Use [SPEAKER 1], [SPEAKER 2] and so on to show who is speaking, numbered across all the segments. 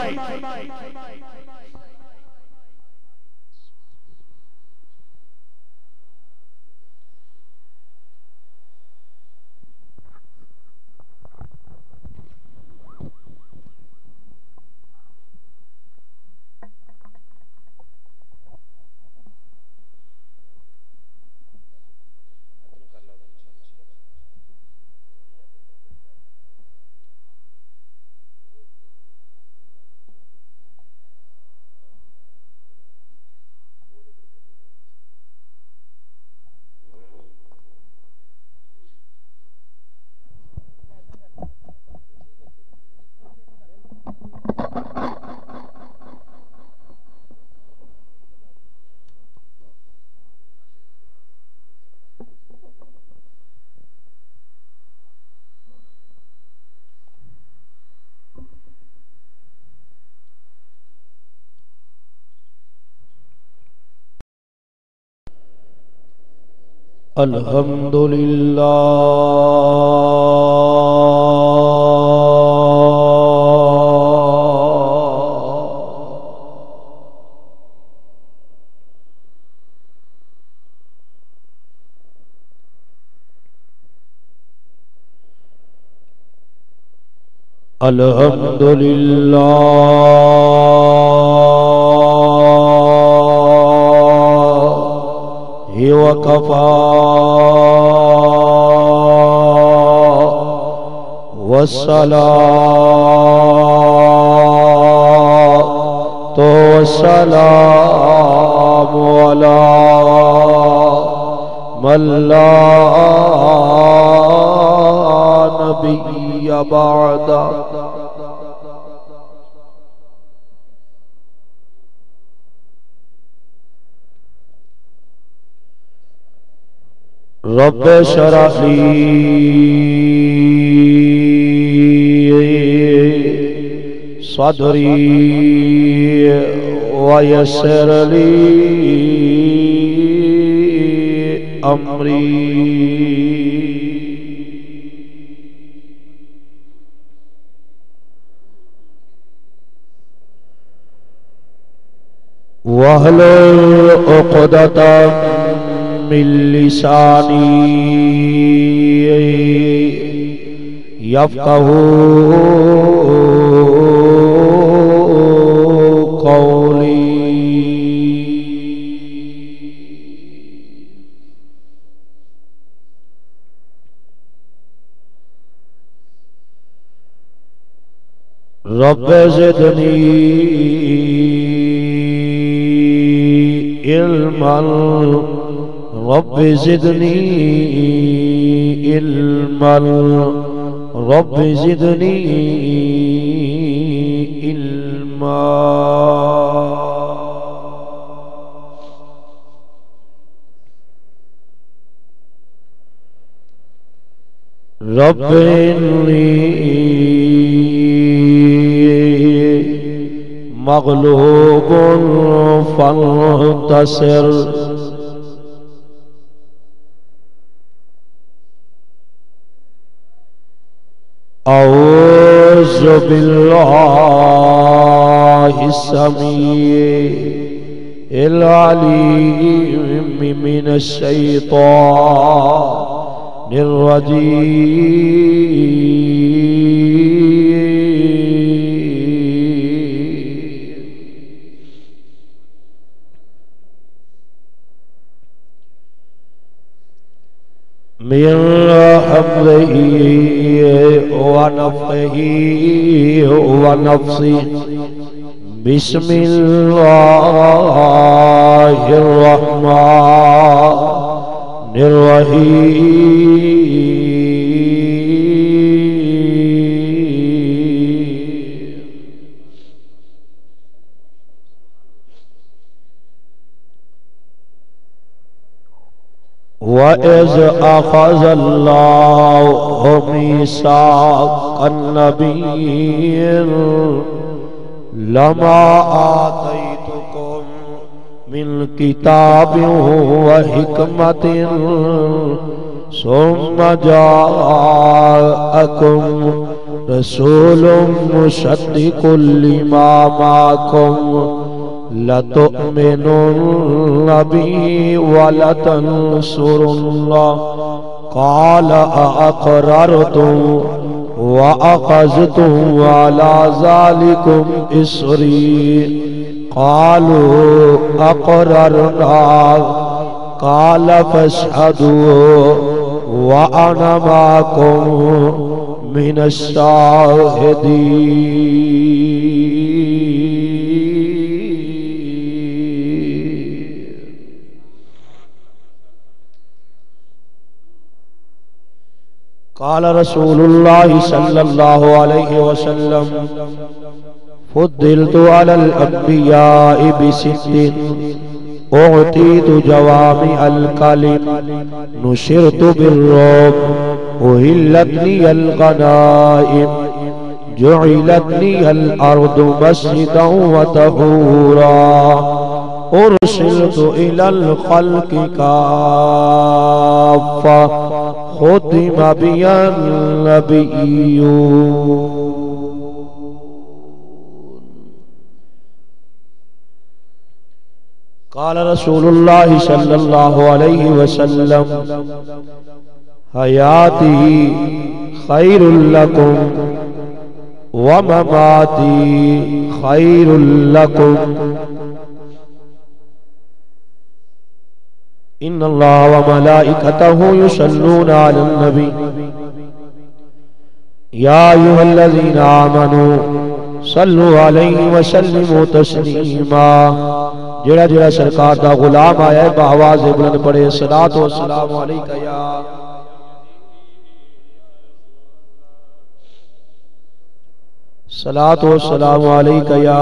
[SPEAKER 1] الحمدللہ الحمدللہ وکفا والصلاة والسلام علی من لا نبی بعد رب اشرح لی صدری ویسر لی امری واحلل عقدۃ من لسانی یفقهوا قولی رب زدنی علما رب زدنی علما رب زدنی علما رب انی مغلوب فانتصر اعوذ باللہ السمیع العلیم من الشیطان الرجیم من حمده ونفخه ونفثه بسم الله الرحمن الرحيم وَإِذْ أَخَذَ اللَّهُ مِيثَاقَ النَّبِيِّينَ لَمَا آتَيْتُكُم مِّن كِتَابٍ وَحِكْمَةٍ ثُمَّ جَاءَكُم رسول مصدق لما معكم لتؤمنن به ولتنصرن قال أأقررتم وأخذتم على ذلكم إصري قالوا أقررنا قال فاشهدوا وأنا معكم من الشاهدين. قال رسول الله صلى الله عليه وسلم فضلت على الأنبياء بست أعطيت جوامع الكلم نشرت بالرعب أهلت لي الغنائم جعلت لي الأرض مسجدا وطهورا أرسلت إلى الخلق كافة ختم بي النبيون. قال رسول الله صلى الله عليه وسلم حياتي خير لكم ومماتي خير لكم إن الله وملائكته يصلون على النبي يا أيها الذين آمنوا صلوا عليه وسلموا تسلیما. جڑا جڑا سرکار دا غلام آیا ہے بآواز بلند پڑھے صلاۃ و سلام علیکہ یا صلاۃ و سلام علیکہ یا.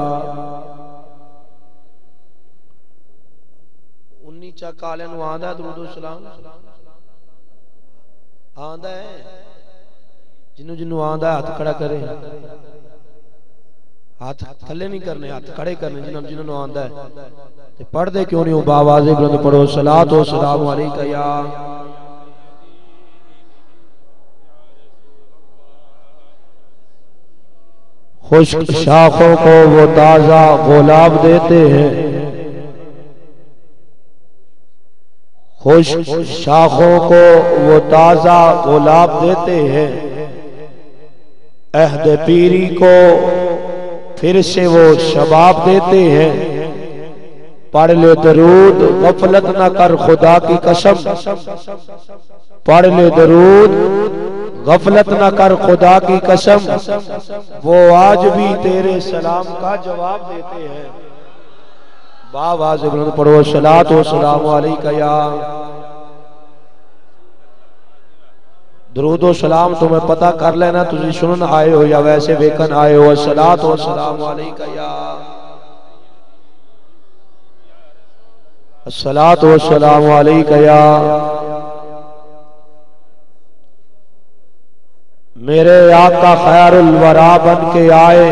[SPEAKER 1] انی چا کالے نو آندا ہے درود و سلام آندا ہے جنوں جنوں آندا ہے ہاتھ کھڑا کرے ہاتھ تھلے نہیں کرنے ہاتھ کھڑے کرنے جنہوں نے آندا ہے تے پڑھ دے کیوں نہیں ہو باواز بلند پڑھو صلاۃ و سلام علیکہ یا خشک شاخوں کو وہ تازہ گلاب دیتے ہیں خشک شاخوں کو وہ تازہ گلاب دیتے ہیں عہد پیری کو پھر سے وہ شباب دیتے ہیں پڑھ لے درود غفلت نہ کر خدا کی قسم پڑھ لے درود غفلت نہ کر خدا کی قسم وہ آج بھی تیرے سلام کا جواب دیتے ہیں. باواز بلند پڑھو صلاۃ و سلام علیکہ یا. درود و سلام تمہیں پتہ کر لینا تجھے سنن آئے ہو یا ویسے ویکن آئے ہو. صلاۃ و سلام علیکہ یا الصلاۃ و سلام علیکہ یا. میرے آقا خیر الورا بن کے آئے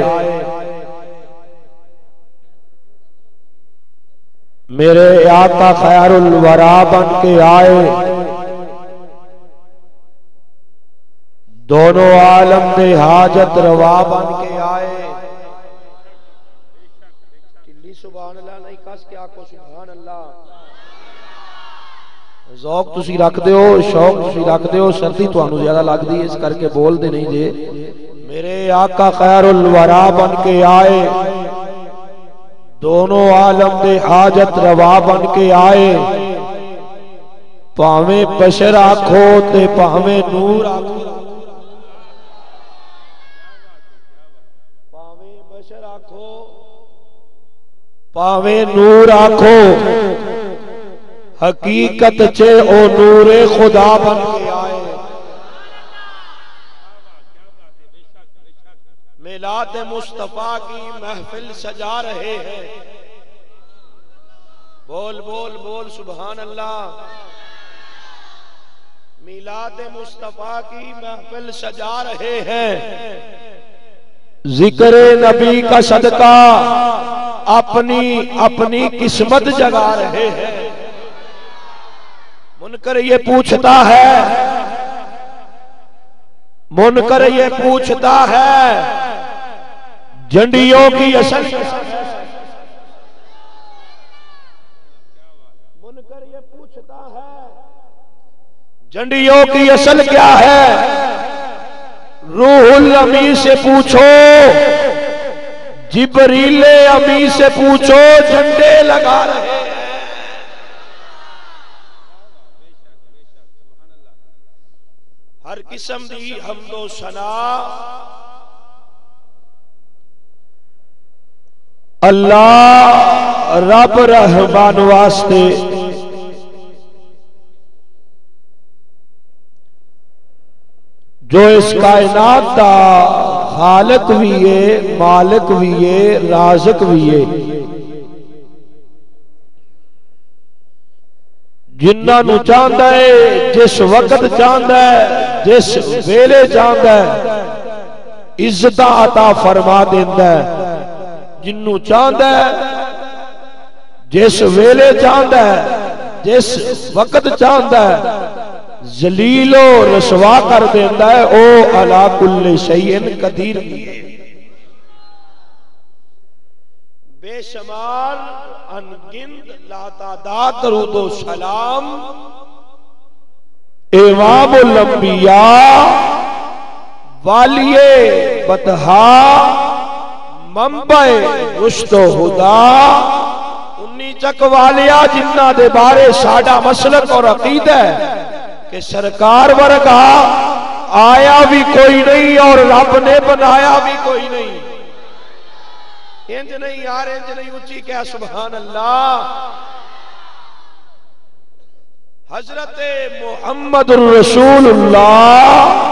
[SPEAKER 1] میرے آقا خیر الورا بن کے آئے دونوں عالم دے حاجت روا بن کے آئے. سبحان اللہ نہیں کس کے آقا سبحان اللہ. ذوق تسی رکھ دے ہو شوق تسی رکھ دے ہو سردی تانوں زیادہ لگ دی اس کر کے بول دے نہیں جے. میرے آقا خیر الورا بن کے آئے دونوں عالم دے حاجت روا بن کے آئے پاویں بشر آکھو تے پاویں نور آکھو پاویں بشر آکھو پاویں نور آکھو حقیقت چے او نور خدا بن کے آئے. میلاد مصطفیٰ کی محفل سجا رہے ہیں. بول بول بول سبحان اللہ. میلاد مصطفیٰ کی محفل سجا رہے ہیں. ذکر نبی کا صدقہ اپنی قسمت جگا رہے ہیں. منکر یہ پوچھتا ہے منکر یہ پوچھتا ہے جھنڈیوں کی اصل کیا ہے؟ منکر یہ پوچھتا ہے جھنڈیوں کی اصل کیا ہے؟ روح الامی سے پوچھو، جبریل امی سے پوچھو، جھنڈے لگا رہے ہیں۔ ہر قسم دی حمد و ثنا اللہ رب رحمان واسطے جو اس کائنات دا خالق بھی ہے، مالک بھی ہے، رازق بھی ہے، جنہاں نو چاہندا ہے جس وقت چاہندا ہے جس ویلے چاہندا ہے عزت عطا فرما دیندا ہے، جنوں چاہندا ہے جس ویلے چاہندا ہے جس وقت چاہندا ہے ذلیل و رسوا کر دیتا ہے، او علی کل شیء قدیر بھی ہے۔ بے شمار انگنت لا تعداد درود و سلام امام الانبیاء والی بطحا منبع رشد و ہدا انی چک والیا جنہ دے بارے ساڈا مسلک اور عقیدہ ہے کہ سرکار ورگا آیا بھی کوئی نہیں اور رب نے بنایا بھی کوئی نہیں۔ انج نہیں یار، انج نہیں، اونچی کیا سبحان اللہ۔ حضرت محمد الرسول اللہ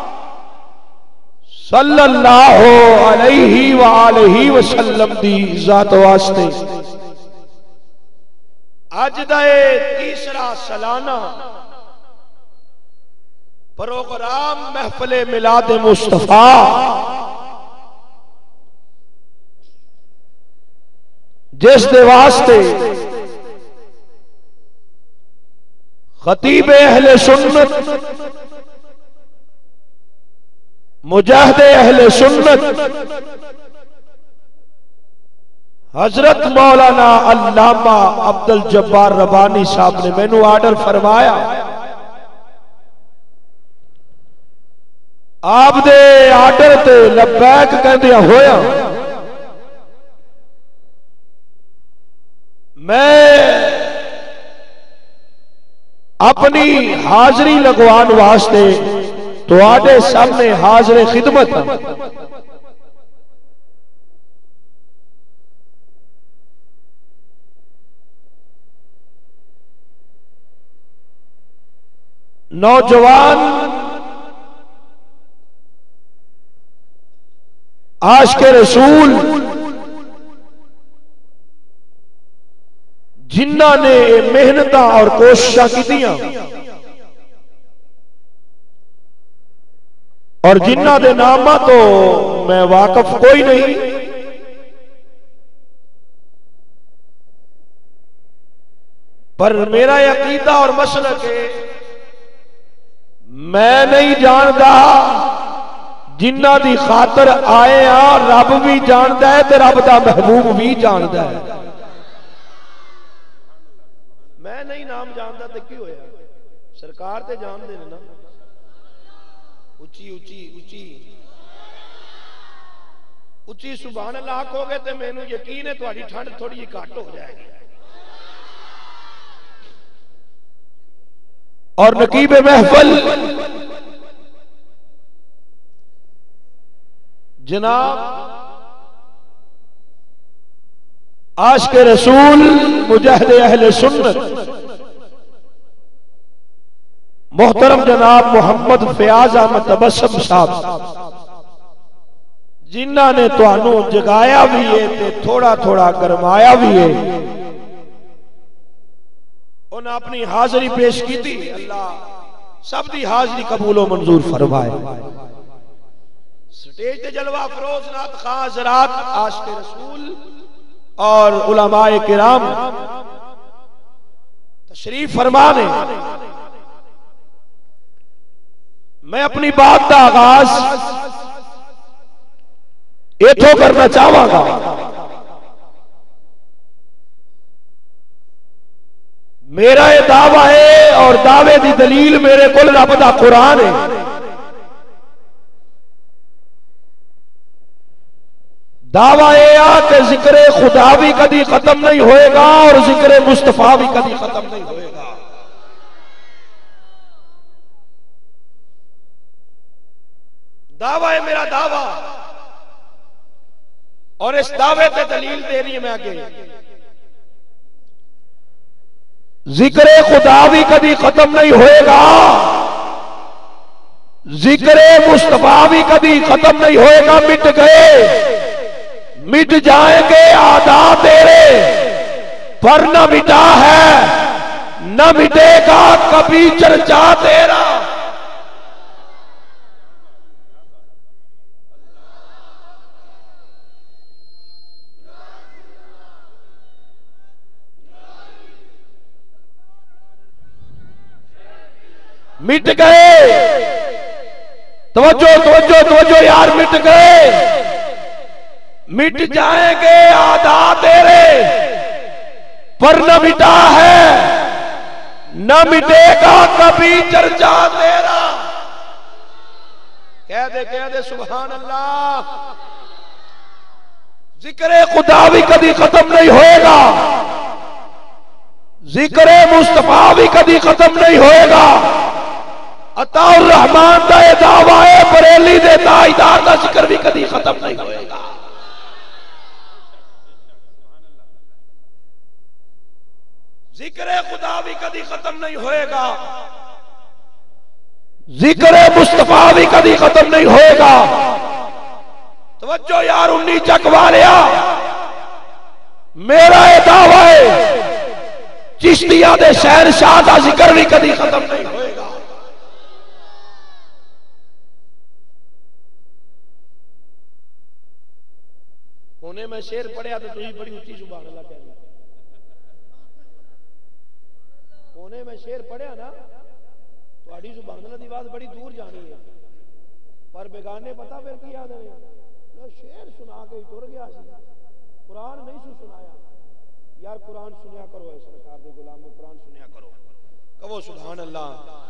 [SPEAKER 1] صلی اللہ علیہ وآلہ وسلم دی ذات واسطے اج دا تیسرا سالانہ پروگرام محفل میلاد مصطفیٰ جس دے واسطے خطیب اہل سنت مجاہد اہل سنت حضرت مولانا علامہ عبد الجبار ربانی صاحب نے مینوں آرڈر فرمایا، آپ دے آرڈر تے لبیک کہندیا ہویا میں اپنی حاضری لگوان واسطے تو آڈے سامنے حاضر خدمت نوجوان عاشق رسول جنہ نے محنت اور کوششاں کیتیاں اور جنہ دے نامہ تو میں واقف کوئی نہیں، پر میرا عقیدہ اور مسلک ہے میں نہیں جانتا، جنہ دی خاطر آئے ہاں رب بھی جانتا ہے تے رب دا محبوب بھی جانتا ہے۔ میں نہیں نام جانتا تے کی ہویا، سرکار تے جان دے نا۔ اچھی اچھی اچھی اچھی سبحان اللہ آکھو گے تے مینوں یقین ہے تہاڈی ٹھنڈ تھوڑی جی گھٹ ہو جائے گی۔ اور نقیب محفل جناب عاشق رسول مجاہد اہل سنت محترم جناب محمد فیاض احمد تبسم صاحب جنہ نے تانوں جگایا بھی ہے تے تھوڑا تھوڑا گرمایا بھی ہے، انہاں اپنی حاضری پیش کی تھی، اللہ سب دی حاضری قبول و منظور فرمائے۔ سٹیج تے جلوہ افروز نعت خواں حضرات عاشق رسول اور علماء کرام تشریف فرمانے، میں اپنی بات کا آغاز ایتھوں کرنا چاہواں گا. میرا یہ دعویٰ ہے اور دعوے دی دلیل میرے کول رب دا قرآن ہے. دعویٰ یہ کہ ذکر خدا بھی کبھی ختم نہیں ہوئے گا اور ذکر مصطفیٰ بھی کبھی ختم نہیں ہوئے گا. دعویٰ ہے میرا دعویٰ اور اس دعوے پہ دلیل دے رہی ہے میں آگے. ذکر خدا بھی کبھی ختم نہیں ہوئے گا, ذکر مصطفیٰ بھی کبھی ختم نہیں ہوئے گا. مٹ گئے مٹ جائیں گے آدھا تیرے, پر نہ مٹا ہے نہ مٹے گا کبھی چرچا تیرا. مٹ گئے, توجہ توجہ توجہ یار, مٹ گئے مٹ جائیں گے آدھا تیرے, پر نہ مٹا ہے نہ مٹے گا کبھی چرچا تیرا. کہہ دے سبحان اللہ. ذکر خدا بھی کبھی ختم نہیں ہوئے گا, ذکر مصطفیٰ بھی کبھی ختم نہیں ہوئے گا. عطا الرحمان دا یہ دعویٰ ہے, بریلی دے تاجدار دا ذکر بھی کبھی ختم نہیں ہوئے گا. ذکر خدا بھی کبھی ختم نہیں ہوئے گا, ذکر مصطفیٰ بھی کبھی ختم نہیں ہوئے گا. توجہ یار انی چک والیا, میرا یہ دعویٰ ہے چشتیہ دے شہنشاہ دا ذکر بھی کبھی ختم نہیں ہوئے گا. انہیں میں شعر پڑھیا تو تھی بڑی اچھی سبحان اللہ کہہ رہی. انہیں میں شعر پڑھیا نا تھوڑی سبحان اللہ دی آواز بڑی دور جانی ہے, پر بیگانے پتا پھر کی یاد ہے شعر سنا کے ٹر گیا سی, قرآن نہیں سنایا. یار قرآن سنیا کرو, ہے سرکار دے غلاموں قرآن سنیا کرو, کہو سبحان اللہ,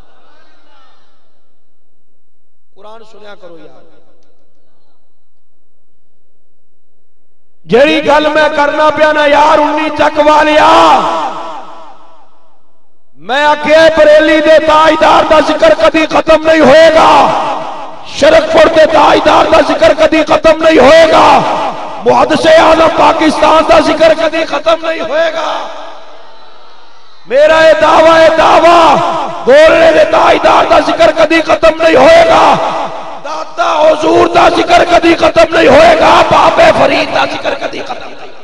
[SPEAKER 1] قرآن سنیا کرو یار. جیڑی گل میں کرنا پیا نا یار انی چک والیا, میں آکھے بریلی دے تاجدار دا ذکر کدی ختم نہیں ہوئے گا, شرک پور دے تاجدار دا ذکر کدی ختم نہیں ہوئے گا, محدث اعظم پاکستان دا ذکر کدی ختم نہیں ہوئے گا. میرا یہ دعویٰ گولڑے دے تاجدار دا ذکر کدی ختم نہیں ہوئے گا, داتا حضور دا ذکر کدی ختم نہیں ہوئے گا, بابے فرید دا ذکر کدی ختم نہیں ہوئے گا.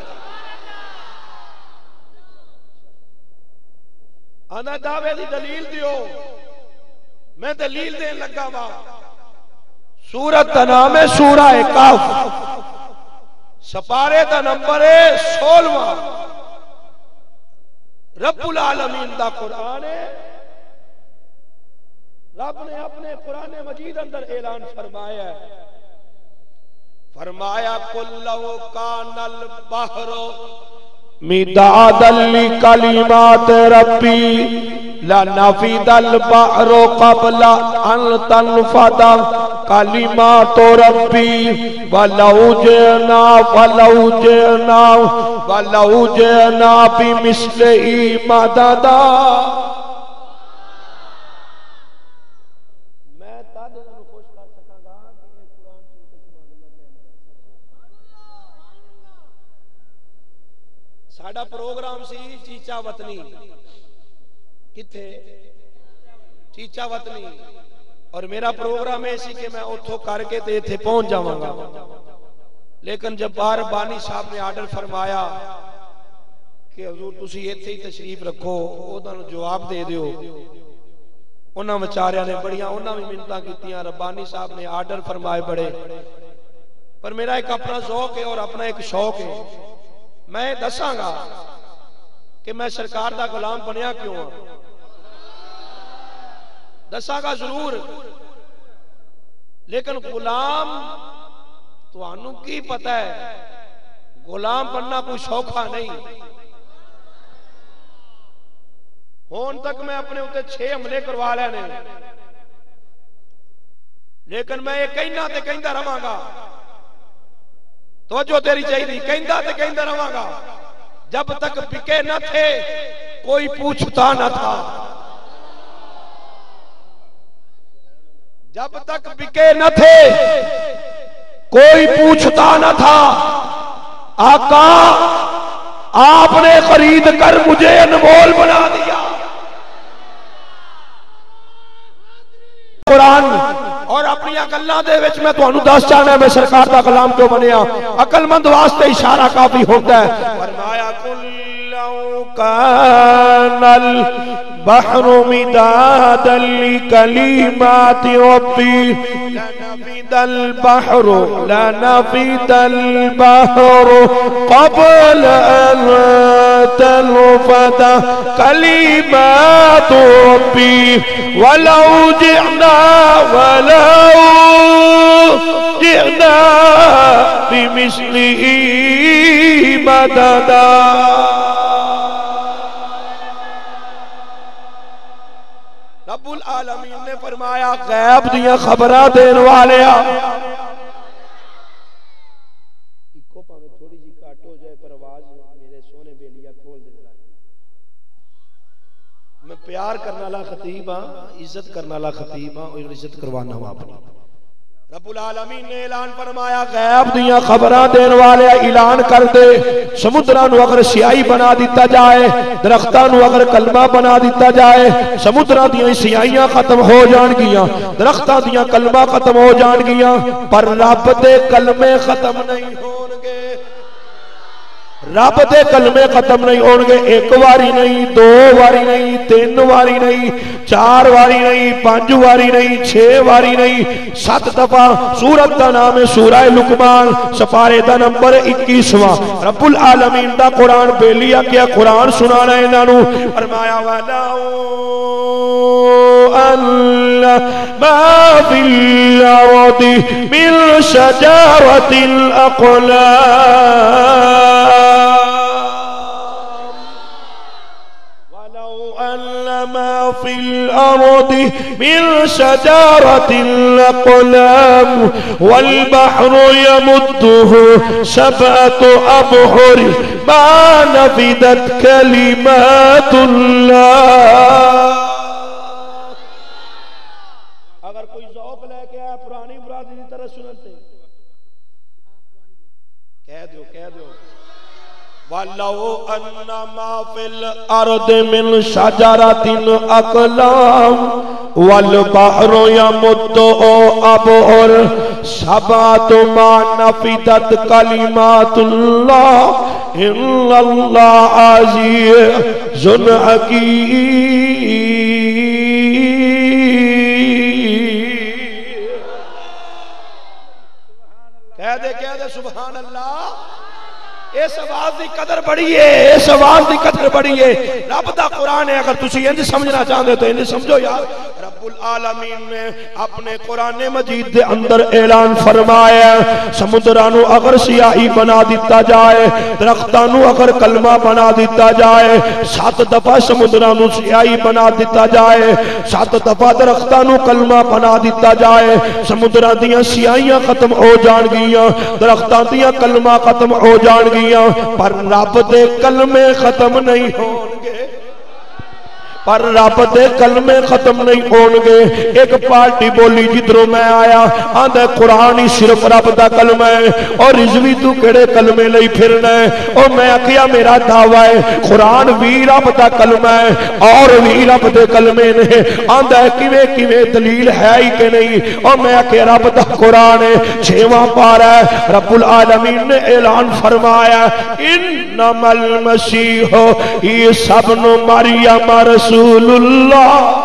[SPEAKER 1] آنا دعوے دی دلیل دیو, میں دلیل دین لگا وا. سورت دا نام ہے سورہ کہف, سپارے دا نمبر ہے 16. رب العالمین دا قرآن ہے. رب نے اپنے قرآن مجید اندر اعلان فرمایا ہے, فرمایا قُلْ لَوْ كَانَ الْبَحْرُ مِدَادًا لِكَلِمَاتِ رَبِّي لَنَفِدَ الْبَحْرُ قَبْلَ أَن تَنْفَدَ كَلِمَاتُ رَبِّي وَلَوْ جِئْنَا بِمِثْلِهِ مَدَدًا. ساڑا پروگرام سی چیچا وطنی, کتھے چیچا وطنی, اور میرا پروگرام ایسی کہ میں اتھو کر کے تے تھے پہنچ جاؤں گا. لیکن جب بار بانی صاحب نے آرڈر فرمایا کہ حضور تسی ایتھے ہی تشریف رکھو, اوہداں نو جواب دے دیو, انہاں بچاریاں نے بڑیاں انہاں بھی منتاں کیتیاں, ربانی صاحب نے آرڈر فرمائے بڑے, پر میرا ایک اپنا ذوق ہے اور اپنا ایک شوق ہے. میں دساں گا کہ میں سرکار دا غلام بنیا کیوں ہوں, دساں گا ضرور. لیکن غلام تو انہوں کی پتہ ہے غلام بننا کوئی سوکھا نہیں. ہون تک میں اپنے اتے 6 حملے کروا لینے لیکن میں یہ کہنا تے کہندا رہاں گا. توجہ تیری چاہیے کہندا تے کہندا رہاں گا. جب تک بکے نہ تھے کوئی پوچھتا نہ تھا. جب تک بکے نہ تھے کوئی پوچھتا نہ تھا. آقا آپ نے خرید کر مجھے انمول بنا دیا. قرآن اور اپنی اقلاں دے وچ میں تانوں دس چاہنا میں سرکار دا کلام کیوں بنیا. عقل مند واسطے اشارہ کافی ہوتا ہے. فرمایا کلو کان البحر مدادا لکلمات ربی لنفد البحر قبل ان تنفد کلمات ربی ولو جئنا بمثله مددا. رب العالمین نے فرمایا غیب دیاں خبراں دین والیا. اکو پاویں تھوڑی جی کٹ ہو جائے پر آواز میرے سونے بیلیا کھول دے ذرا. میں پیار کرنے والا خطیب ہاں, عزت کرنے والا خطیب ہاں اور عزت کروانا ہوں اپنی. رب العالمین نے اعلان فرمایا غیب دیاں خبراں دین والے اعلان کر دے. سمندراں نو اگر سیاہی بنا دیتا جائے, درختاں نو اگر کلمہ بنا دیتا جائے, سمندراں دیاں سیاہیاں ختم ہو جان گیاں, درختاں دیاں کلمہ ختم ہو جان گیاں, پر رب دے کلمے ختم نہیں ہون گے. رب دے کلمے ختم نہیں ہون گے. ایک واری نہیں, 2 واری نہیں, 3 واری نہیں, 4 واری نہیں, 5 واری نہیں, 6 واری نہیں, 7 دفعہ. سورت دا نام ہے سورہ لقمان, سپارے دا نمبر 21واں. رب العالمین دا قرآن بیلیا کیا قرآن سنانا ہے انہوں. فرمایا وَلَوْ أَنَّ مَا فِي الْأَرْضِ مِنْ شَجَرَةِ الْأَقْلَامِ ما في الأرض من شجرة الأقلام والبحر يمده 7 أبحر ما نفدت كلمات الله. اگر کوئی ذوق لے کے آیا پرانی مرادی کی طرح سنتے کہہ دو وَلَوْ أَنَّ مَا فِي الْأَرْضِ مِنْ شَجَرَةٍ أَقْلَامٍ وَالْبَحْرُ يَمُدُّهُ أَبْحُرٌ 7 مَا نَفِدَتْ كَلِمَاتُ اللَّهِ إِنَّ اللَّهَ عَزِيزٌ حَكِيمٌ. کہہ دے سبحان اللہ. اس آواز دی قدر بڑی ہے, اس آواز دی قدر بڑی ہے. رب دا قرآن ہے. اگر تسی انج سمجھنا چاہتے تو انج سمجھو یار. رب العالمین نے اپنے قرآن مجید دے اندر اعلان فرمایا سمندرانو اگر سیاہی بنا دیتا جائے, درختانو اگر کلمہ بنا دیتا جائے, 7 دفعہ سمندرانو سیاہی بنا دیتا جائے, 7 دفعہ درختانو کلمہ بنا دیتا جائے, سمندران دیاں سیاہیاں ختم ہو جان گیاں, درختان دیاں کلمہ ختم ہو جان گیاں, پر رب دے کلمے ختم نہیں ہون گے. پر رب دے کلمے ختم نہیں ہون گے. ایک پارٹی بولی جدروں میں آیا آندھے قرآن ہی صرف رب دا کلمہ ہے, اور رضوی تو کڑے کلمے لئی پھرنا ہے. اور میں کیا میرا دعویٰ ہے قرآن بھی رب دا کلمہ ہے اور بھی رب دے کلمے نے. آندھے کیویں دلیل ہے ہی کہ نہیں. اور میں کہ رب دا قرآن ہے. 6واں پارہ ہے. رب العالمین نے اعلان فرمایا انما المسیح عیسی ابن مریم رسول اللہ.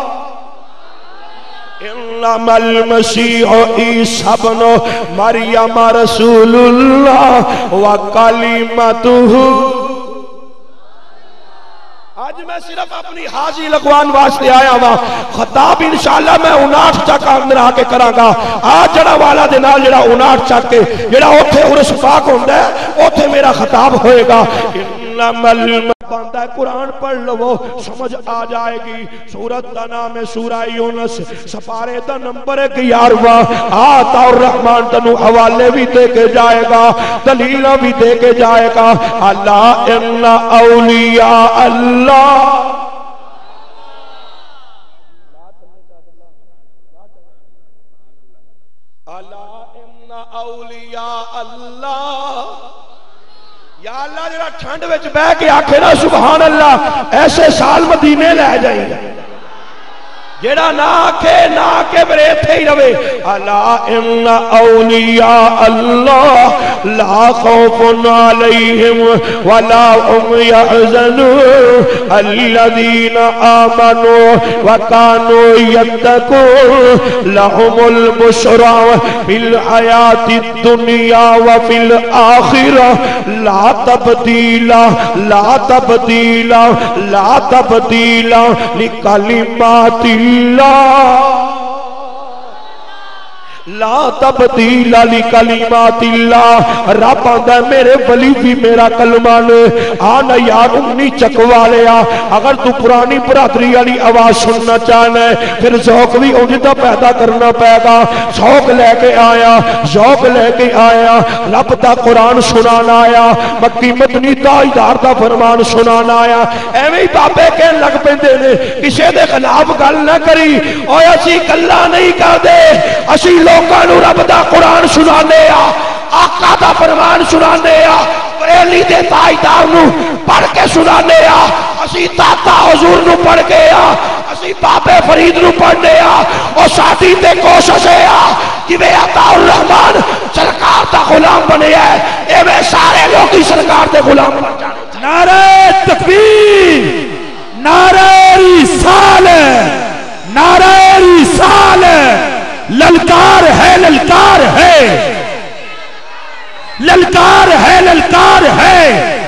[SPEAKER 1] انما المسیح عیسی ابن مریم رسول اللہ وکلمتہ. آج اج میں صرف اپنی حاضری لگوان واسطے آیا ہوا خطاب انشاءاللہ میں 59 چک اندر آ کے کراں گا آ جڑا والا دے نال جڑا 59 چک کے جڑا اوتھے عرس پاک ہوندا ہے اوتھے میرا خطاب ہوئے گا بندہ قرآن پڑھ لو سمجھ آ جائے گی سورت دا نام ہے سورہ یونس سپارے دا نمبر 11واں آتا اور رحمان تنو حوالے بھی دے کے جائے گا دلیلہ بھی دے کے جائے گا اللہ ان اولیاء اللہ اللہ ان اولیاء اللہ یا اللہ جڑا ٹھنڈ وچ بہ کے آکھے نا سبحان اللہ ایسے سال مدینے لے جائیں گے جڑا نہ آکھے میرے ایتھے ہی رہے الا ان اولیاء اللہ لا خوف علیہم ولا هم يحزنون الذين آمنوا وكانوا يتقون لهم البشرى في الحياة الدنيا وفي الآخرة لا تبديل لكلمات لا تبدیل لکلمات اللہ رب آندہ ہے میرے ولی بھی میرا کلمہ لے آنا یار امنی چکوا لیا اگر تو پرانی برادری والی آواز سننا چاہنا ہے پھر ذوق بھی اونجدہ پیدا کرنا پائے گا ذوق لے کے آیا رب دا قرآن سنانا آیا مکی مدنی تاجدار دا فرمان سنانا آیا ایویں ہی بابے کہن لگ پیندے نے کسی دے خلاف گل نہ کری اوے اسی گلاں نہیں کر دے اسی لوکانو رب دا قرآن سنانے آقا دا فرمان سنانے بریلی دے تاجدار نو پڑھ کے سنانے اسی داتا حضور نو پڑھ کے اسی بابے فرید نو پڑھنے اور ساتھی تے کوشش ہے جویں عطا الرحمان سرکار دا غلام بنے ہے ایویں سارے لوگ ہی سرکار دے غلام بن جانے
[SPEAKER 2] نعرہ تکبیر نعرہ رسالت نعرہ رسالت للکار ہے للکار ہے للکار ہے للکار ہے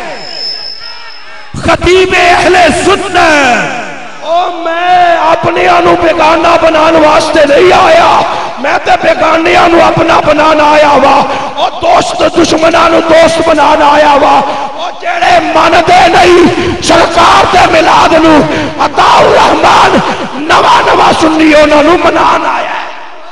[SPEAKER 2] خطیب اہل سنت
[SPEAKER 1] او میں اپنے آنو بیگانہ بنان واسطے نہیں آیا میں تے بیگانے آنو اپنا بنانا آیا وا او دوست دشمنانو دوست بنانا آیا وا او جڑے من دے نہیں سرکار دے ملاد نو عطا الرحمان نوا سنی انہاں نو منانا آیا ہے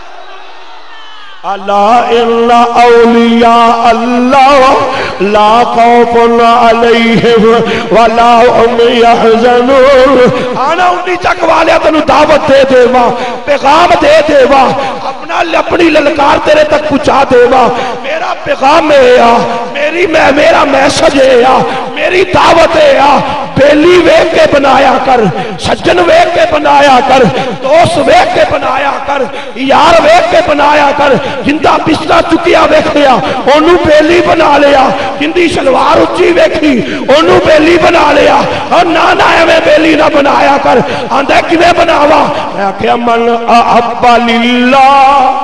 [SPEAKER 1] اللہ ان اولیاء اللہ لا خوف علیہم ولا هم يحزنون آنا انہی چک والے تنو دعوت دے دے ماں پیغام دے دے ماں اپنی للکار تیرے تک پہنچا دے ماں میرا پیغام ہے میرا میسج ہے میری دعوت ہے بیلی ویک کے بنایا کر سجن ویک کے بنایا کر دوست ویک کے بنایا کر یار ویک کے بنایا کر جندہ بستر چکیا ویکھیا انہوں بیلی بنا لیا جندی شلوار اچھی ویکھی انہوں بیلی بنا لیا اور نانا میں بیلی نہ بنایا کر آندھے کیویں بناوا میں کہ من احب للہ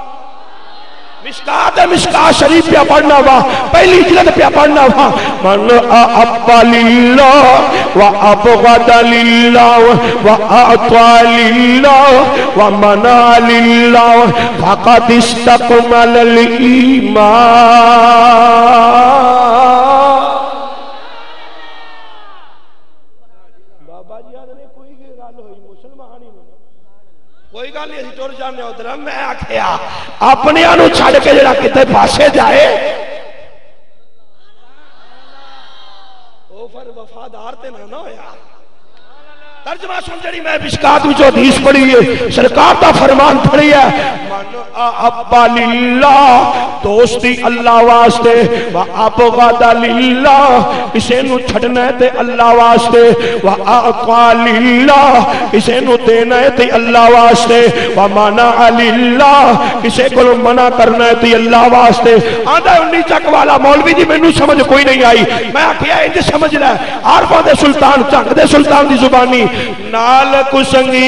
[SPEAKER 1] مشکات شریف پہ پڑھنا وا پہلی جلد پہ پڑھنا وا من احب للہ و ابغض للہ و اعطى للہ و منع للہ فقد استكمل الایمان بابا جی آدھنے کوئی گل ہوئی مسلمان ہی نہیں کوئی گل نہیں اسی ٹر جانے ادھر میں آکھیا اپنے آنو چھڑ کے جڑا کتے پاسے جائے وہ پر وفادار تے نہ ہویا ترجمہ سن جڑی میں مشکات وچ حدیث پڑھی ہے سرکار دا فرمان پڑھی ہے من احب للہ دوستی اللہ واسطے و ابغض للہ اسے نو چھڑنا ہے تے اللہ واسطے و اعطى للہ اسے نو دینا ہے تے اللہ واسطے و منع للہ اسے کو منع کرنا ہے تے اللہ واسطے آندا انہی چک والا مولوی جی مینوں سمجھ کوئی نہیں آئی میں آکھیا انج سمجھ لے عارفاں دے سلطان چنگ دے سلطان دی زبانی نال کسنگی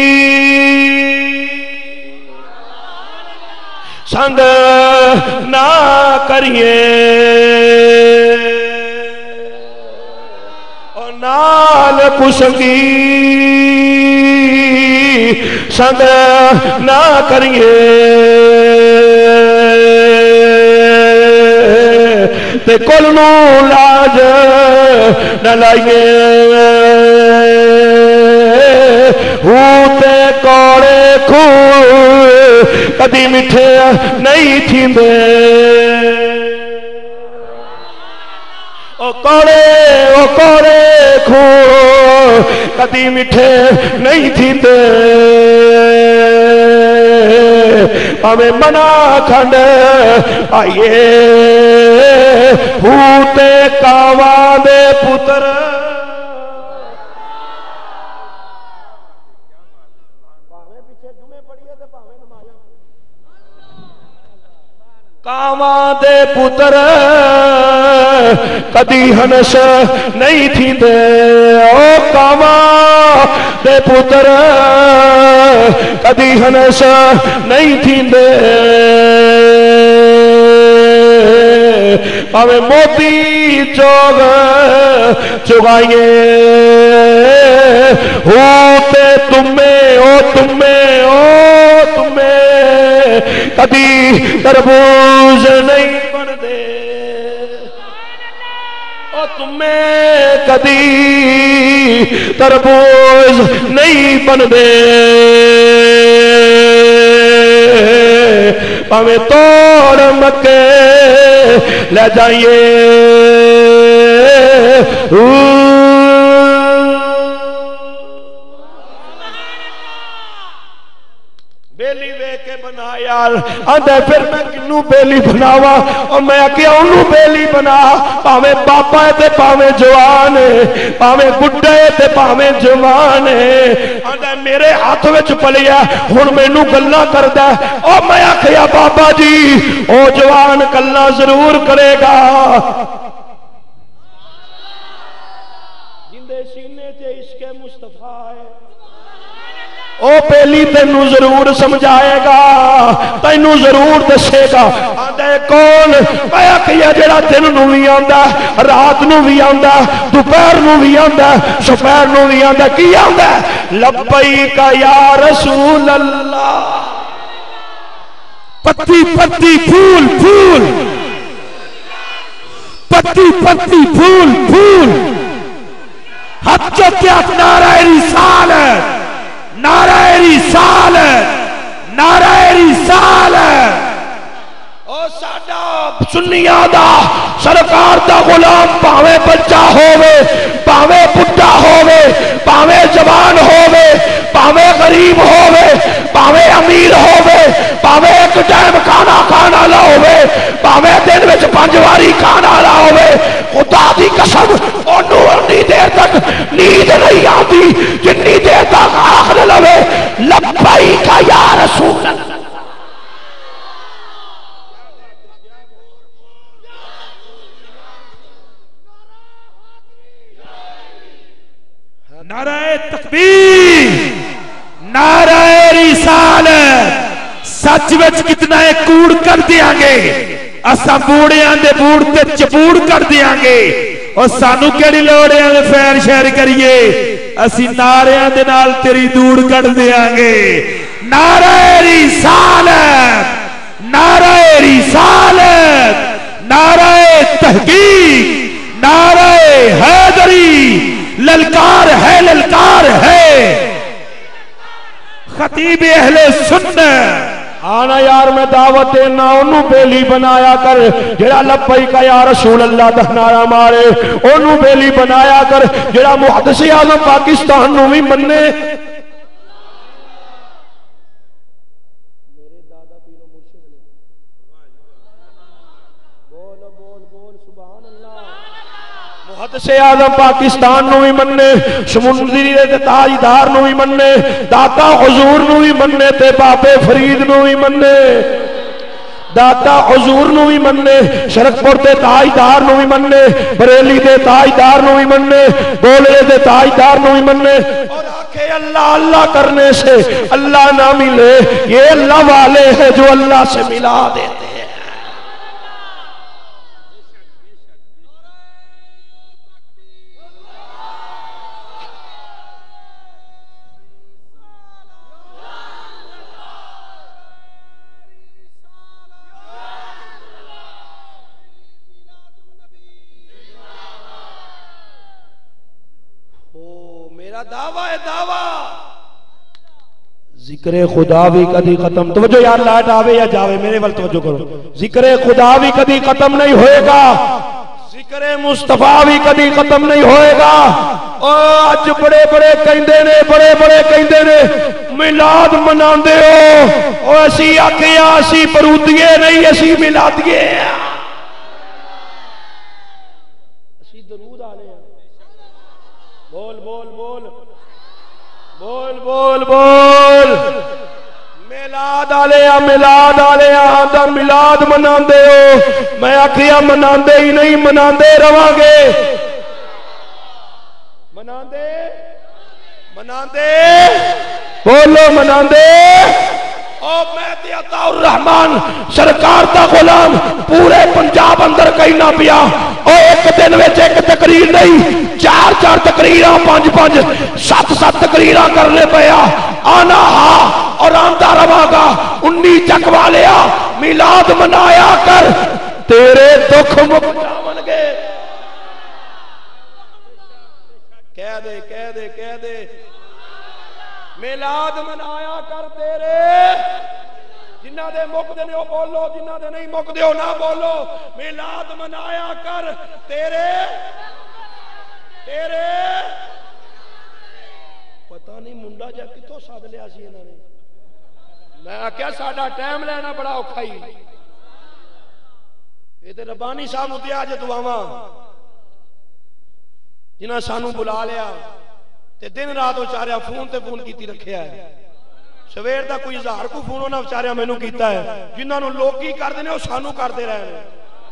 [SPEAKER 1] سنگ نہ کریے اور नाल कुसंगी संग ना करिए ते कुल नू लाज न लाइए ते कौड़े खू कदी मिठे नहीं थींदे ओ कौड़े खू कदी मिठे नहीं थींदे हमें मना खंड आइए भूते कावा दे पुत्र कावा दे पुत्र कदी हनस नहीं थींदे ओ कावा दे पुत्र कदी हनस नहीं थींदे भावे मोती चोग चुगाइए होते तुम्हें कदी तरबूज नहीं बनते ओ तुम्हें कदी तरबूज नहीं बनते भावे तोड़ मक्के ले जाइए बेली वे के बना यार आंदे फिर मैं किन्नू बेली बनावा और मैं क्या उन्नू बेली बना भावे बापा है ते भावे जवान है भावे बुढ़ा है ते भावे जवान है आंदे मेरे हाथ विच पलिया हुण मैनू गल्लां करदा ओ मैं आखिया बाबा जी ओ जवान गल्लां जरूर करेगा जिंदे सीने ते इश्क मुस्तफा है ओ पहली तेनू जरूर समझाएगा तेनू जरूर दसेगा आंदा कौन मैं किया जेड़ा दिन नू भी आंदा रात नू भी आंदा दोपहर नू भी आंदा सफर नू भी आंदा की आंदा लब्बैक या रसूल अल्लाह
[SPEAKER 2] पत्ती पत्ती फूल फूल पत्ती पत्ती फूल फूल हद जो क्या नाराए रिसालत नाराए रिसालत नाराए रिसालत ओ साडा सुन्नियां दा सरकार दा गुलाम भावे बच्चा होवे भावे बुढ़ा होवे भावे जवान होवे भावे गरीब होवे भावे अमीर होवे भावे एक टाइम खाना खाना ला होवे भावे दिन विच 5 वारी खाना ला होवे खुदा दी कसम ओनू उन्नी देर तक नींद नहीं आती जिन्नी देर तक आख न लवे लब्बैक या रसूल अल्लाह नाराए तकबीर नाराए रिसालत सच विच कितना है कूड़ कर दियांगे असा बूढ़ियां दे बूढ़ ते चपूड़ कर दियांगे और सानू केड़ी लोड़ है फैर शहर करिए असी नारियां दे नाल तेरी दूड़ कट दियांगे नाराए रिसालत नाराए रिसालत नाराए तहकीक नाराए हैदरी ललकार है खतीब अहले सुन्नत आना यार मैं दावत ना ओनू बेली बनाया कर जेड़ा लब्बैक या रसूल अल्लाह दा नारा मारे ओनू बेली बनाया कर जेड़ा मुहद्दिस आज़म पाकिस्तान नू भी मन्ने मुहद्दिस आज़म पाकिस्तान नू भी मन्ने समुंदरी दे ताजदार नू भी मन्ने दाता हुजूर नू भी मन्ने ते बाबे फरीद नू भी मन्ने दाता हुजूर नू भी मन्ने शरकपुर दे ताजदार नू भी मन्ने बरेली दे ताजदार नू भी मन्ने बोले दे ताजदार नू भी मन्ने और आखे अल्लाह अल्लाह करने से अल्लाह ना मिले ये अल्लाह वाले हैं जो अल्लाह से मिला देते हैं
[SPEAKER 1] میرا دعویٰ ہے دعویٰ ذکر خدا بھی کدی ختم توجہ یار لائٹ آوے یا جاوے میرے وال توجہ کرو ذکر خدا بھی کدی ختم نہیں ہوئے گا ذکر مصطفیٰ بھی کدی ختم نہیں ہوئے گا آج بڑے بڑے کہندے نے میلاد مناندے ہو اسی آکھیا اسی پرودیے نہیں اسی میلادیے اسی درود آلے ہیں بول بول بول بول بول بول میلاد آلے آدھا میلاد مناندے ہو میں آکھیا مناندے ہی نہیں مناندے رواں گے مناندے بولو مناندے او میں تے عطا الرحمان سرکار دا غلام پورے پنجاب اندر کہیں نہ پیا او ایک دن وچ ایک تقریر نہیں چار چار تقریراں پانچ پانچ سات سات تقریراں کرنے پیا آنا ہاں اور آندا رواں گا 19 چک والیا میلاد منایا کر تیرے دکھ مک جاون گے کہہ دے میلاد منایا کر تیرے جنہ دے مک دے ہو بولو جنہ دے نہیں مک دے ہو نہ بولو میلاد منایا کر تیرے پتہ نہیں منڈا جا کتوں ساد لیا سی انہوں نے میں کیا ساڈا ٹائم لینا بڑا اوکھا ہی یہ تے ربانی صاحب ہوتے آج دعاواں جنہاں سانو بلا لیا تے دن رات وچاریا فون تے فون کیتی رکھیا ہے سویر دا کوئی 1000 کو فون ہونا وچاریا مینوں کیتا ہے جنہاں نو لوگ کی کر دینے وہ سانو کرتے رہے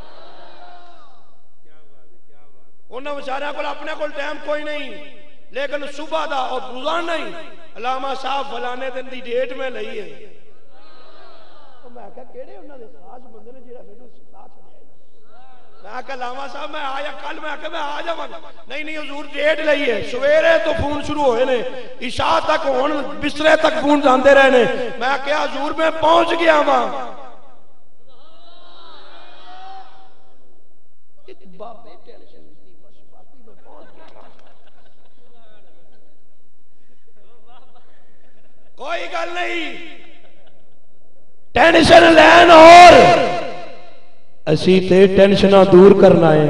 [SPEAKER 1] انہاں وچاریا کول اپنے کول ٹائم کوئی نہیں لیکن صبح دا اور روزانہ نہیں علامہ صاحب فلانے دن دی ڈیٹ میں لئی ہے میں کہا کیڑے انہاں دے خاص بندے نے جڑا مینوں ساتھ دیا میں کہا علامہ صاحب میں آیا کل میں آ جاواں نہیں حضور ڈیٹ لئی ہے سویرے تو فون شروع ہوئے نے عشاء تک ہن بسترے تک فون جاندے رہے نے میں کہا حضور میں پہنچ گیا ہاں بابے ٹینشن دی بس باقی میں پہنچ گیا کوئی گل نہیں ٹینشن لین اور اسی تے ٹینشناں دور کرنا ہے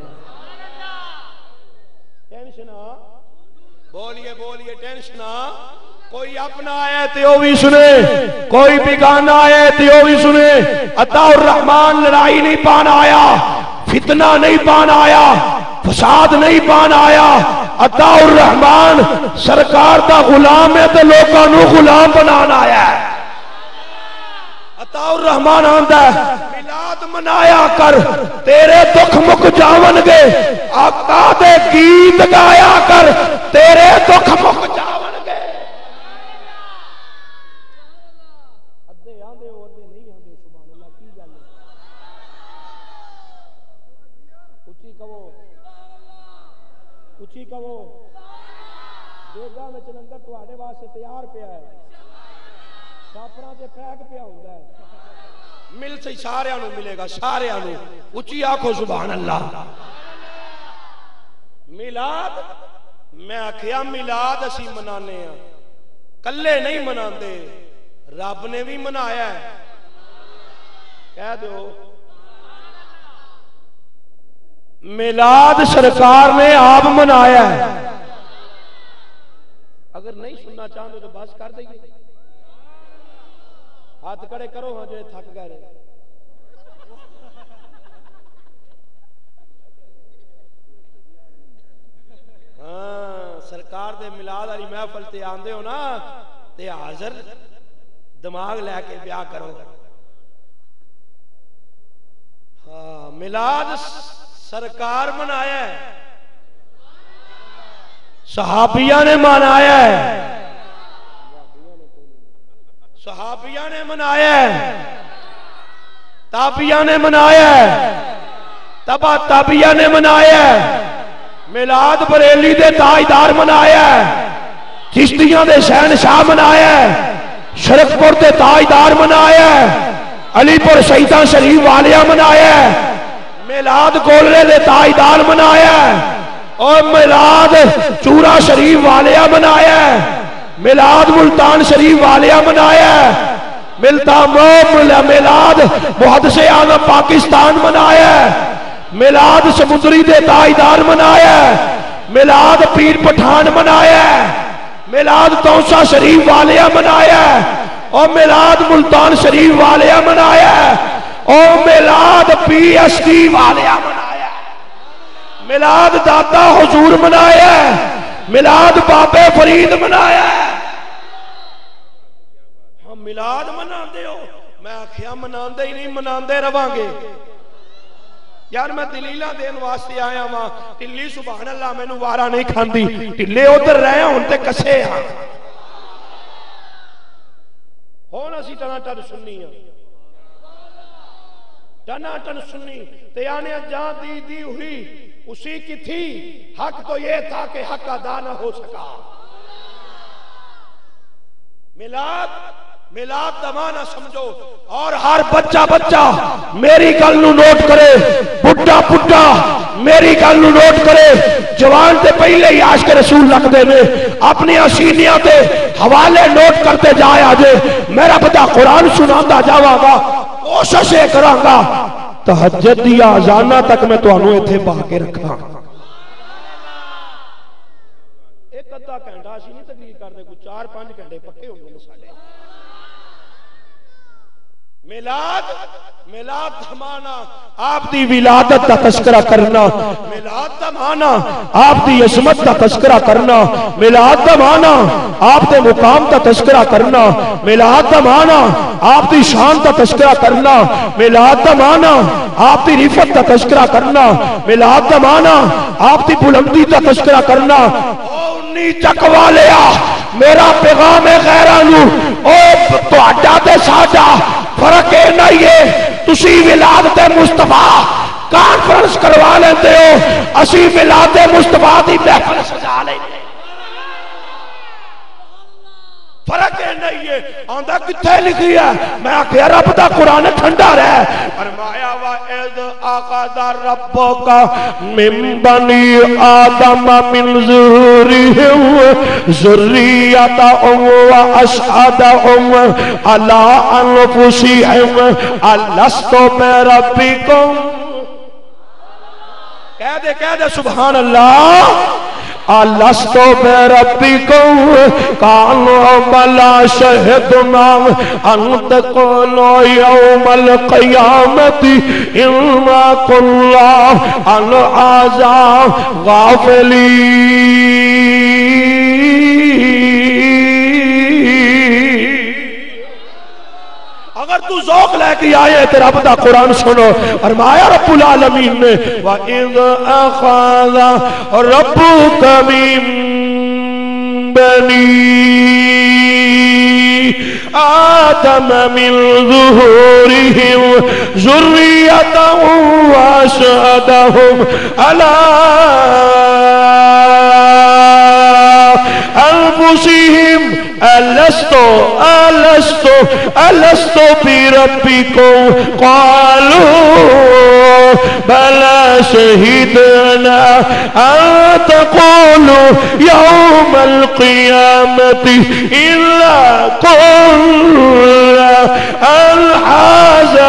[SPEAKER 1] ٹینشناں بولیے ٹینشناں کوئی اپنا آئے تے وہ بھی سنے کوئی بیگانہ آئے تے وہ بھی سنے عطا الرحمان لڑائی نہیں پان آیا فتنہ نہیں پان آیا فساد نہیں پان آیا عطا الرحمان سرکار دا غلام ہے تے لوگاں نو غلام بنانا آیا ہے عطا الرحمان آندا ہے میلاد منایا کر تیرے دکھ مک جاون گے آقا دے گیت گایا کر تیرے دکھ مک جاون گے ادھے آندے ہو ادھے نہیں آندے سبحان اللہ کی گل ہے اچھی کہو دیگا میں چلنگر تواڈے واسطے تیار پیا ہے ساپڑا تے پیک پیا ہوندا ہے مل سے سارے آنو ملے گا سارے آنو اچھی آنکھو سبحان اللہ میلاد میں آکھیا میلاد اسی منانے ہیں کلے نہیں مناندے رب نے بھی منایا ہے کہہ دو میلاد سرکار نے آپ منایا ہے اگر نہیں سننا چاہتے تو بس کر دیں گے ہاتھ کڑے کرو ہاں جو تھک گئے ہاں سرکار دے میلاد والی محفل تے آندے ہو نا تے حاضر دماغ لے کے بیاہ کرو ہاں میلاد سرکار منایا ہے صحابیہ نے منایا ہے صحابیہ نے منایا ہے تابعیہ نے منایا ہے تبع تابعیہ نے منایا ہے میلاد بریلی دے تاجدار منایا ہے چشتیاں دے شہنشاہ منایا ہے شرفپور دے تاجدار منایا ہے علی پور شہیداں شریف والیاں منایا ہے میلاد گولرے دے تاجدار منایا ہے اور میلاد چورا شریف والیا منایا ہے، میلاد ملتان شریف والیا منایا ہے، میلاد محدث اعظم پاکستان منایا ہے، میلاد سمندری دے تاجدار منایا ہے، میلاد پیر پٹھان منایا ہے، میلاد توسا شریف والیا منایا ہے، اور میلاد ملتان شریف والیا منایا ہے، اور میلاد پی ایس ڈی والیا منایا ہے، میلاد داتا حضور منایا ہے، میلاد بابے فرید منایا ہے۔ ہم میلاد منا دے ہو، میں آکھیا منا دے ہی نہیں، منا دے روانگے۔ یار میں دلیلہ دین واسطے آیا ماں، ٹلی سبحان اللہ میں نو وارا نہیں کھاندی، ٹلے ادھر رہے ہوں تے کسے ہاں ہونا سی ٹنا ٹن سننی ہے، ٹنا ٹن سننی تے آنے جہاں دی ہوئی اسی کی تھی، حق تو یہ تھا کہ حق ادا نہ ہو سکا۔ میلاد دمانہ سمجھو، اور ہر بچہ میری گل نو نوٹ کرے، بڑھا میری گل نو نوٹ کرے، جوان تے پہلے ہی عاشق رسول رکھ دے میں اپنی اسینیاں تے حوالے نوٹ کرتے جایا جے، میرا بتا قرآن سناندہ جاواں گا، کوششیں کراں گا، تہجد دیا اذاناں تک میں تو انہوں ایتھے با کے رکھاں۔ ایک ادھا گھنٹہ اسی نہیں تقریر کر دے، کوئی 4-5 گھنٹے پکے ہوں گے ساڈے۔ میلاد دھمانا آپ دی ولادت دا تذکرہ کرنا، میلاد دھمانا آپ دی عظمت دا تذکرہ کرنا، میلاد دھمانا آپ دے مقام دا تذکرہ کرنا، میلاد دھمانا آپ دی شان دا تذکرہ کرنا، میلاد دھمانا آپ دی رفت دا تذکرہ کرنا، میلاد دھمانا آپ دی بلندی دا تذکرہ کرنا۔ اونی چکوا لیا میرا پیغام غیرانو، او تو اڈا تے ساڈا فرق ہے نہیں ہے، تسی ولادت مصطفیٰ کانفرنس کروا لیتے ہو، اسی ولادت مصطفیٰ دی محفل سجا لیتے ہیں، فرق ہے نہیں ہے۔ آندہ کتھے لکھی ہے؟ میں آکھیا رب دا قرآن ٹھنڈا رہے، فرمایا وَإِذْ أَخَذَ رَبُّكَ مِن بَنِي آدَمَ مِن ظُهُورِهِمْ ذُرِّيَّتَهُمْ وَأَشْهَدَهُمْ عَلَىٰ أَنفُسِهِمْ أَلَسْتُ بِرَبِّكُمْ۔ کہہ دے سبحان اللہ۔ ألست بربكم قالوا بلى شهدنا أن تقولوا يوم القيامة إنا كنا عن هذا غافلين۔ اگر تو ذوق لے کے آئے تو رب دا قرآن سنو، فرمایا رب العالمین نے وَإِذْ أَخَذَ رَبُّكَ مِن بَنِي آدَمَ مِن ظُهُورِهِمْ ذُرِّيَّتَهُمْ وَأَشْهَدَهُمْ عَلَىٰ أَنفُسِهِمْ ألست بربكم قالوا بلى شهدنا أن تقولوا يوم القيامة إلا كنا عن هذا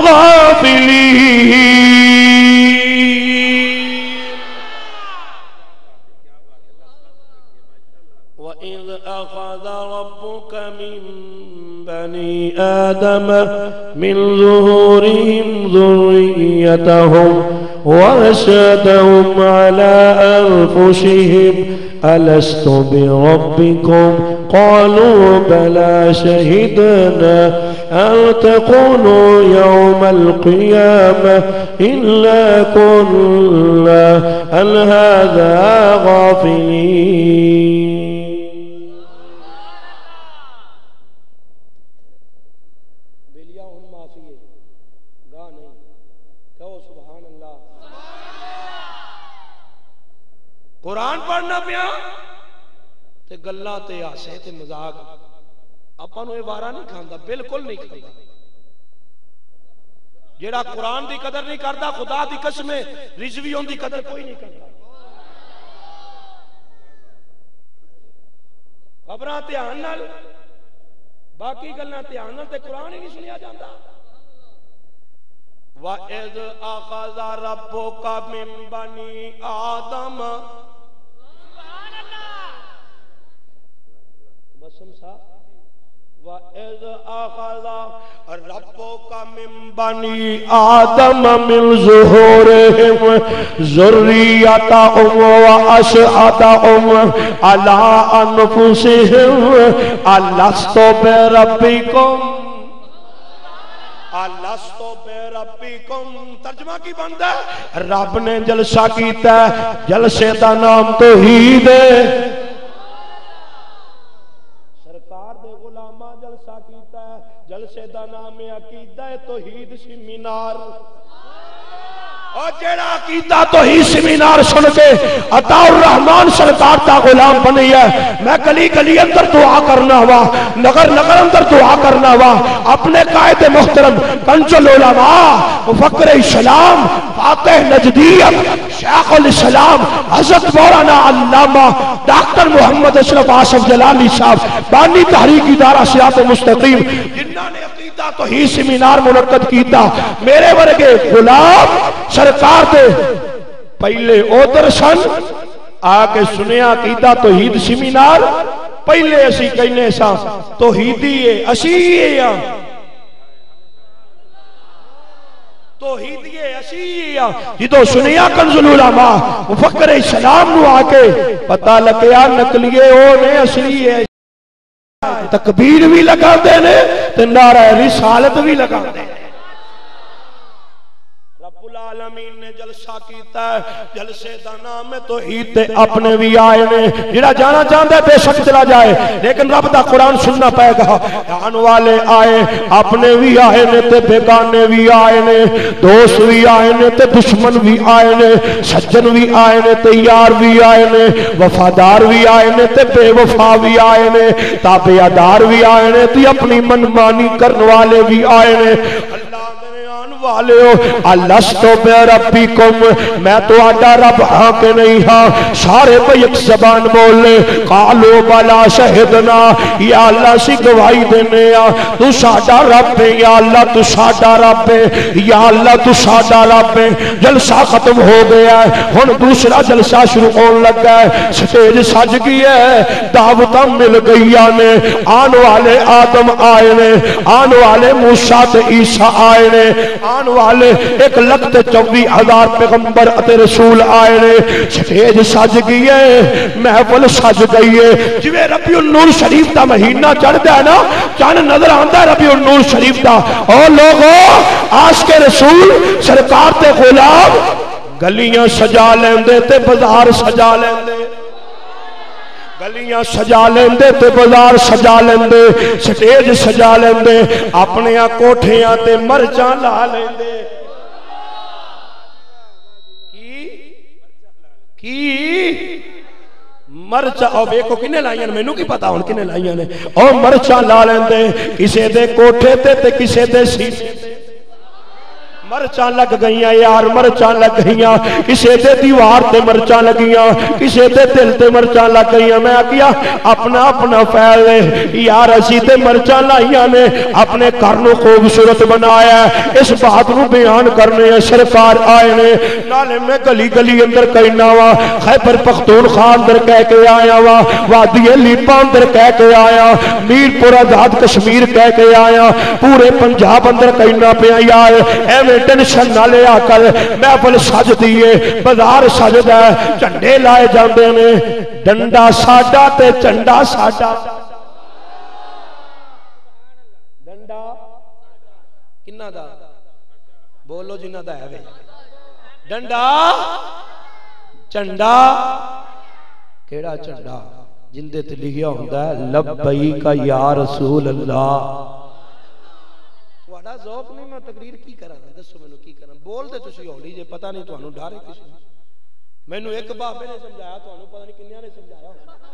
[SPEAKER 1] غافلين۔ وَإِذْ أَخَذَ رَبُّكَ مِن بَنِي آدَمَ مِن ظُهُورِهِمْ ذُرِّيَّتَهُمْ وَأَشْهَدَهُمْ عَلَىٰ أَنفُسِهِمْ أَلَسْتُ بِرَبِّكُمْ قَالُوا بَلَىٰ شَهِدْنَا أَن تَقُولُوا يَوْمَ الْقِيَامَةِ إِنَّا كُنَّا عَنْ هَٰذَا غَافِلِينَ۔ قرآن پڑھنا پیا تے گلاں تے ہاسے تے مذاق اپاں نوں اے وارا نہیں کھاندا، بالکل نہیں کھاندا۔ جیڑا قرآن دی قدر نہیں کردا خدا دی قسم رضوی اون دی قدر کوئی نہیں کردا۔ خبراں دھیان نال باقی گلاں دھیان نال تے قرآن ہی نہیں سنیا جاندا وَإِذْ أَخَذَ رَبُّكَ مِن بَنِي آدَمَ بسم صاحب وَإِذْ أَخَذَ رَبُّكَ مِن بَنِي آدَمَ مِن ظُهُورِهِمْ ذُرِّيَّتَهُمْ وَأَشْهَدَهُمْ عَلَىٰ أَنفُسِهِمْ أَلَسْتُ بِرَبِّكُمْ الستو بے ربکم ترجمہ کی بندہ رب نے جلسہ کیتا ہے جلسے دا نام توحید ہے سرکار دے غلامہ جلسہ کیتا ہے جلسے دا نام عقیدہ توحید سیمینار اور جیڑا عقیدہ توحید سیمینار سن کے عطا الرحمن سرکار تا غلام بنی ہے میں گلی گلی اندر دعا کرنا ہوا نگر نگر اندر دعا کرنا ہوا اپنے قائد محترم کنز العلماء مفکر اسلام فاتح نجدیت شیخ الاسلام حضرت مولانا علامہ ڈاکٹر محمد اشرف آصف جلالی صاحب بانی تحریک ادارہ صراط مستقیم جنہاں نے عقیدہ توحید سیمینار منعقد کیتا میرے ورگے غلام سرکار دے پہلے اوتر سن آکے سنیا عقیدہ توحید سیمینار پہلے اسی کہنے سا توحیدی ہے اسی ہے توحیدی ہے اسی ہے جدو سنیا کنز العلماء مفکر اسلام نو آکے پتہ لگیا نکلیے اونے اصلی ہے تکبیر بھی لگا دینے تے نعرہ رسالت بھی لگا دینے العالمین نے جلسہ کیتا ہے جلسے دا نام ہے توحید تے اپنے بھی آئے نے جڑا جانا چاہتا ہے بے شک چلا جائے لیکن رب دا قرآن سننا پائے گا آن والے آئے اپنے بھی آئے نے تے بیگانے بھی آئے نے دوست بھی آئے نے تے دشمن بھی آئے نے سجن بھی آئے نے تے یار بھی آئے نے وفادار بھی آئے نے تے بے وفا بھی آئے نے تابعدار بھی آئے نے تے اپنی منمانی کرنے والے بھی آئے نے والے ہو الستو بے ربکم میں تو آڈا رب ہاں کے نہیں ہاں سارے پہ ایک زبان بول لے قالو بلا شہدنا یا اللہ سی گواہی دینے تو ساڈا رب ہے یا اللہ تو ساڈا رب ہے یا اللہ تو ساڈا رب ہے جلسہ ختم ہو گیا ہے ہن دوسرا جلسہ شروع ہونے لگا ہے سٹیج سج گئی ہے دعوتاں مل گئی نے آن والے آدم آئے نے آن والے موسیٰ تے عیسیٰ آئے نے آن والے 1,24,000 پیغمبر اتے رسول آئے نے سٹیج سج گئی ہے محفل سج گئی ہے جویں ربیع النور شریف دا مہینہ چڑھدا ہے نا چن نظر آندا ہے ربیع النور شریف دا او لوگو عاشق رسول سرکار تے غلام گلیاں سجا لیندے تے بازار سجا لیندے گلیاں سجا لیندے تے بازار سجا لیندے سٹیج سجا لیندے اپنے کوٹھیاں تے مرچاں لا لیندے کی مرچاں او ویکھو کنے لائیاں مینوں کی پتا ہن کنے لائیاں نے او مرچاں لا لیندے کسے دے کوٹھے تے کسے دے سینے تے مرچاں لگ گئیاں یار مرچاں لگ گئیاں کسے دے دیوار تے مرچاں لگیاں کسے دے دل تے مرچاں لگ گئیاں میں کیا اپنا اپنا فیل یار اسی تے مرچاں لائیاں نے اپنے گھر نو خوبصورت بنایا اس بات نو بیان کرنے سرکار آئے نے نالے میں گلی گلی اندر کہنا وا خیبر پختونخوا اندر کہہ کے آیا وا وادی لیپا اندر کہہ کے آیا میر پور آزاد کشمیر کہہ کے آیا پورے پنجاب اندر کہنا پیا یار ایویں ٹینشن نہ لیا کر محفل سج دیے بازار سجدا ہے جھنڈے لائے جاندے نے ڈنڈا ساڈا تے جھنڈا ساڈا ڈنڈا کنا دا بولو جنہ دا ہے ڈنڈا جھنڈا کیڑا جھنڈا جندے تے لکھیا ہوندا ہے لبیک یا رسول اللہ تہاڈا ذوق نہیں میں تقریر کی کراں دسو مینوں کی کراں بول دے تسی ہولی جے پتہ نہیں تانوں ڈر ہے کسی مینوں ایک بابے نے سمجھایا تانوں پتہ نہیں کنیاں نے سمجھایا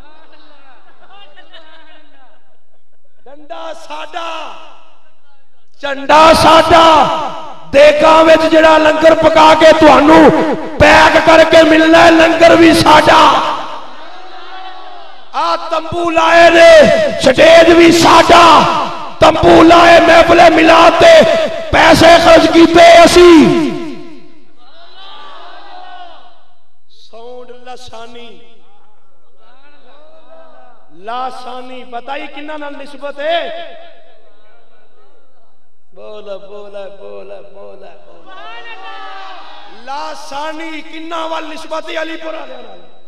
[SPEAKER 1] ڈنڈا ساڈا چنڈا ساڈا دیکھاں وچ جڑا لنگر پکا کے تانوں پیک کر کے ملنا ہے لنگر بھی ساڈا آ تمبو لائے نے سٹیج بھی ساڈا تمبو لائے محفل میلاد تے پیسے خرچ کیتے اسی ساؤنڈ لسانی لاسانی بتائی کنہ نال نسبت ہے بولا بولا بولا بولا لاسانی کنہ وال نسبت ہے علی پور آلے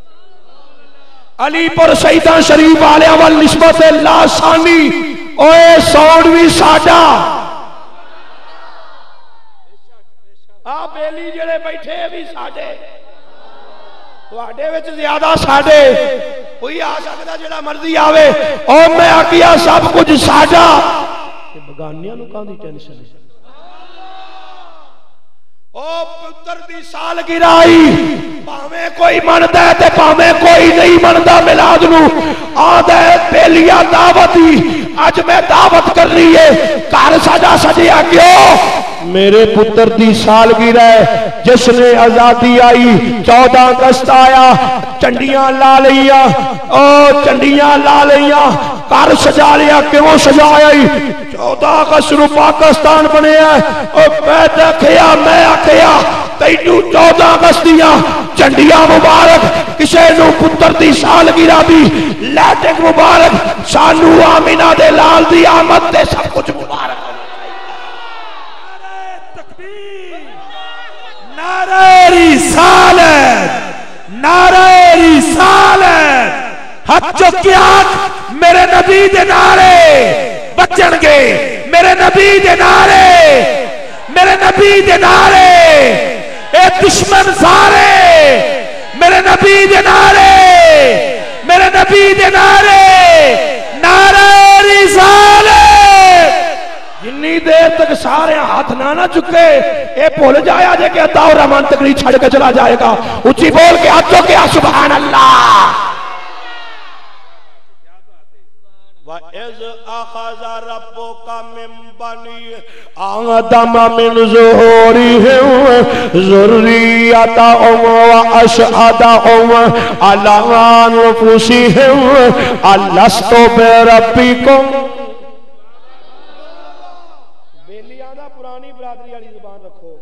[SPEAKER 1] علی پور سیدہ شریف والے وال نسبت ہے لاسانی اوے ساؤنڈ بھی ساڈا آپ بیلی جڑے بیٹھے بھی ساڈے تواڈے وچ زیادہ ساڈے کوئی آ سکدا جڑا مرضی آوے او میں آکھیا سب کچھ ساڈا تے بگانیاں نوں کاندی ٹینشن ہے او پتر دی سالگرہ آئی پاویں کوئی مندا ہے تے پاویں کوئی نہیں مندا میلاد نوں آندا ہے بیلیا دعوتی اج میں دعوت کرنی ہے گھر سجا سجیا کیوں میرے پتر دی سالگرہ ہے جس نے آزادی آئی 14 اگست آیا چنڈیاں لا لیا او چنڈیاں لا لیا گھر سجا لیا کیوں سجایا 14 اگست نو پاکستان بنیا او میں آکھیا تینوں 14 اگست دیاں چنڈیاں مبارک کسے نو پتر دی سالگرہ دی لیٹنگ مبارک سانو آمینہ دے لال دی آمد تے سب کچھ مبارک
[SPEAKER 2] نعرہ رسالت نعرہ رسالت حق چوکیات میرے نبی دے نعرے بچن گے میرے نبی دے نعرے میرے نبی دے نعرے اے دشمن سارے میرے نبی دے نعرے میرے نبی دے نعرے نعرہ رسالت جنی دیر تک سارے ہاتھ نہ چکے اے بھول جایا جے کہ عطا اور رحمان تقریر چھڑ کے چلا جائے گا اچھی بول کے ہاتھوں کیا سبحان اللہ وَإِذْ أَخَذَ رَبُّكَ مِن بَنِي آدَمَ مِنْ ظُهُورِهِمْ ذُرِّيَّتَهُمْ وَأَشْهَدَهُمْ عَلَىٰ أَنفُسِهِمْ أَلَسْتُ بِرَبِّكُمْ پرانی برادری والی زبان رکھو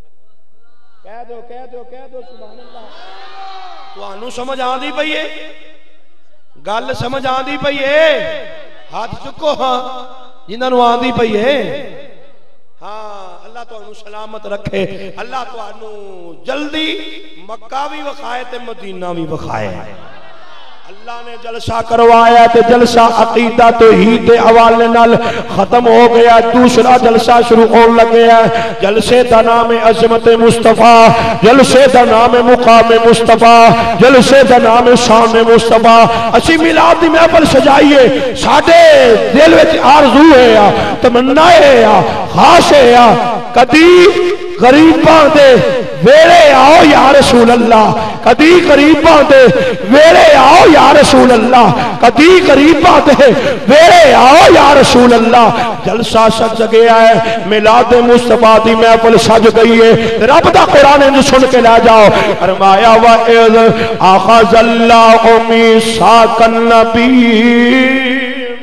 [SPEAKER 2] کہہ دو سبحان اللہ تانوں سمجھ آندی پئی ہے گل سمجھ آندی پئی ہے ہاتھ چکو ہاں جنہاں نوں آندی پئی ہے ہاں اللہ تانوں سلامت رکھے اللہ تانوں جلدی مکہ بھی وکھائے تے مدینہ بھی وکھائے اللہ نے جلسہ کروایا تے جلسہ عقیدہ توحید دے حوالے نال ختم ہو گیا دوسرا جلسہ شروع ہون لگیا جلسے دا نام عظمت مصطفیٰ جلسے دا نام مقام مصطفیٰ جلسے دا نام شان مصطفیٰ اسی میلاد دی محفل سجائیے ساڈے دل وچ آرزو ہے تمنا ہے خواہش ہے کدی غریباں دے ویڑے آؤ یا رسول اللہ کدی غریباں دے ویڑے آؤ یا رسول اللہ کدی غریباں دے ویڑے آؤ یا رسول اللہ جلسہ سج گیا ہے میلاد مصطفیٰ دی محفل سج گئی ہے رب دا قرآن انج سن کے لے جاؤ فرمایا وَإِذْ أَخَذَ اللَّهُ مِيثَاقَ النَّبِيِّينَ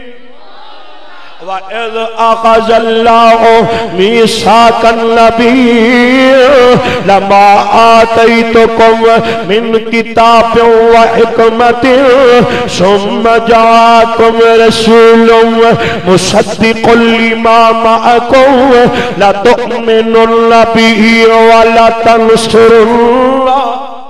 [SPEAKER 2] وَإِذْ أَخَذَ اللَّهُ مِيثَاقَ النَّبِيِّينَ لَمَا آتَيْتُكُم مِّن كِتَابٍ وَحِكْمَةٍ ثُمَّ جَاءَكُمْ رَسُولٌ مُصَدِّقٌ لِّمَا مَعَكُمْ لَتُؤْمِنُنَّ بِهِ وَلَتَنصُرُنَّهُ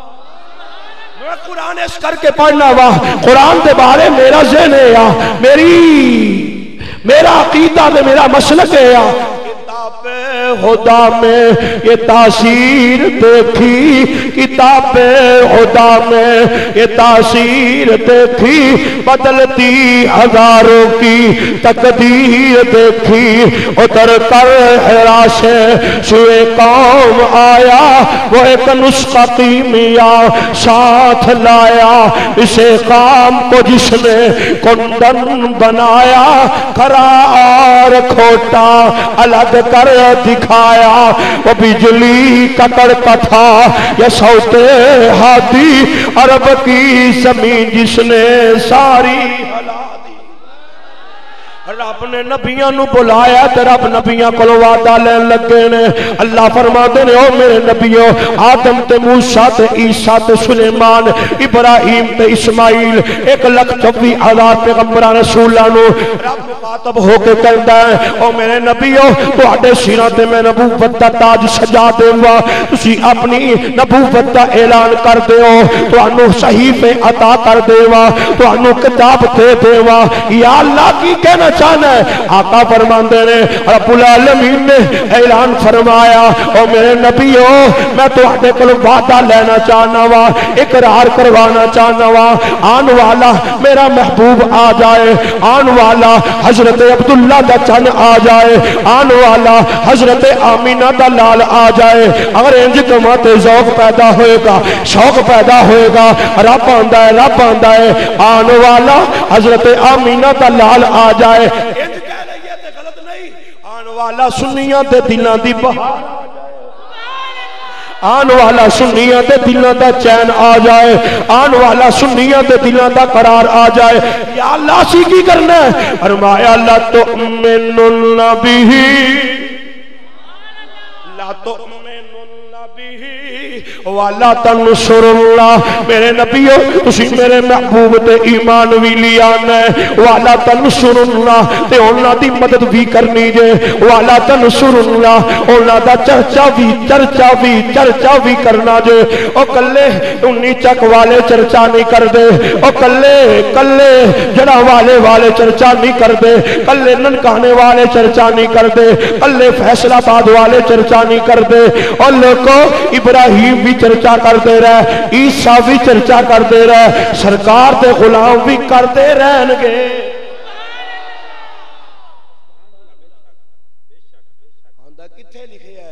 [SPEAKER 2] قرآن اس کر کے پڑھنا وا قرآن دے بارے میرا ذہن ہے میرا عقیدہ میں میرا مسلک ہے کتاب خدا میں یہ تاثیر دیکھی کتاب خدا میں یہ تاثیر دیکھی بدلتی ہزاروں کی تقدیر دیکھی اتر کر حرا سے سوئے قوم آیا وہ ایک نسخہ کیمیا ساتھ لایا اسے کام کو جس نے کندن بنایا قرار کھوٹا الگ
[SPEAKER 1] کر دکھایا، وہ بجلی کا تڑکا تھا یا صوت ہادی عرب کی زمین جس نے ساری ہلا دی۔ رب نے نبیاں نو بلایا تے رب نبیاں کو وعدہ لین لگے نے۔ اللہ فرماتے نے او میرے نبیوں، آدم تے موسیٰ تے عیسیٰ تے سلیمان ابراہیم تے اسماعیل 1,24,000 پیغمبران رسولاں نو رب مخاطب ہو کے کہندا ہے او میرے نبیوں، تواڈے سراں تے میں نبوت دا تاج سجا دیواں، تسی اپنی نبوت دا اعلان کر دیو، تانوں صحیفے عطا کر دیواں، تانوں کتاب دے دیواں۔ یا اللہ کی کہنا چاہنا ہے؟ آقا فرماندے نے رب العالمین نے اعلان فرمایا او میرے نبیوں، میں تواڈے کول وعدہ لینا چاہنا وا، اقرار کروانا چاہنا وا، آن والا میرا محبوب آ جائے، آن والا حضرت عبداللہ دا چن آ جائے، آن والا حضرت آمینہ دا لال آ جائے، اگر انج کماتے ذوق پیدا ہوئے گا، شوق پیدا ہوئے گا، رب آندا ہے، رب آندا ہے، آن والا حضرت آمینہ دا لال آ جائے، انج کہہ رہی ہے تے غلط نہیں، آن والا سنیاں دے دلاں دی بہار آ جائے، آن والا سنیاں دے دلاں دا چین آ جائے، آن والا سنیاں دے دلاں دا قرار آ جائے۔ یا اللہ سی کی کرنا ہے؟ فرمایا لا تؤمنن بہ لا تؤمنن بہ وَلَا تَنْصُرُ اللَّهِ، میرے نبیو تسی میرے محبوب تے ایمان بھی لیانا ہے، وَلَا تَنْصُرُ اللَّهِ تے انہاں دی مدد بھی کرنی جے، وَلَا تَنْصُرُ اللَّهِ انہاں دا چرچا بھی کرنا جے۔ او کلے انہی چک والے چرچا نہیں کر دے، او کلے جڑا والے چرچا نہیں کر دے، کلے ننکانے والے چرچا نہیں کر دے، کلے فیصل آباد والے چرچا نہیں کر دے، اور لوگوں ابراہیم بھی چرچا کرتے رہے، عیسیٰ بھی چرچا کرتے رہے، سرکار دے غلام بھی کرتے رہن گے۔ آندہ کتھے لکھے ہے؟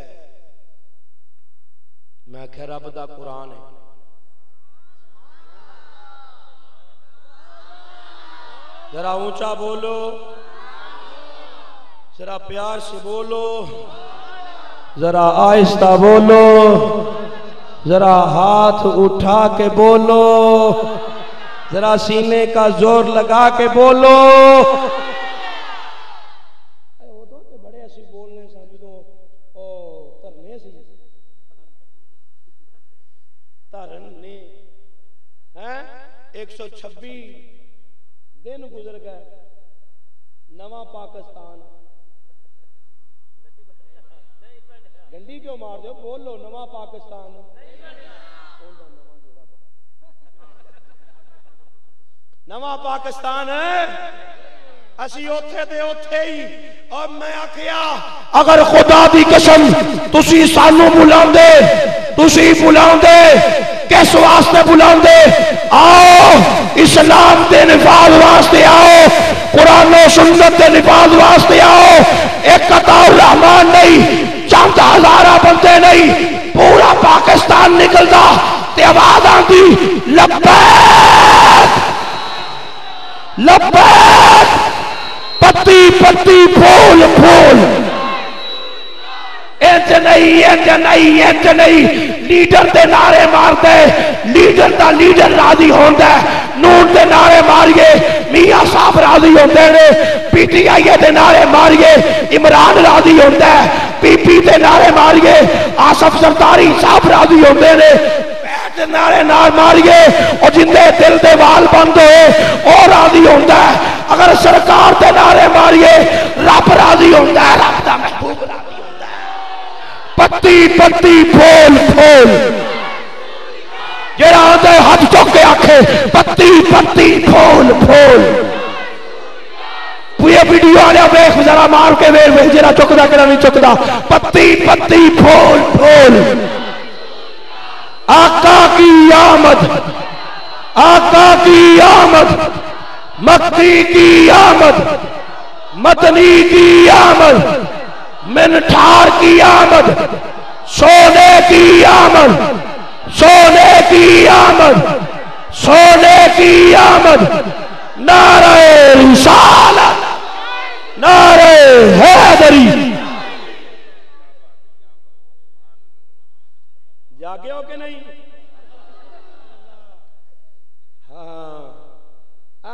[SPEAKER 1] میں کہ رب دا قرآن ہے۔ ذرا اونچا بولو، ذرا پیار سے بولو، ذرا آہستہ بولو، ذرا ہاتھ اٹھا کے بولو، ذرا سینے کا زور لگا کے بولو۔ بڑے ایسی بولنے سے جدوں ترنے سی ترنے 126 دن گزر گئے، نواں پاکستان گنڈی کیوں مار دو؟ بولو نواں پاکستان، نواں پاکستان ہے، اسی اوتھے دے اوتھے ہی۔ اور میں آکھیا اگر خدا دی قسم تسی سانو بلاندے، تسی بلاندے کس واسطے بلاندے؟ آؤ اسلام دے نفاذ واسطے آؤ، قرآن و سنت دے نفاذ واسطے آؤ۔ ایک قطار رحمان نہیں، چند ہزارہ بندے نہیں، پورا پاکستان نکلدا تے آواز آندی لبیک لبیک، پتی پتی پھول پھول، انج نہیں، لیڈر دے نعرے مار دے، لیڈر دا لیڈر راضی ہوندا ہے، نون دے نعرے ماریے میاں صاحب راضی ہوندے نے، پی ٹی آئی دے نعرے ماریے عمران راضی ہوندا ہے، پی پی دے نعرے ماریے آصف زرداری صاحب راضی ہوندے نے، پیٹ دے نعرے ماریے اور جندے دل دے وال بند ہوئے اور راضی ہوندا ہے، اگر سرکار دے نعرے ماریے رب راضی ہوندا ہے، رب دا محبوب راضی ہوندا ہے۔ پتی پتی پھول پھول، جڑا آندے ہاتھ چک کے آکھے پتی پتی پھول پھول، یہ ویڈیو آنے ویکھ ذرا مار کے ویکھ جڑا چکدا کڑا نہیں چکدا، پتی پتی پھول پھول، آقا کی آمد، آقا کی آمد، مکی کی آمد، مدنی کی آمد، منٹھار کی آمد، سونے کی آمد، سونے کی آمد، سونے کی آمد، نعرہ رسالت، نعرہ حیدری،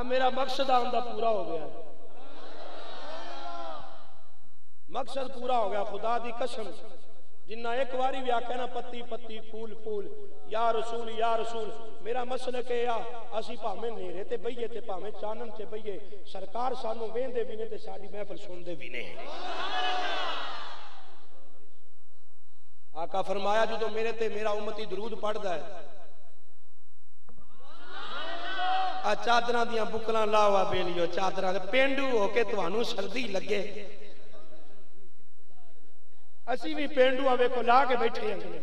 [SPEAKER 1] میرا مقصد آمدہ پورا ہو گیا، مقصد پورا ہو گیا، خدا دی قسم جنہ ایک واری بھی آکھے نا پتی پتی پھول پھول یا رسول یا رسول، میرا مسئلہ کہ یا اسی پاہمیں نیرے تے بھئیے تے پاہمیں چانن تے بھئیے، سرکار سانوں ویندے بھی نے تے ساڑی محفل سن دے بھی نے۔ آقا فرمایا جو تو میرے تے میرا امتی درود پڑھ دا ہے، چادرہ دیاں بکلاں لاوا بیلیو، چادرہ پینڈو ہو کے توانوں سردی لگے، اسی بھی پینڈو آوے کو لا کے بیٹھے ہیں،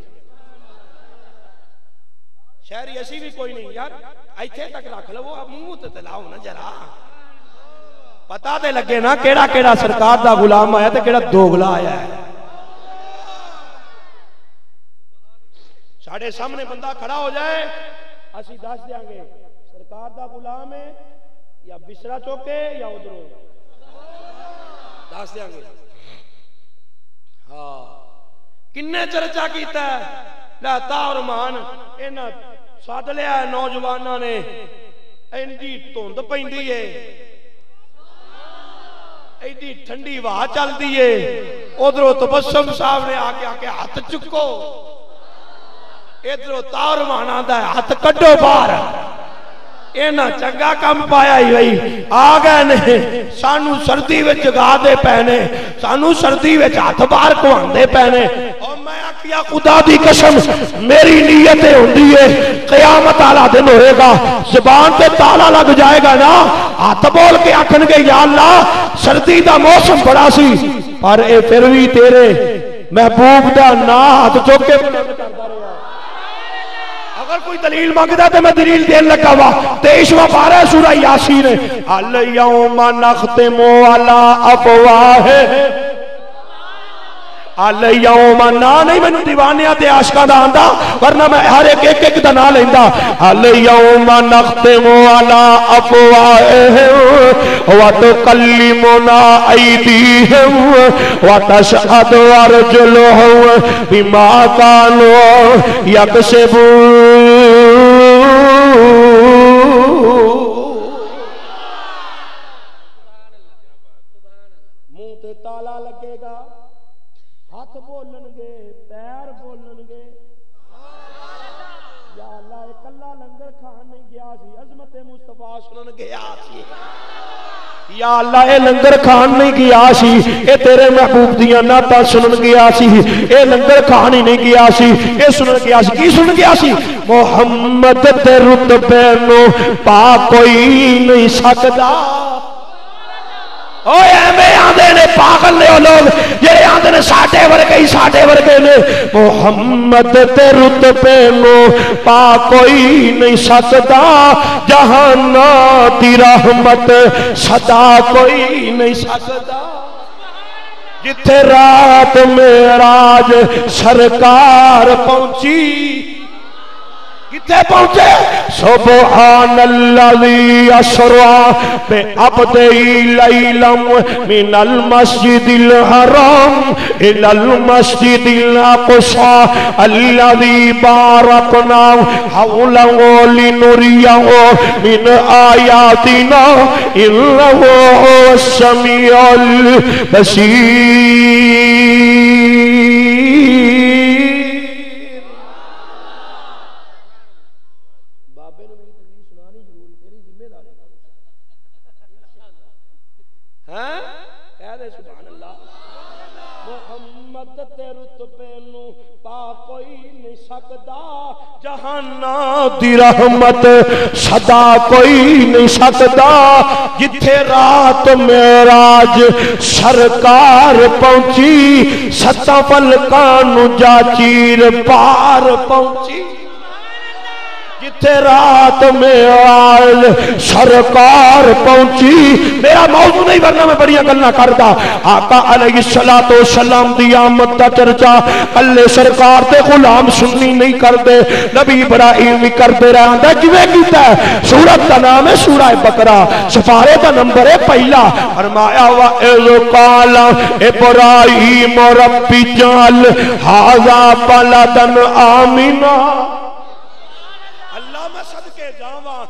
[SPEAKER 1] شہری اسی بھی کوئی نہیں یار، ایتھے تک رکھ لو اب منہ تے لاؤ نا جرا، پتہ تے لگے نا کیڑا کیڑا سرکار دا غلام آیا تے کیڑا دوغلا آیا ہے۔ ساڑھے سامنے بندہ کھڑا ہو جائے اسی دس دیاں گے سرکار دا غلام ہے یا بسرا چوکے یا ادھروں، دس دیاں گے۔ ہاں کنے چرچا کیتا ہے لاتا اور مان اینا ساتھ لیا ہے نوجوانہ نے، اینڈی توند پہندی ہے، ایڈی ٹھنڈی واہ چل دیئے، ادھروں تبسم صاحب نے آکے ہاتھ چکو، ادھروں تاور مانا دا ہے ہاتھ کڈو بار، اینا چنگا کم پایا ہی وئی آگئے نے سانو سردی وچ جگا دے پہنے، سانو سردی وچ ہاتھ بار کو آندے پہنے، اور میں آکیا خدا دی قسم میری نیتیں ہوندی ہے قیامت آلہ دن ہوئے گا، زبان پہ تالا لگ جائے گا نا، ہاتھ بول کے آکھن گے یا اللہ سردی دا موسم بڑا سی پر اے پھر بھی تیرے محبوب دا نا ہاتھ چوکے بلند کردا رہا۔ اگر کوئی دلیل مانگتا ہے تو میں دلیل دین لگا ہوا 23واں پارہ سورہ یاسین ہے، الیوم نختم علی افواہہم، الیوم نا نہیں میں دیوانیاں تے عاشقاں دا آندا ورنہ میں ہر ایک دا نام لیندا، الیوم نختم علی افواہہم وتکلمنا ایدیہم وتشہد ارجلہم بما کانوا یکسبون۔ منہ تے تالا لگے گا، ہاتھ بولن گے، پیر بولن گے، یا اللہ ایک اللہ لنگر کھان نہیں گیا سی، عظمت مصطفیٰ سنن گیا سی، یا اللہ اے لنگر کھان نہیں گیا سی، اے تیرے محبوب دیاں نعتاں سنن گیا سی، اے لنگر کھان ہی نہیں گیا سی، اے سنن گیا سی، کی سنن گیا سی؟ محمد تے رتبے نو پا کوئی نہیں سکدا۔ اوے ایویں آندے نے پاگل نے او لوگ جڑے آندے نے ساڈے ورگے نے، محمد تے رتبے نو پا کوئی نہیں سکدا، جہاں دی رحمت صدا کوئی نہیں سکدا، جتھے رات معراج سرکار پہنچی، کتے پہنچے؟ سبحان اللذی اسرا بعبدہی لیلا من المسجد الحرام الى المسجد الاقصی اللذی بارکنا حولہ لنریہ من آیاتنا انہو هو السمیع البصیر۔ دی رحمت صدا کوئی نہیں سکدا، جتھے رات معراج سرکار پہنچی، ستاں فلکاں نو جا چیر پار پہنچی، جتھے رات معراج سرکار پہنچی۔ میرا موضوع نہیں ورنہ میں بڑیاں گلاں کردا، آقا علیہ الصلوۃ والسلام دی آمد دا چرچا کلے سرکار تے غلام سنی نہیں کردے، نبی ابراہیم بھی کردے رہندا کیویں کیتا ہے؟ سورت دا نام ہے سورہ بقرہ، سپارے دا نمبر ہے پہلا، فرمایا وَإِذْ قَالَ إِبْرَاهِيمُ رَبِّ اجْعَلْ هَٰذَا بَلَدًا آمِنًا۔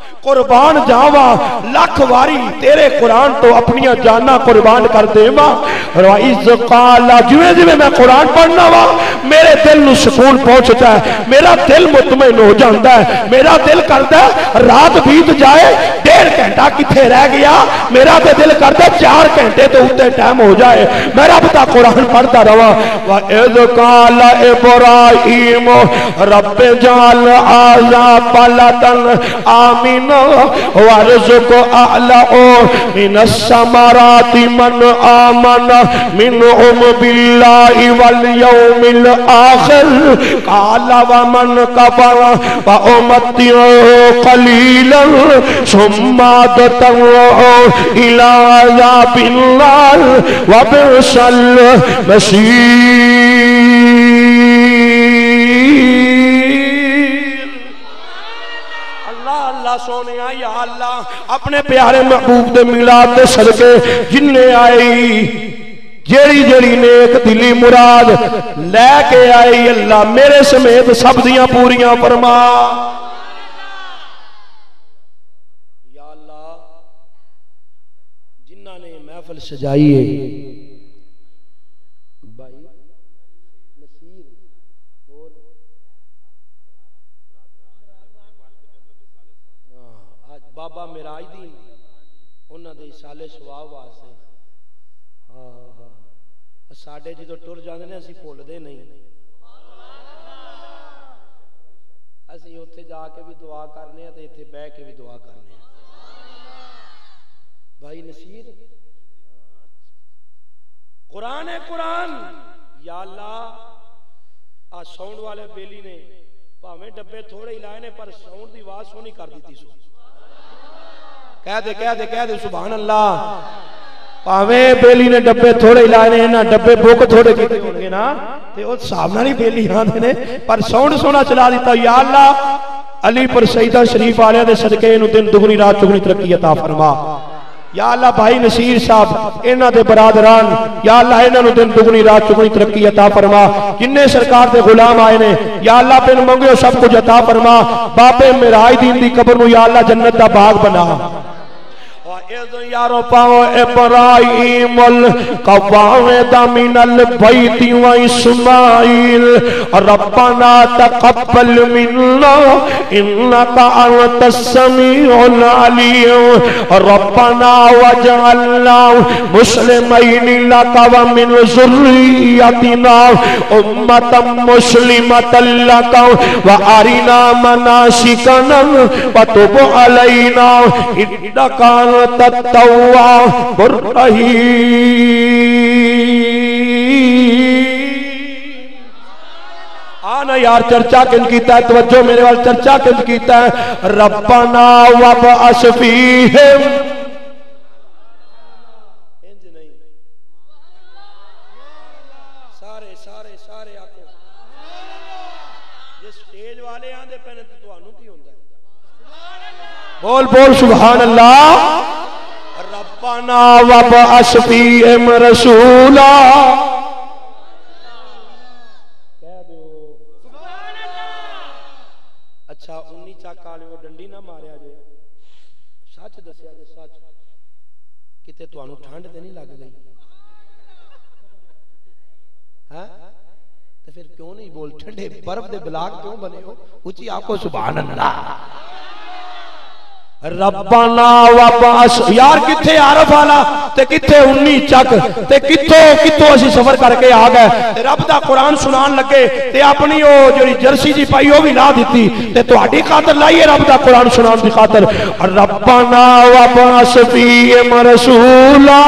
[SPEAKER 1] قربان جاوا لکھ واری تیرے قرآن تو اپنی جانا قربان کر دیوا وَإِذْ قَالَ جویں جویں میں قرآن پڑھنا وا میرے دل نو سکون پہنچتا ہے میرا دل مطمئن ہو جاتا ہے میرا دل کرتا ہے رات بیت جائے 1.5 گھنٹہ کتھے رہ گیا میرا دل کرتا ہے 4 گھنٹے تو اتنے ٹائم ہو جائے میں رب دا قرآن پڑھتا رہا وَإِذْ قَالَ إِبْرَاهِيمُ رَبِّ اجْعَلْ هَٰذَا بَلَدًا آمِنًا وَارْزُقْ أَهْلَهُ مِنَ الثَّمَرَاتِ مَنْ آمَنَ مِنْهُمْ بِاللَّهِ وَالْيَوْمِ الْآخِرِ قَالَ وَمَنْ كَفَرَ فَأُمَتِّعُهُ قَلِيلًا ثُمَّ أَضْطَرُّهُ إِلَىٰ عَذَابِ النَّارِ وَبِئْسَ الْمَصِيرُ سونے یا اللہ اپنے پیارے محبوب دے میلاد دے صدقے جننے آئی جیڑی جیڑی نیک دلی مراد لے کے آئی اللہ میرے سمیت سب دیاں پوریاں فرما یا اللہ جنہ نے محفل سجائی ہے بابا میراج دین انہاں دے سالے ثواب واسطے ساڈے جدوں ٹر جاندے نے اسی بھولدے نہیں اسی اوتھے جا کے بھی دعا کرنے تے ایتھے بیٹھ کے بھی دعا کرنے بھائی نصیر قرآن ہے قرآن یا اللہ آ ساؤنڈ والے بیلی نے پاویں ڈبے تھوڑے ہی لائے نے پر ساؤنڈ دی آواز سونی کر دیتی سو کہہ دے سبحان اللہ پاویں بیلی نے ڈبے تھوڑے لائے نے نا ڈبے بوک تھوڑے کیتے ہون گے نا تے او صاحب نال ہی بیلی آندے نے پر ساؤنڈ سونا چلا دیتا یا اللہ علی پر سیدہ شریف والے دے صدقے نو دن دگنی رات چگنی ترقی عطا فرما یا اللہ بھائی نصیر صاحب انہاں دے برادران یا اللہ انہاں نو دن دگنی رات چگنی ترقی عطا فرما جننے سرکار دے غلام آئے نے یا اللہ بن منگیو سب کچھ عطا فرما بابے میراج دین دی قبر نو یا اللہ جنت دا باغ بنا اذ يرفع ابراهيم القواعد من البيت واسماعيل ربنا تقبل منا انك انت السميع العليم ربنا واجعلنا مسلمين لك ومن ذريتنا امة مسلمة لك وارنا مناسكنا وتب علينا انك التواب الرحیم آنا یار چرچا کن کیتا ہے توجہ میرے وال چرچا کن کیتا ہے ربنا وابعث فیہم انج نہیں سارے آکو جس سٹیج والے آن دے پہنے تو آنو کی ہوندہ ہے بول سبحان اللہ ربنا وابعث فیہم رسولا کہہ دو اچھا انی چاک آلے وہ ڈنڈی نہ ماریا جے سچ دسیا جے سچ کتے تو آنو ٹھانڈ دے نہیں لگ گئی ہاں تو پھر کیوں نہیں بول ٹھنڈے برف دے بلاک کیوں بنے ہو اچھی آپ کو سبحان اللہ ربنا وابعث یار کتھے عارف والا تے کتھے انی چک تے کتھوں اسی سفر کر کے آ گئے تے رب دا قرآن سنان لگے تے اپنی او جڑی جرسی جی پائی او بھی لا دیتی تے تہاڈی خاطر لائیے رب دا قرآن سنان دی خاطر ربنا وابعث فیہم رسولا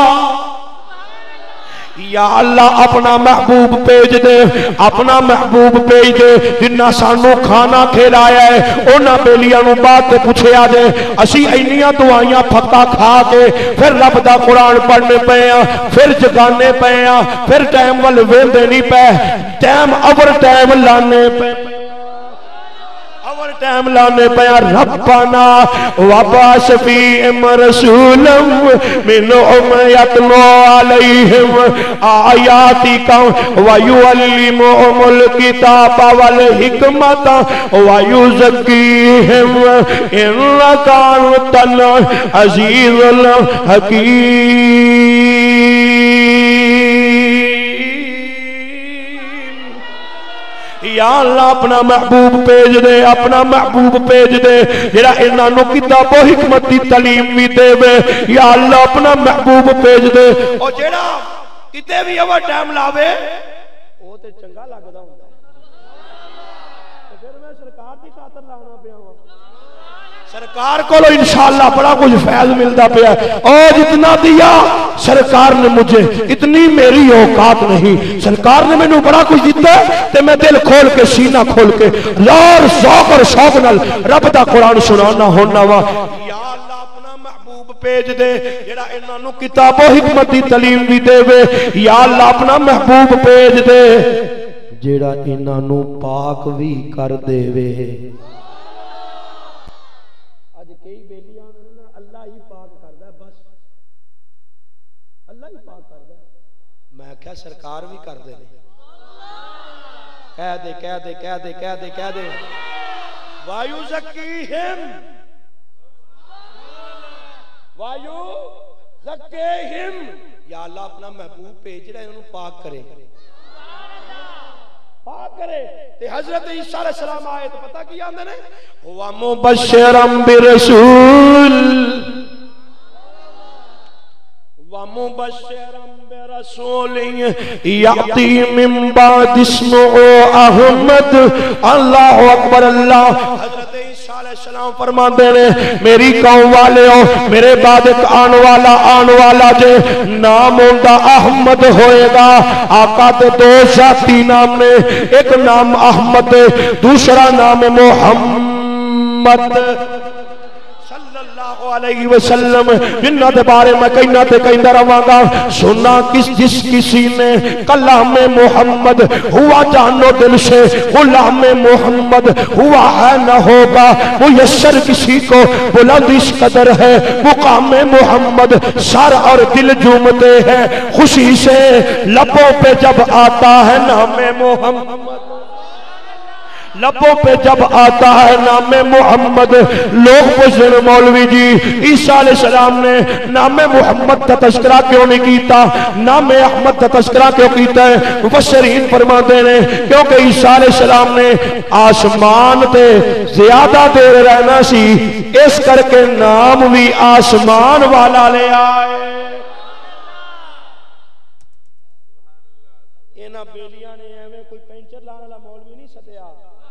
[SPEAKER 1] یا اللہ اپنا محبوب بھیج دے اپنا محبوب بھیج دے جنہ سانو کھانا کھلایا ہے انہاں بیلیاں نو بات تے پوچھیا دے اسی اینیاں دعائیاں پھکا کھا کے پھر رب دا قرآن پڑھنے پے ہیں پھر جگانے پے ہیں پھر ٹائم ول ویندے نہیں پے ٹائم اوور ٹائم لانے پے اوور ٹائم لانے پیا ربنا وبعث فیہم رسولا منہم یتلو علیہم آیاتک ویعلمہم الکتاب والحکمت ویزکیہم انک انت العزیز الحکیم۔ یا اللہ اپنا محبوب بھیج دے، اپنا محبوب بھیج دے جڑا انہاں نو کتاب و حکمت دی تعلیم بھی دے وے۔ یا اللہ اپنا محبوب بھیج دے او جڑا کتے بھی اوور ٹائم لاوے او تے چنگا لگدا ہوندا تے پھر میں سرکار دی خاطر لانا پیا ہوں، سرکار کو انشاءاللہ بڑا کچھ فیض ملتا پیا اور جتنا دیا سرکار نے مجھے اتنی میری اوقات نہیں، سرکار نے مینوں بڑا کچھ دیتا تے میں دل کھول کے سینہ کھول کے لار ذوق اور شوق نال رب دا قرآن سنانا ہونا وا۔ یا اللہ اپنا محبوب بھیج دے جڑا انہاں نو کتاب و حکمت دی تعلیم بھی دے وے۔ یا اللہ اپنا محبوب بھیج دے جڑا انہاں نو پاک بھی کر دے وے۔ کیا سرکار بھی کر دے کہہ دے کہہ دے کہہ دے کہہ دے کہہ دے وَيُزَكِّيهِمْ وَيُزَكِّيهِمْ۔ یا اللہ اپنا محبوب بھیج رہا ہے انہوں پاک کرے پاک کرے۔ تے حضرت عیسیٰ علیہ السلام آئے تو پتہ کیا اندر ہے وَمُبَشِّرًا بِرَسُولٍ وَمُبَشِّرًا بِرَسُولٍ يَأْتِي مِن بَعْدِ اسْمُهُ أَحْمَدُ۔ اللہ اکبر اللہ۔ حضرت عیسیٰ علیہ السلام فرماتے ہیں میری قوم والے ہو، میرے بعد ایک آن والا جے نام ہوندہ احمد ہوئے گا۔ آقا دے دو ذاتی نام نے، ایک نام احمد دوسرا نام محمد علیہ وسلم، جنہ دے بارے میں کہنا تے کہندا رہواں گا۔ سنا جس کسی نے کلام محمد ہوا جانو دل سے، غلام محمد ہوا ہے نہ ہوگا میسر کسی کو بلند اس قدر ہے، مقام محمد سر اور دل جھومتے ہیں خوشی سے، لبوں پہ جب آتا ہے نام محمد، لبوں پہ جب آتا ہے نام محمد لوگ پوچھتے مولوی جی عیسیٰ علیہ السلام نے نام محمد کا تذکرہ کیوں نہیں کیتا، نام احمد کا تذکرہ کیوں کیتا ہے؟ مفسرین فرماتے ہیں کیونکہ عیسیٰ علیہ السلام نے آسمان تے زیادہ دیر رہنا سی، اس کر کے نام بھی آسمان والا لے آئے۔ اینا بیلیاں نے ایویں کوئی پینچر لانا لا مولوی نہیں سدیا،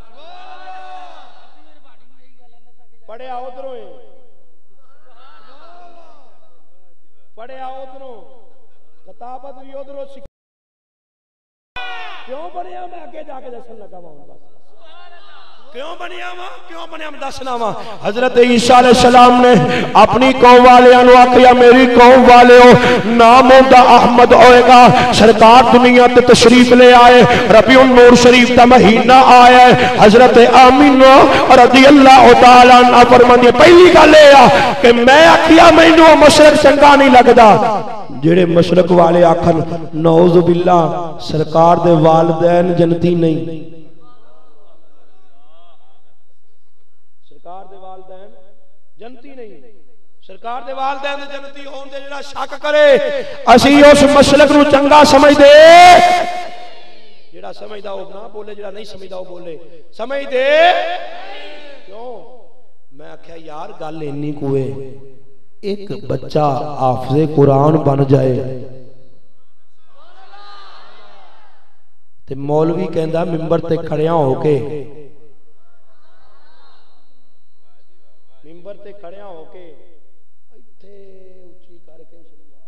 [SPEAKER 1] پڑھیا ادھروں ہے، پڑھیا ادھروں، کتابت بھی ادھروں سکھ کیوں بنیا میں آگے جا کے دسن لگا ہوں بس کیوں بنیا میں دسنا وا۔ حضرت عیسیٰ علیہ السلام نے اپنی قوم والیاں نو آکھیا میری قوم والیو نام ہوندا احمد ہوئے گا۔ سرکار دنیا تے تشریف لے آئے، ربیع النور شریف دا مہینہ آیا ہے۔ حضرت آمینہ رضی اللہ تعالیٰ عنہ فرماندی پہلی گل اے کہ میں آکھیا مینوں مشرق چنگا نہیں لگدا، جڑے مشرق والے آکھن نعوذ باللہ سرکار دے والدین جنتی نہیں، جنتی نہیں، سرکار دے والدین جنتی ہون دے جڑا شک کرے اسی اس مسلک نو چنگا سمجھ دے، جڑا سمجھدا ہو نہ بولے، جڑا نہیں سمجھدا ہو بولے، سمجھ دے کیوں؟ میں آکھیا یار گل اینی کوئے ایک بچہ حافظ قرآن بن جائے تے مولوی کہندا ممبر تے کھڑیاں ہو کے تے کھڑیاں ہو کے ایتھے اونچی کر کے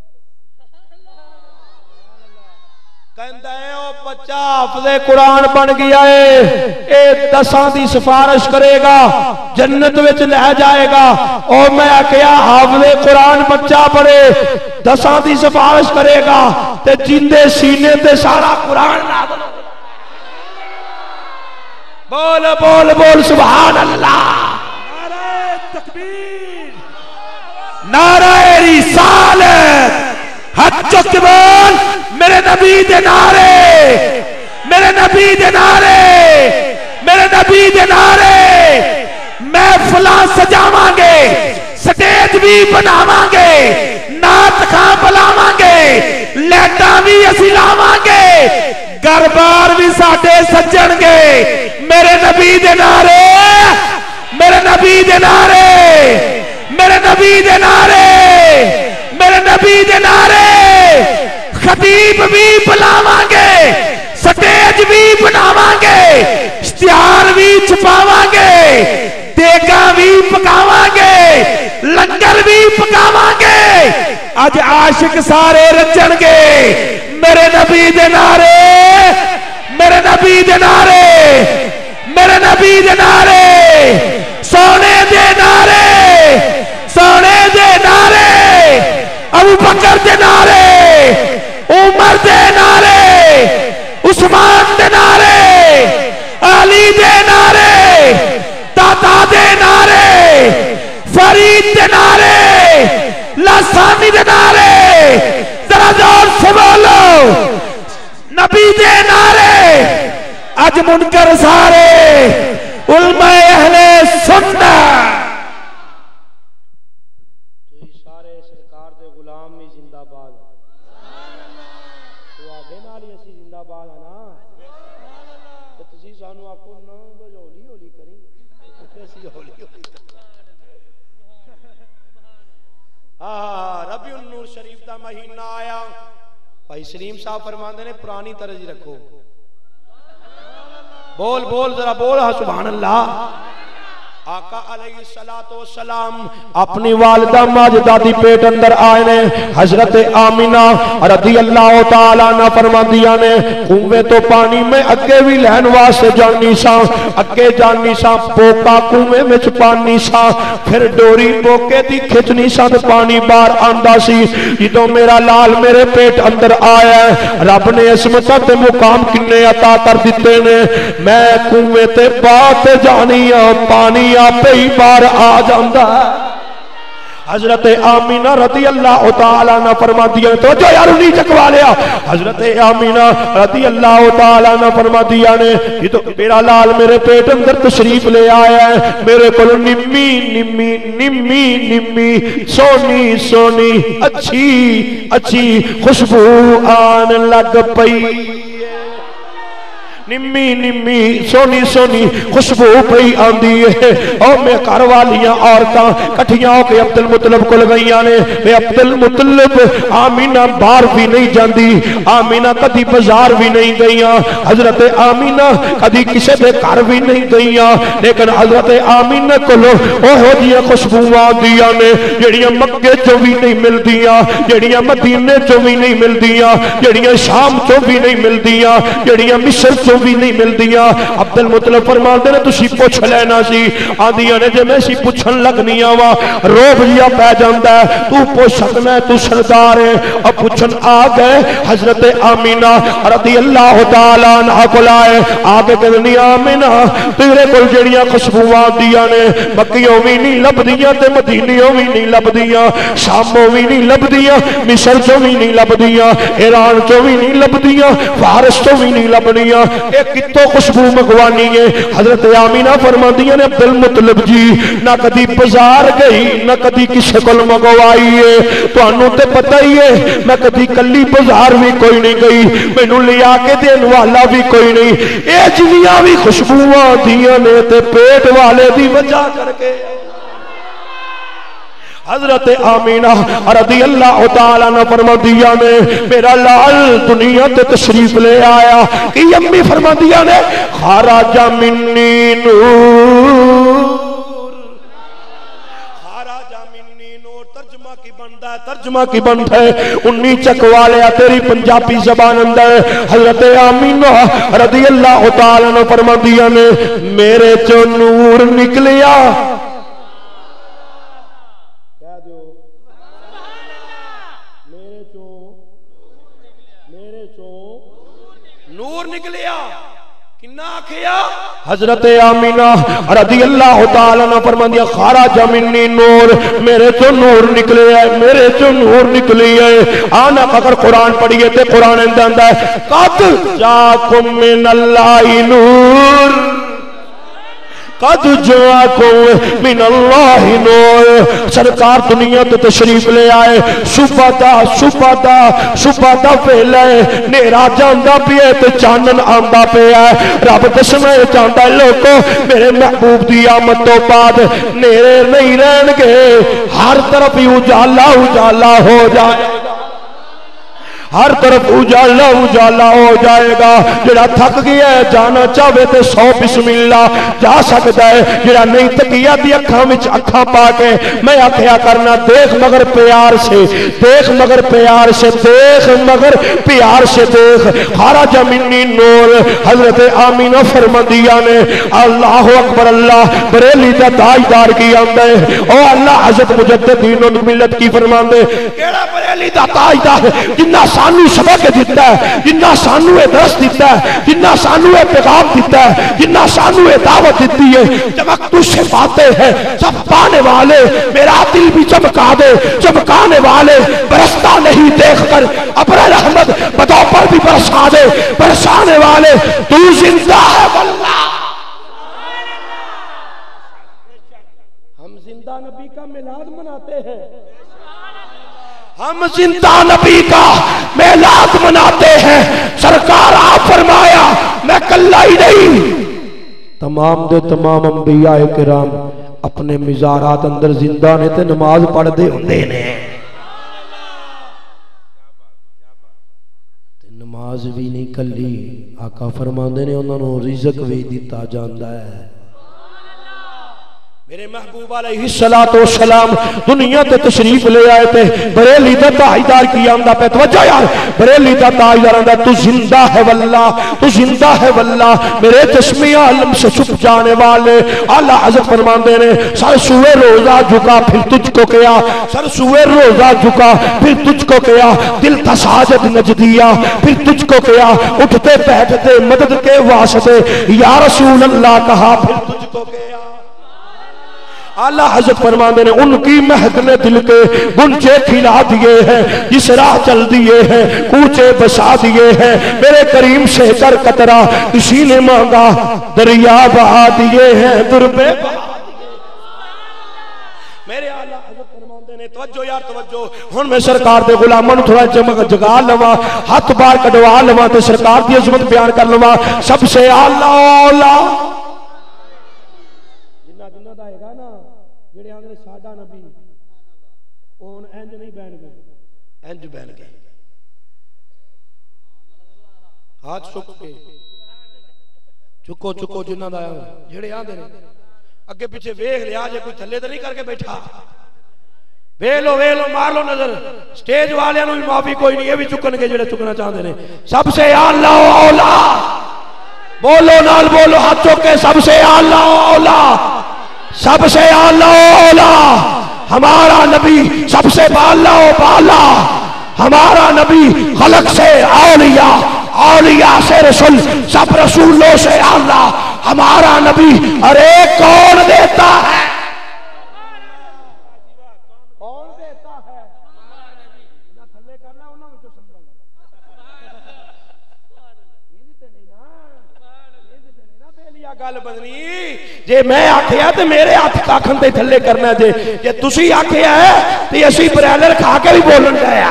[SPEAKER 1] کہندا ہے او بچہ حافظ قرآن بن گیا ہے، اے 10 دی سفارش کرے گا جنت وچ لے جائے گا۔ او میں آکھیا حافظ قرآن بچہ پڑھے 10 دی سفارش کرے گا تے جیندے سینے تے سارا قرآن نازل بول بول بول سبحان اللہ.
[SPEAKER 2] نعرہ تکبیر، نعرہ رسالت، ہاتھ چک کے بول میرے نبی دے نعرے، میرے نبی دے نعرے، میرے نبی دے نعرے. محفلاں سجاواں گے، سٹیج بھی بناواں گے، نعت خاں بلاواں گے، لیٹاں بھی اسی لاواں گے، گھر بار بھی ساڈے سجن گے. میرے نبی دے نعرے، میرے نبی دے نعرے، میرے نبی دے نعرے، میرے نبی دے نعرے. خطیب بھی بلاواں گے، سٹیج بھی بناواں گے، اشتہار بھی چھپاواں گے، دیگاں بھی پکاواں گے، لنگر بھی پکاواں گے. اج عاشق سارے رچن گے. میرے نبی دے نعرے، میرے نبی دے نعرے، میرے نبی دے نعرے، سونے دے نعرے، سونے دے نعرے، ابو بکر دے نعرے، عمر دے نعرے، عثمان دے نعرے، علی دے نعرے، دادا دے نعرے، فرید دے نعرے، لاسانی دے نعرے. ذرا زور سے بولو نبی دے نعرے. اج منکر سارے علماء اہل سنت
[SPEAKER 1] سارے سرکار دے غلام بھی زندہ باد. تو آگے نال ہی اسی زندہ باد ہے نا. تو تسی سانو آکو نا ہولی ہولی کریں اسی ہولی ہولی. ربیع النور شریف دا مہینہ آیا. بھائی سلیم صاحب فرماندے نے پرانی طرز رکھو. بول بول ذرا بول ہاں سبحان اللہ. آقا علیہ السلام اپنی والدہ ماجدہ دی پیٹ اندر آئے نے. حضرت آمینہ رضی اللہ تعالیٰ عنہ فرماندیاں نے کنویں تو پانی میں اگے بھی لہن واسطے جانی سا، اگے جانی سا پوکا کنویں وچ پانی سا، پھر ڈوری پوکے دی کھچنی سا تے پانی باہر آندا سی. جدوں میرا لال میرے پیٹ اندر آیا ہے رب نے عصمت تے مقام کنے عطا کر دیتے نے. میں کنویں تے بات جانی پانی آپ ہی بار آ جاندہ. حضرت آمینہ رضی اللہ تعالیٰ عنہ فرما دیا تو جو یار انہی چکوا لیا. حضرت آمینہ رضی اللہ تعالیٰ عنہ فرما دیا نے یہ تو میرا لال میرے پیٹ اندر تشریف لے آیا ہے. میرے کو نمی نمی نمی نمی سونی سونی اچھی اچھی خوشبو آن لگ پئی. نمی نمی سونی سونی خوشبو پئی آندی ہے. اور میں گھر والیاں عورتاں کٹھیاں ہو کے عبد المطلب کو لگائیاں نے. میں عبد المطلب آمینہ باہر بھی نہیں جاندی، آمینہ کدی بازار بھی نہیں گئیاں، حضرت آمینہ کدی کسی دے گھر بھی نہیں گئیاں، لیکن حضرت آمینہ کو اوہو جی خوشبو آندیاں نے جڑیاں مکے چوں بھی نہیں ملدیاں، جڑیاں مدینے چوں بھی نہیں ملدیاں، جڑیاں شام چوں بھی نہیں ملدیاں، جڑیاں مصر چوں بھی نہیں مل دیا. عبد المطلب فرماندے نے تسی پوچھ لینا سی. آندیاں نے جے میں سی پوچھن لگنی آوا روب جیا پہ جاندا ہے تو پوچھ سکنا ہے تو سردار ہے. اب پوچھن آ گئے حضرت آمینہ رضی اللہ تعالیٰ عنہ کو لائے. آگے کہنی آمینہ تیرے کل جڑیاں خوشبوواں دیاں نے مکیوں بھی نہیں لب دیاں تے مدینیوں بھی نہیں لب دیاں، شاموں بھی نہیں لب دیاں، مصر چوں بھی نہیں لب دیاں، ایران چوں بھی نہیں لب دیاں، فارس چوں بھی نہیں لب دیاں. ایک کتوں خوشبو مگوانی ہے. حضرت آمینہ فرماندیاں نے عبد المطلب جی نہ کدی بازار گئی نہ کدی کسی کو مگوائی ہے. تو انہوں تے پتہ ہی ہے میں کدی کلی بازار بھی کوئی نہیں گئی، میں نو لیا کے دین والا بھی کوئی نہیں. اے جویاں بھی خوشبوواں دیاں نے تے پیٹ والے دی وجہ کر کے. حضرت آمینہ رضی اللہ تعالیٰ عنہ فرما دیا نے میرا لال دنیا تے تشریف لے آیا. کہ امی فرما دیا نے خراج منی نور، خراج منی نور ترجمہ کی بندہ ہے، ترجمہ کی بند ہے. انی چکوالیا تیری پنجابی زبان اندر. حضرت آمینہ رضی اللہ تعالیٰ عنہ فرما دیا نے میرے چو نور نکلیا. نور نکلیا حضرت آمینہ رضی اللہ تعالیٰ عنہ فرماندی ہے خارج منی نور، میرے تو نور نکلے ہے، میرے تو نور نکلی ہے. آنا اگر قرآن پڑھیے تے قرآن اندر ہے قد جاکم من اللہ نور، قد جاکم من اللہ نور. سرکار دنیا تے تشریف لے آئے، صبح دا ویلا ہے، نیرا جاندا پیا تے چانن آندا پیا ہے. رب دسنا چاہتا ہے لوگوں میرے محبوب دی آمد تو بعد نیرے نہیں رہن گے، ہر طرف اجالا اجالا ہو جائے، ہر طرف اجالا اجالا ہو جائے گا. جڑا تھک گیا ہے جانا چاہے تو 100 بسم اللہ جا سکتا ہے. جڑا نہیں تکیا دی اکھاں وچ اکھاں پا کے میں آکھیا کرنا دیکھ مگر پیار سے، دیکھ مگر پیار سے، دیکھ مگر پیار سے دیکھ. خارج منی نور. حضرت آمینہ فرماندیاں نے اللہ اکبر اللہ بریلی دا تاجدار کی آندا ہے. او اللہ حضرت مجددین و ملت کی فرماندے کیڑا بریلی دا تاجدار جنہ سانو سبق دیتا ہے، جنہ سانو درس دیتا ہے، جنہ سانو پیغام دیتا ہے، جنہ سانو دعوت دیتی ہے. جب وقت سے باتیں ہیں سب پانے والے میرا دل بھی چمکا دے، چمکانے والے برستا نہیں دیکھ کر اپنا رحمت بدوں پر بھی برسا دے، برسانے والے تو زندہ ہے واللہ. ہم زندہ نبی کا میلاد مناتے ہیں، ہم زندہ نبی کا میلاد مناتے ہیں. سرکار آپ فرمایا میں کلہ ہی نہیں، تمام دے تمام انبیاء کرام اپنے مزارات اندر زندہ نے تے نماز پڑھ دے ہوندے نے. نماز بھی نہیں کلی آقا فرماندے نے انہوں نے رزق بھی دیتا جاندا ہے. میرے محبوب علیہ السلام دنیا تے تشریف لے آئے تھے. بریلی دا تاجدار کی آمدہ پہ توجہ یار، بریلی دا تاجدار آمدہ تو زندہ ہے واللہ، تو زندہ ہے واللہ. میرے چشمی عالم سے چھپ جانے والے اعلیٰ حضرت فرماندے نے سر سوئے روزہ جھکا پھر تجھ کو کیا، سر سوئے روزہ جھکا پھر تجھ کو کیا، دل تھا ساجد نجدیا پھر تجھ کو کیا، اٹھتے بیٹھتے مدد کے واسطے یا رسول اللہ کہا پھر تجھ کو کیا. اعلیٰ حضرت فرماندے نے ان کی مہک نے دل کے گنچے کھلا دیے ہیں، جس راہ چل دیے ہیں کوچے بسا دیے ہیں. میرے کریم سے کر قطرہ کسی نے مانگا دریا بہا دیے ہیں، در پہ میرے اعلیٰ حضرت فرماندے نے توجہ یار توجہ. ہن میں سرکار دے غلاماں نوں تھوڑا جگا لواں، ہاتھ بار کڈوا لواں تے سرکار دی عظمت بیان کر لواں. سب سے اعلیٰ اولا جنہ دا ہے نا جڑے آندے ساڈا نبی اون انج نہیں بہن گئے، انج بہن گئے ہاتھ سک کے چکو چکو جنہ دا جڑے آندے نے اگے پیچھے ویکھ لیا جے کوئی تھلے تے نہیں کر کے بیٹھا. ویلو مار لو نظر. سٹیج والے نوں بھی معافی کوئی نہیں، یہ بھی چکن کے جڑے چکنا چاہتے ہیں. سب سے اعلیٰ اولا بولو نال بولو ہاتھ چوک کے سب سے اعلیٰ اولا، سب سے اعلیٰ اولا ہمارا نبی، سب سے بالا و بالا ہمارا نبی، خلق سے اولیاء، اولیاء سے رسول، سب رسولوں سے اعلیٰ ہمارا نبی. ارے کون دیتا ہے، کون دیتا ہے؟ نہ تھلے کرنا انہوں میں تو سمجھا گل بدنی جے میں آکھیا تے میرے ہاتھ کاکھن تے تھلے کرنا جے جے تسی آکھیا ہے تے اسی برائلر کھا کے بھی بولن گیا،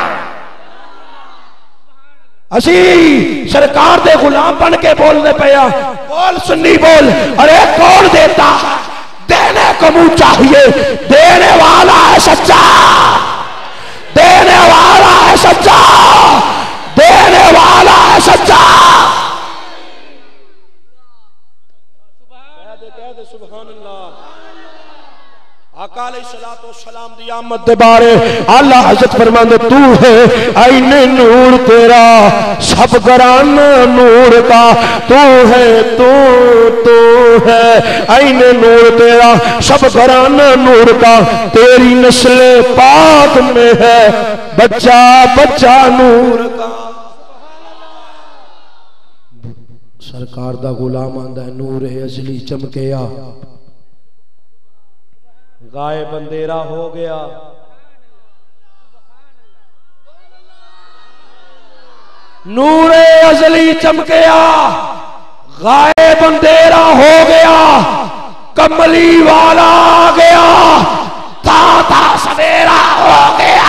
[SPEAKER 1] اسی سرکار دے غلام بن کے بولنے پیا. بول سنی بول. ارے کون دیتا ہے؟ دینے کو منہ چاہیے، دینے والا ہے سچا، دینے والا ہے سچا، دینے والا ہے سچا. سبحان اللہ. آقا علیہ السلام دی آمد دے بارے اللہ حضرت فرماندے تو ہے عین نور تیرا سب گھرانہ نور کا، تو ہے تو ہے عین نور تیرا سب گھرانہ نور کا، تیری نسل پاک میں ہے بچہ بچہ نور کا. سرکار دا غلام آندا ہے نور ازلی چمکیا غائب اندھیرا ہو گیا نور ازلی چمکیا غائب اندھیرا ہو گیا کملی والا آ گیا تا سویرا ہو گیا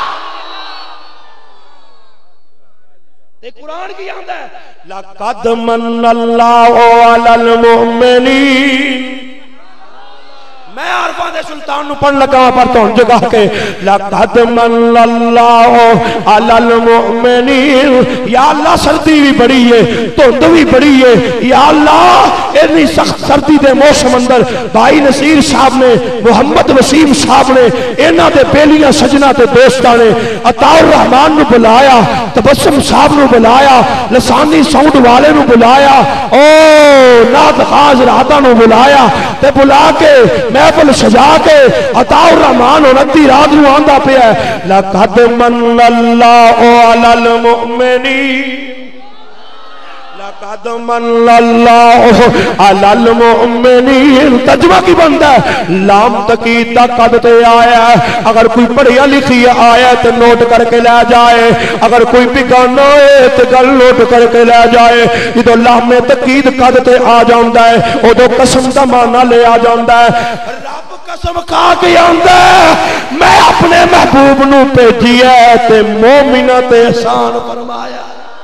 [SPEAKER 1] قرآن کی آمد ہے لَقَدْ مَنَّ اللَّهُ عَلَى الْمُؤْمِنِينَ میں عارفان دے سلطان نو پڑھ لگا پر تو جگہ کے لَقَدْ مَنَّ اللَّهُ عَلَى الْمُؤْمِنِينَ یا اللہ سردی بھی بڑی ہے دھند بھی بڑی ہے یا اللہ اتنی سخت سردی دے موسم اندر بھائی نصیر صاحب نے محمد وسیم صاحب نے انہاں دے بیلیاں سجنا تے دوستاں نے عطا الرحمان نو بلایا تبسم صاحب نو بلایا لسانی ساؤنڈ والے نو بلایا او نات خاص راتاں نو بلایا تے بلا کے محفل سجا کے عطا الرحمان انتی رات نو آندا پیا ہے لَقَدْ مَنَّ اللَّهُ عَلَى الْمُؤْمِنِينَ لَقَدْ مَنَّ اللَّهُ عَلَى الْمُؤْمِنِينَ ترجمہ کی بندہ ہے لام تقید تا قد تے آیا ہے اگر کوئی پڑھیا لکھی آیا تو نوٹ کر کے لے جائے اگر کوئی بگانا ہے تو گل نوٹ کر کے لے جائے جدو لام تقید قد تے آ جاندہ ہے او دو قسم دا معنی لے آ جاندہ ہے رب قسم کھا کے آندہ ہے میں اپنے محبوب نو بھیجی ہے تے مومنہ تے احسان فرمایا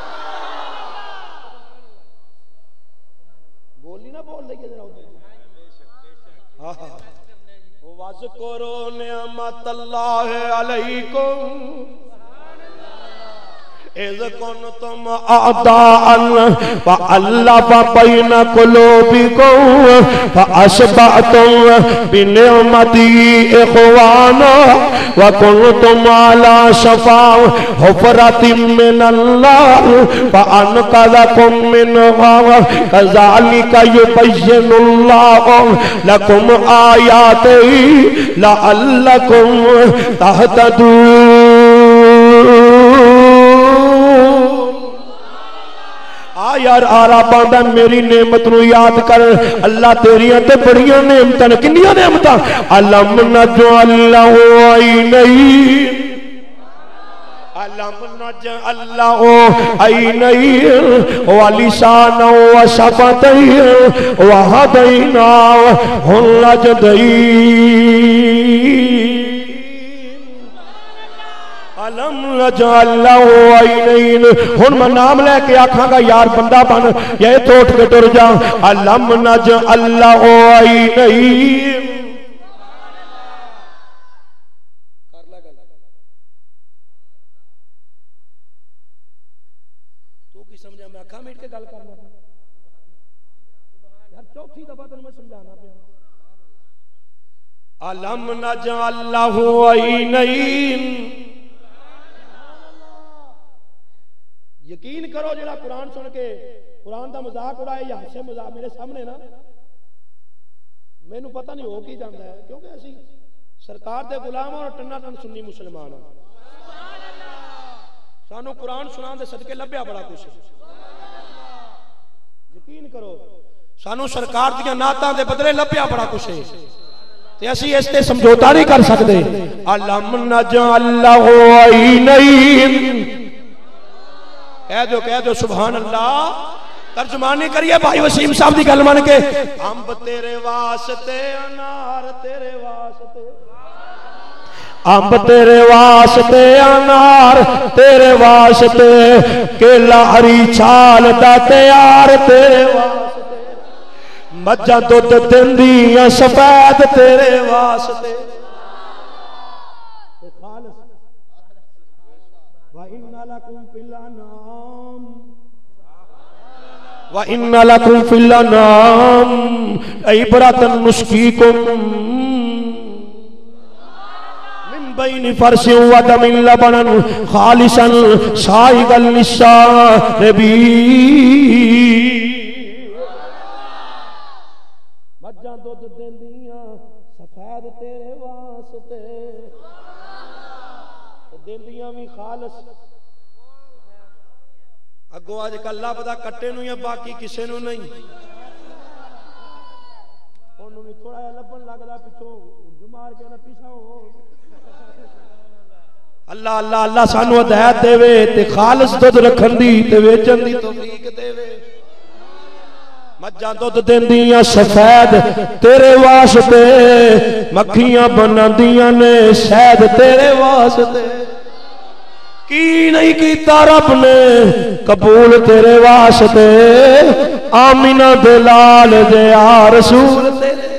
[SPEAKER 1] وَاذْكُرُوا نِعْمَةَ اللَّهِ عَلَيْكُمْ اِذْ كُنْتُمْ أَعْدَاءً فَأَلَّفَ بَيْنَ قُلُوبِكُمْ فَأَصْبَحْتُمْ بِنِعْمَتِهِ إِخْوَانًا وَكُنْتُمْ عَلَى شَفَا حُفْرَةٍ مِّنَ النَّارِ فَأَنْقَذَكُم مِّنْهَا كَذَلِكَ يُبَيِّنُ اللَّهُ لَكُمْ آيَاتِهِ لَعَلَّكُمْ تَهْتَدُونَ یار آرا باندہ میری نعمت نو یاد کر اللہ تیریاں تے بڑیاں نعمتاں کنیاں نعمتاں علم نجعل له عینین علم نجعل له عینین ولسانا وشفتین وهدیناه النجدین علم نجعل له عینین ہن میں نام لے کے آکھاں گا یار بندہ بن یہ تو اٹھ کے ٹر جا علم نجعل له عینین تو کی سمجھا میں اکھاں میٹ کے گل کرنا یار چوتھی دفعہ تینوں میں سمجھانا پیا علم نجعل له عینین یقین کرو جڑا قرآن سن کے قرآن دا مذاق اڑائے یا ہنسے مذاق میرے سامنے نا مینوں پتہ نہیں ہو کی جاندا ہے کیونکہ اسی سرکار دے غلام اور ٹنا ٹن سنی مسلمان ہاں سانو قرآن سنان دے صدقے لبیا بڑا کچھ یقین کرو سانو سرکار دیاں نعتاں دے بدلے لبیا بڑا کچھ ہے تے اسی اس تے سمجھوتا نہیں کر سکتے علم نجعل له عینین کہہ دو سبحان اللہ ترجمانی کریے بھائی وسیم صاحب دی گل مان کے امب تیرے واسطے انار تیرے واسطے امب تیرے واسطے انار تیرے واسطے کیلا ہری چھال دا تیار تیرے واسطے مجھا دودھ دندیاں سفید تیرے واسطے وَإِنَّ لَكُمْ فِي الْأَنْعَامِ عِبْرَةً نُسْقِيكُم مِّن بَيْنِ فَرْثٍ وَدَمٍ لَبَنًا خَالِصًا سَائِغًا لِّلشَّارِبِينَ مجھا دودھ دیندیاں سفید تیرے واسطے دیندیاں بھی خالص اگوں اج کل لبدا کٹے نوں یا باقی کسے نوں نہیں اونوں بھی تھوڑا جہا لبن لگدا پچھوں جمار کے نہ پیچھے ہو اللہ اللہ اللہ سانو ہدایت دے تے خالص دودھ رکھن دی تے ویچن دی توفیق دے مجھاں دودھ دیندیاں سفید تیرے واسطے مکھیاں بناندیاں نے شہد تیرے واسطے کی نہیں کیتا رب نے قبول تیرے واسطے آمینہ دلال دے آ رسول تیرے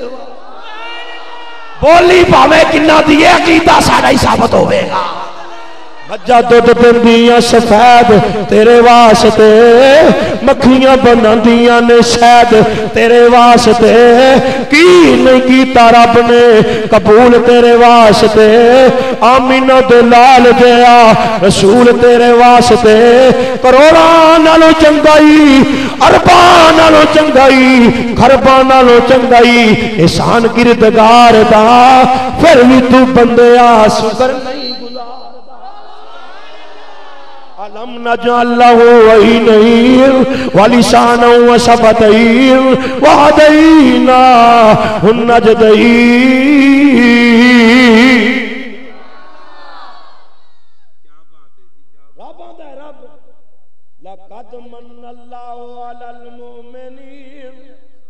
[SPEAKER 1] بولی پاوے کنہ دیئے عقیدہ ساڑھا ہی ثابت ہوئے گا مجھا دودھ دیندیاں سفید تیرے واسطے مکھیاں بناندیاں نے شہد تیرے واسطے کی نہیں کیتا رب نے قبول تیرے واسطے آمینہ دلال دیا رسول تیرے واسطے کروڑاں نالو چنگائی ارباں نالو چنگائی خرباں نالو چنگائی احسان کردگار دا پھر بھی تو بندیا شکر نہیں علم نجعل له عینین ولسانا وشفتین وہدیناہ النجدین رب آدھا ہے رب لقد من اللہ علی المؤمنین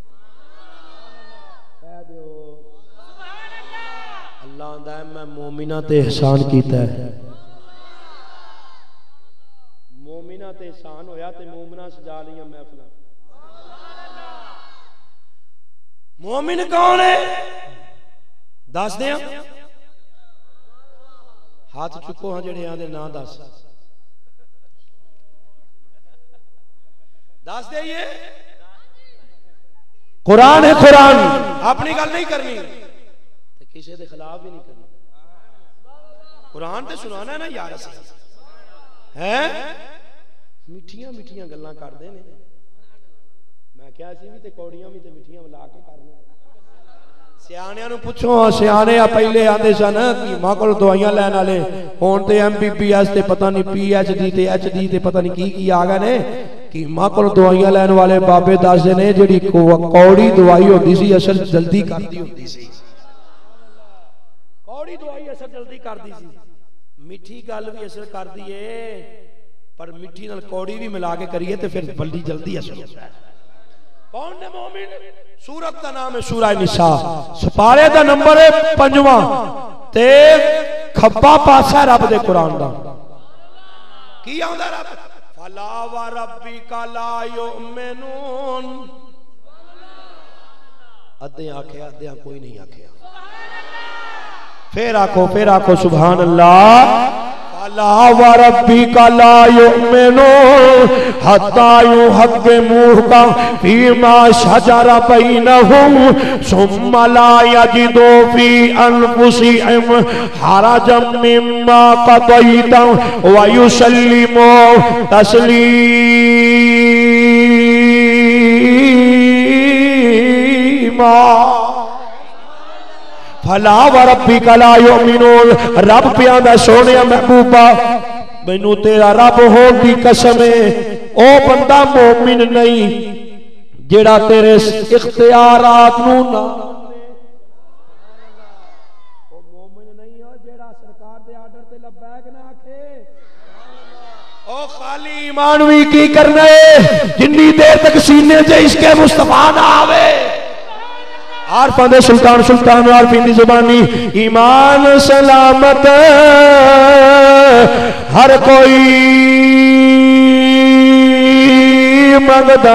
[SPEAKER 1] اللہ آدھا ہے میں مومنہ تے احسان کیتا ہے مومنہ تے احسان ہویا تے مومنہ سجا لیاں محفل مومن کون ہے دس دیاں ہاتھ چکو ہاں جڑے آدھے نا دس دس دے یہ قرآن ہے قرآن اپنی گل نہیں کرنی کسی دے خلاف بھی نہیں کرنی قرآن تے سنانا ہے نا یار ہے مٹھیاں مٹھیاں گلاں کر دے نے میں کیا سی بھی تے کوڑیاں بھی تے مٹھیاں ملا کے کرنے سیانیاں نو پوچھو سیانے پہلے آندے سن کہ ماں کول دوائیاں لین والے ہون تے ایم بی بی ایس تے پتہ نہیں پی ایچ ڈی تے ایچ ڈی تے پتہ نہیں کی آ گئے نے کہ ماں کول دوائیاں لین والے بابے دسدے نے جڑی کوڑی دوائی ہوندی سی اثر جلدی کردی ہوندی سی کوڑی دوائی اثر جلدی کردی سی میٹھی گل بھی اثر کردی ہے پر مٹھی نال کوڑی بھی ملا کے کریے تے پھر بلدی جلدی اثر ہوتا ہے کون نے مومن سورت کا نام ہے سورہ نساء سپارے دا نمبر ہے 5واں تے کھبا پاسا رب دے قرآن دا کی آندا رب فلا وربک لا یؤمنون ادھے آکھے ادھے کوئی نہیں آکھے پھر آکھو سبحان اللہ فلا وربک لا یؤمنون حتی یحکموک فیما شجر بینہم ثم لا یجدوا فی انفسہم حرجا مما قضیت ویسلموا تسلیما فلا وربک لا یؤمنون رب پیاندہ سونے محبوبہ مینوں تیرا رب ہون دی قسم ہے او بندہ مومن نہیں جڑا تیرے اختیارات نو نہ او مومن نہیں ہو جڑا سرکار دے آرڈر تے لبیک نہ آکھے او خالی ایمان وی کی کرنا ہے جنی دیر تک سینے تے عشق مصطفیٰ نہ آوے عارفان دے سلطان عارفین دی زبانی ایمان سلامت ہر کوئی مگدا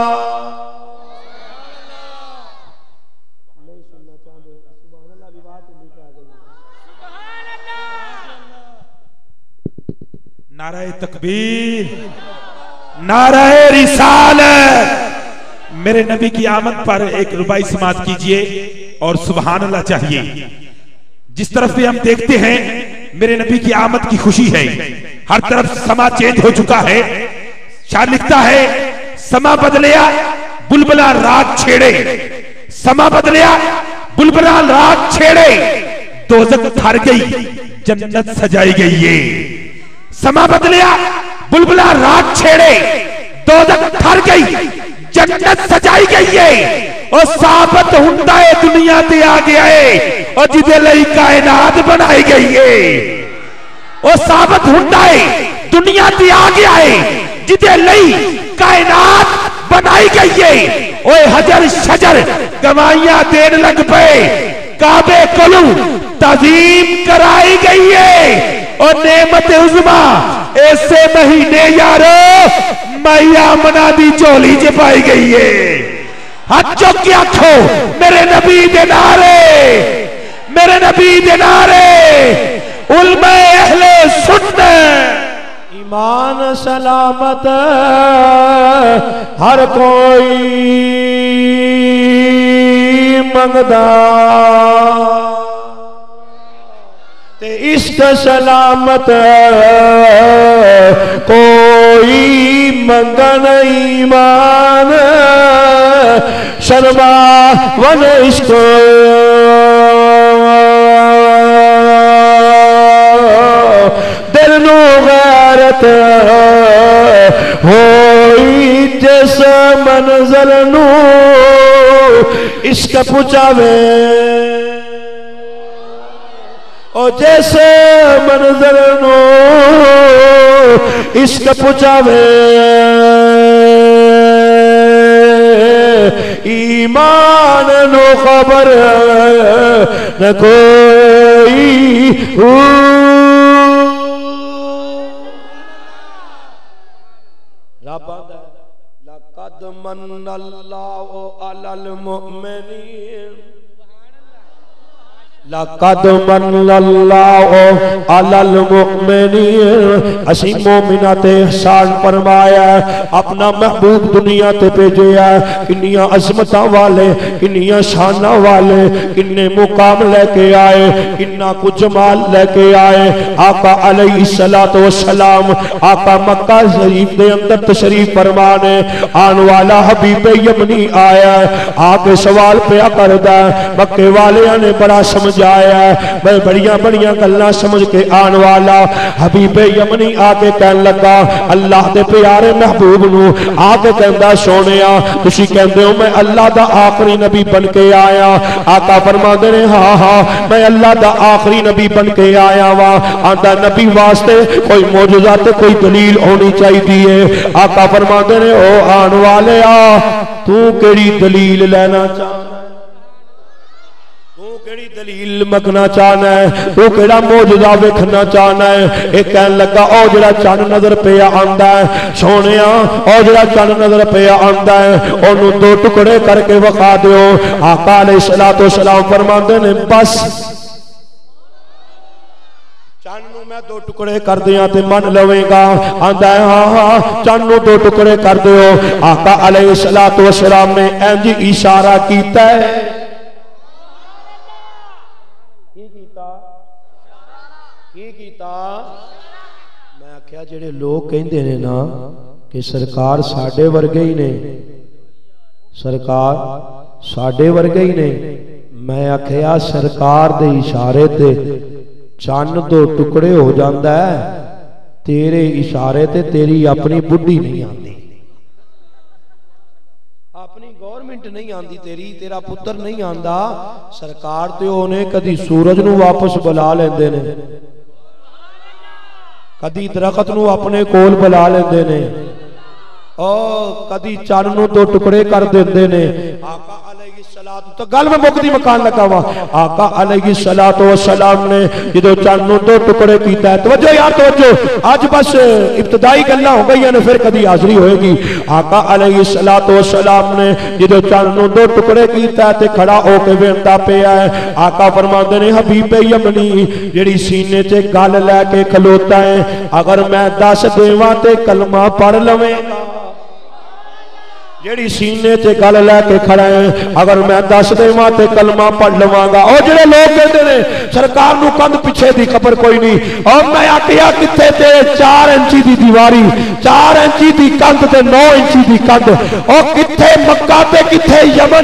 [SPEAKER 2] نعرہ تکبیر نعرہ رسالت میرے نبی کی آمد پر ایک ربائی سماعت کیجئے اور سبحان اللہ چاہیے جس طرف بھی ہم دیکھتے ہیں میرے نبی کی آمد کی خوشی ہے ہر طرف سما چینج ہو چکا ہے شاعر لکھتا ہے سما بدلیا بلبلا رات چھیڑے سما بدلیا بلبلا رات چھیڑے دوزخ تھر گئی جنت سجائی گئی ہے سما بدلیا बुलबुला रात छेड़े दोज़ख ठर गई जन्नत सजाई गई है और साबित हुंदा है दुनिया ते आ गया है और जिदे लई कायनात बनाई गई है और साबित हुंदा है दुनिया ते आ गया है जिदे लई कायनात बनाई गई है ओए हजर शजर गवाइयां देन लग पे काबे कोलू तज़ीम कराई गई है और नेमत उज़मा ऐसे महीने यारो मैया मना दी झोली च पाई गई है हाथ चुक के आखो मेरे नबी दे नारे उलमा अहले सुन्नत
[SPEAKER 1] ईमान सलामत हर कोई मंगदा ते इश्क सलामत कोई मंगन ईमान शर्मा वन इश्क दिल नू गैरत होई जिस मंज़िल नू इश्क पुचावे ओ जैसे मंज़िल नू इश्क पुचावे ईमान नो खबर न कोई लक़द मन्नल्लाहु अलल मुमिनीन लक़द मन्नल्लाहु अलल मुमिनीन असी मोमिना ते एहसान फरमाया अपना महबूब दुनिया ते भेजिया किन्नियां अज़मतां वाले किन्नियां शानां वाले किन्ने मुकाम लेके आए किन्ना कुछ जमाल लेके आए आका अलैहिस्सलातु वस्सलाम आका मक्का शरीफ दे अंदर तशरीफ फरमा ने आन वाला हबीब यमनी आया आके सवाल पे करदा मक्के वालियां ने बड़ा समझाया मैं बड़िया बड़िया गल्लां समझ के आन वाला हबीब यमनी आके कहन लगा अल्लाह दे प्यारे महबूब नू आके कहंदा सोनिया तुसी कहंदे हो मैं अल्लाह दा आखिरी नबी बन के आया आका फरमांदे ने हाँ हाँ मैं अल्लाह दा आखिरी नबी बन के आया वा आंदा नबी वास्ते कोई मौजूदा ते कोई दलील होनी चाहिए आका फरमांदे ने ओ आन वाले आ तू केड़ी दलील लेना चाहना केड़ी दलील मंगना चाहना है तू केड़ा मौजूदा वेखना चाहना है एक कहन लगा ओ जेड़ा चन्न नजर पिया आंदा है सोनिया ओ जेड़ा चन्न नजर पिया आंदा है ओनू दो टुकड़े करके विखा दियो आका अलैहिस्सलातु वस्सलाम फरमांदे ने बस चन्न नू मैं दो टुकड़े कर दिया ते मन लवेगा आंदा है हाँ हाँ चन्न नू दो टुकड़े कर दियो आका अलैहिस्सलातु वस्सलाम ने इंज इशारा कीता है मैं आख्या जेड़े लोग कहंदे ने ना कि सरकार साडे वर्गे ही ने सरकार साडे वर्गे ही ने मैं आख्या सरकार दे इशारे ते चन्न दो टुकड़े हो जांदा है तेरे इशारे ते तेरी अपनी बुढ़ी नहीं आती अपनी गवर्नमेंट नहीं आती तेरी तेरा पुत्र नहीं आंदा सरकार ते ओने कदी सूरज नू वापस बुला लेंदे ने कदी दरखत नू अपने कोल बुला लेंदे ने ओ कदी चन्न नू दो टुकड़े कर देंदे ने आका अलैहिस्सलातु तो गल में मुकदी मकान लगा वा आका अलैहिस्सलातु वस्सलाम ने जदों चन्न नू दो टुकड़े कीता है तवज्जो यार तवज्जो आज बस इब्तदाई गल्लां हो गईयां ने फिर कदी हाजरी होएगी आका अलैहिस्सलातु वस्सलाम ने जदों चन्न नू दो टुकड़े कीता ते खड़ा होके वेंदा पिया है आका फरमांदे ने हबीब यमनी जेड़ी सीने ते गल लेके खलोता है अगर मैं दस देवां ते कलमा पढ़ लवेगा जेड़ी सीने ते गल लैके खड़ा है अगर मैं दस देवां ते कलमा पढ़ लवांगा और जेड़े लोग कहते ने सरकार नू कंध पिछे दी खबर कोई नहीं और मैं आखिया किथे ते 4 इंची दी दीवारी 4 इंची दी कंध ते 9 इंची दी कंध और किथे मक्का ते किथे यमन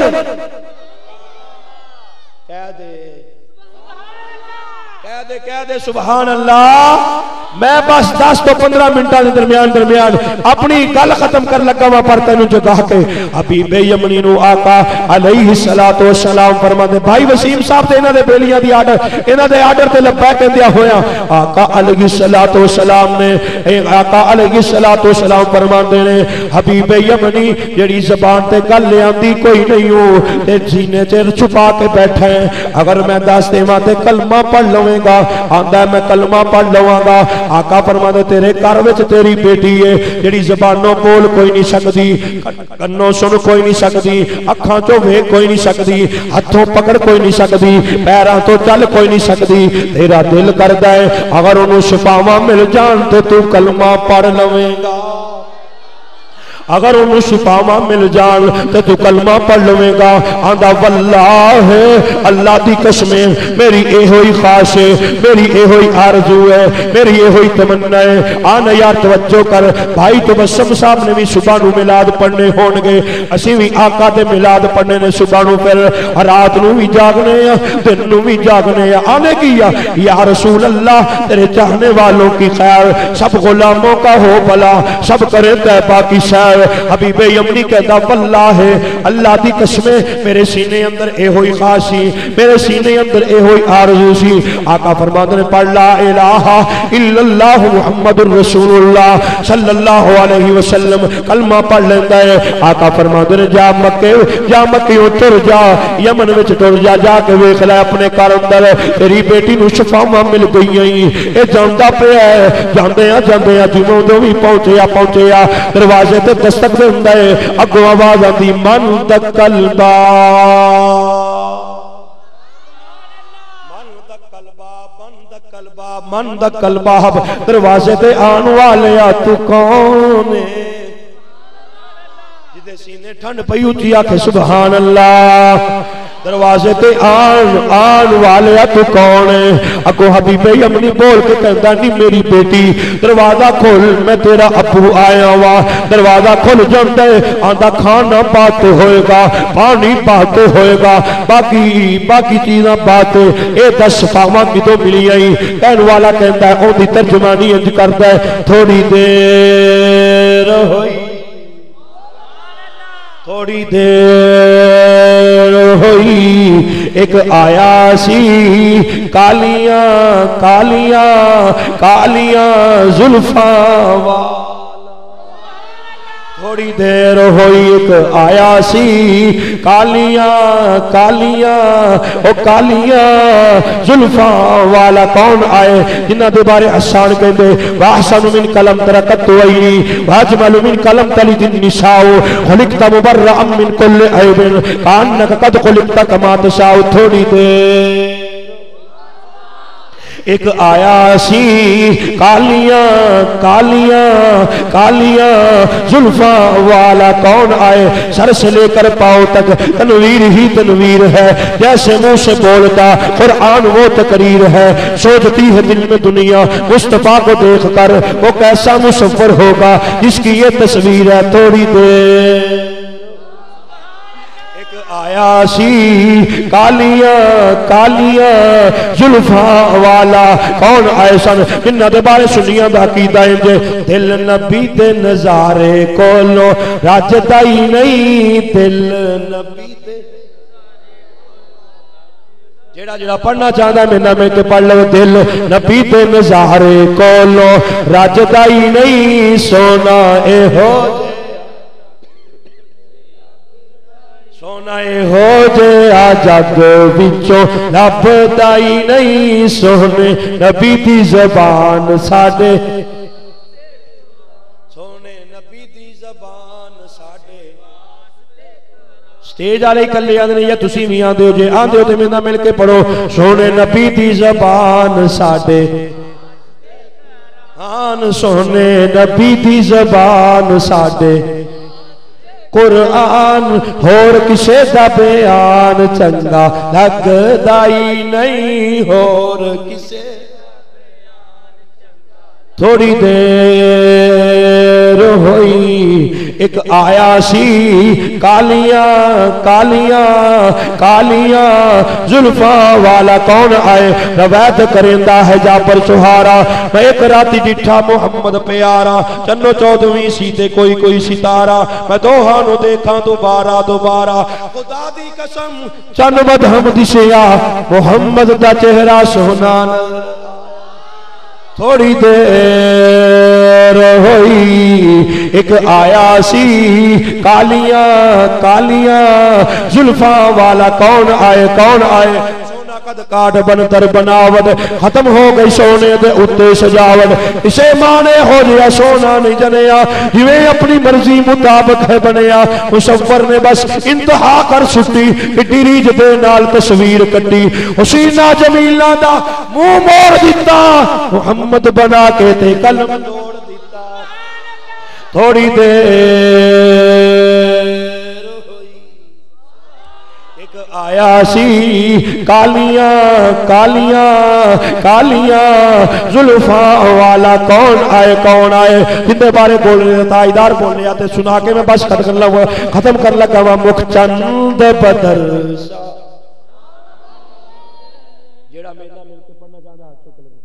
[SPEAKER 1] कह दे सुभान अल्लाह میں بس 10 تو 15 منٹوں کے درمیان اپنی گل ختم کر لگا وا پر تینوں جگا کے حبیب یمنی نو آقا علیہ الصلوۃ والسلام فرماتے بھائی وسیم صاحب تے انہاں دے بیلیاں دی آرڈر تے لبا کہندیا ہویا آقا علیہ الصلوۃ والسلام نے آقا علیہ الصلوۃ والسلام فرماندے نے حبیب یمنی جڑی زبان تے گل لیاندی کوئی نہیں ہو تے سینے تے چھپا کے بیٹھا ہے اگر میں دس دیواں تے کلمہ پڑھ لواں گا آندا میں کلمہ پڑھ لواں گا آقا فرماتے تیرے گھر وچ تیری بیٹی ہے جڑی زبانوں بول کوئی نہیں سکتی کنوں سن کوئی نہیں سکتی اکھاں چوں ویکھ کوئی نہیں سکتی ہتھوں پکڑ کوئی نہیں سکتی پیراں تو چل کوئی نہیں سکتی تیرا دل کردا ہے اگر انہوں شفاواں مل جان تے تو کلمہ پڑھ لویں گا اگر انہوں شفاواں مل جان تو کلمہ پڑھ لویں گا آندا واللہ اللہ دی قسمیں میری اے ہوئی خواہش ہے میری اے ہوئی آرزو ہے میری اے ہوئی تمنا ہے آنا یار توجہ کر بھائی تبسم صاحب نے بھی صبح نو میلاد پڑھنے ہون گے اسی بھی آقا دے میلاد پڑھنے نے صبح نو پھر رات نو بھی جاگنے یا دن نو بھی جاگنے یا آنے کی یا رسول اللہ تیرے چاہنے والوں کی خیر سب غلاموں کا ہو بھلا سب کرے طیبہ کی سیر حبیب یمنی کہتا واللہ اللہ دی قسمیں میرے سینے اندر اے ہوئی خاصی میرے سینے اندر اے ہوئی آرزو سی آقا فرماتے نے پڑھ لا الہ الا اللہ محمد الرسول اللہ صلی اللہ علیہ وسلم کلمہ پڑھ لیتا ہے آقا فرماتے نے جا مکیوں ٹر جا یمن وچ ٹر جا کے ویکھ لے اپنے گھر اندر تیری بیٹی نو شفاواں مل گئی اے جاندا پیا ہے جاندے جنوں تو بھی پہنچیا دروازے تے دستک دے ہوندا ہے اگوں آواز آندی من دقلبا من دقلبا دروازے تے آن والیا تو کون ہے جدے سینے ٹھنڈ پئی اونچی آکھے سبحان اللہ دروازے تے آن والے تو کون ہے اگو حبیب یمنی بول کے کہتا نہیں میری بیٹی دروازہ کھول میں تیرا ابو آیا وا دروازہ کھول جانتا ہے آندا کھانا بات ہوئے گا پانی بات ہوئے گا باقی چیزاں بات اے 10 فاہماں کدوں ملی آئی کہن والا کہتا ہے اون دی ترجمانی انج کرتا ہے تھوڑی دیر ہوئی تھوڑی دیر ہوئی ایک آیا سی کالیاں زلفاں والا تھوڑی دیر ہوئی ایک آیا سی کالیاں زلفاں والا کون آئے جنہ دے بارے حسان کہندے واحسن من قلم ترکت وعینی واجمل من قلم تلد النساء خلقت مبرئا من کل عیب کانک قد خلقت کما تشاء تھوڑی دیر ایک آیا سی کالیاں زلفاں والا کون آئے سر سے لے کر پاؤں تک تنویر ہی تنویر ہے جیسے منہ سے بولتا قرآن وہ تقریر ہے سوچتی ہے دل میں دنیا مصطفیٰ کو دیکھ کر وہ کیسا مصور ہوگا جس کی یہ تصویر ہے تھوڑی دیر آیا سی کالیاں زلفاں والا کون آئے سن جنہ دے بارے سنیاں دا عقیدہ ہے دل نبی دے نظارے کولو راجتا ہی نہیں دل نبی دے جیڑا پڑھنا چاہتا ہے میں تے پڑھ لو دل نبی دے نظارے کولو راجتا ہی نہیں سونا اے ہو ہو جے جگ وچوں لبدا ہی نہیں سونے نبی دی زبان ساڈے سونے نبی دی زبان ساڈے سٹیج والے کلے آندے یا تسی بھی آندے ہو جے آندے ہو تے میرے نال مل کے پڑھو سونے نبی دی زبان ساڈے آن سونے نبی دی زبان ساڈے قرآن ہور کسے دا بیان چنگا لگدا ہی نہیں ہور کسے تھوڑی دیر ہوئی ایک آیا سی کالیاں کالیاں کالیاں زلفاں والا کون آئے روایت کرندہ ہے جا پر سہارا میں ایک راتی ڈٹھا محمد پیارا چنو چودویں سیتے کوئی کوئی ستارہ میں دوہانو دیکھاں دوبارہ دوبارہ خدا دی قسم چن مدہم دسیا محمد دا چہرہ سہنان تھوڑی دیر ہوئی ایک آیا سی کالیاں کالیاں زلفاں والا کون آئے قد کاٹ بنتر بناوٹ ختم ہو گئی سونے دے اتے سجاوٹ اسے مانے ہو جیا سونا نہیں جنیا جویں اپنی مرضی مطابق ہے بنیا مصور نے بس انتہا کر سٹی کٹی ریج دے نال تصویر کٹی حسینہ جمیلہ دا منہ موڑ دیتا محمد بنا کے تے قلم توڑ دیتا تھوڑی دیر آیا سی کالیاں کالیاں کالیاں زلفاں والا کون آئے جندے بارے بول رہے تائیدار بول رہے آتے سنا کے میں بس ختم کر لگا وہ مکھ چند بدر جیڑا میرا مل کے پڑھنا چاہتا ہے چک لگا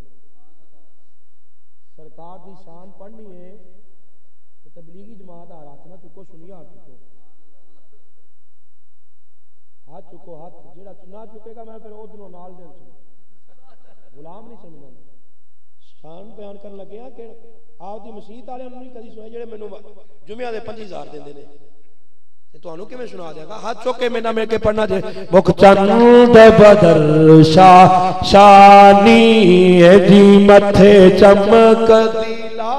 [SPEAKER 1] سرکار دی شان پڑھنی ہے تبلیغی جماعت آ رہا تھا چکو سنیا آ چکو ہاتھ چکو ہاتھ جیڑا نہ چکے گا میں پھر ادھروں نال دے غلام نہیں سمجھنا شان بیان کرن لگیا کہ آپ دی مسیت والے انہوں نے کدی سنا جڑے مینوں جمعہ دے 5000 دیندے نے تے تانوں کیویں سنا دیا گا ہاتھ چک کے میرے نال مل کے پڑھنا جے مکھ چند بدر شانی جی متھے چمک دیلا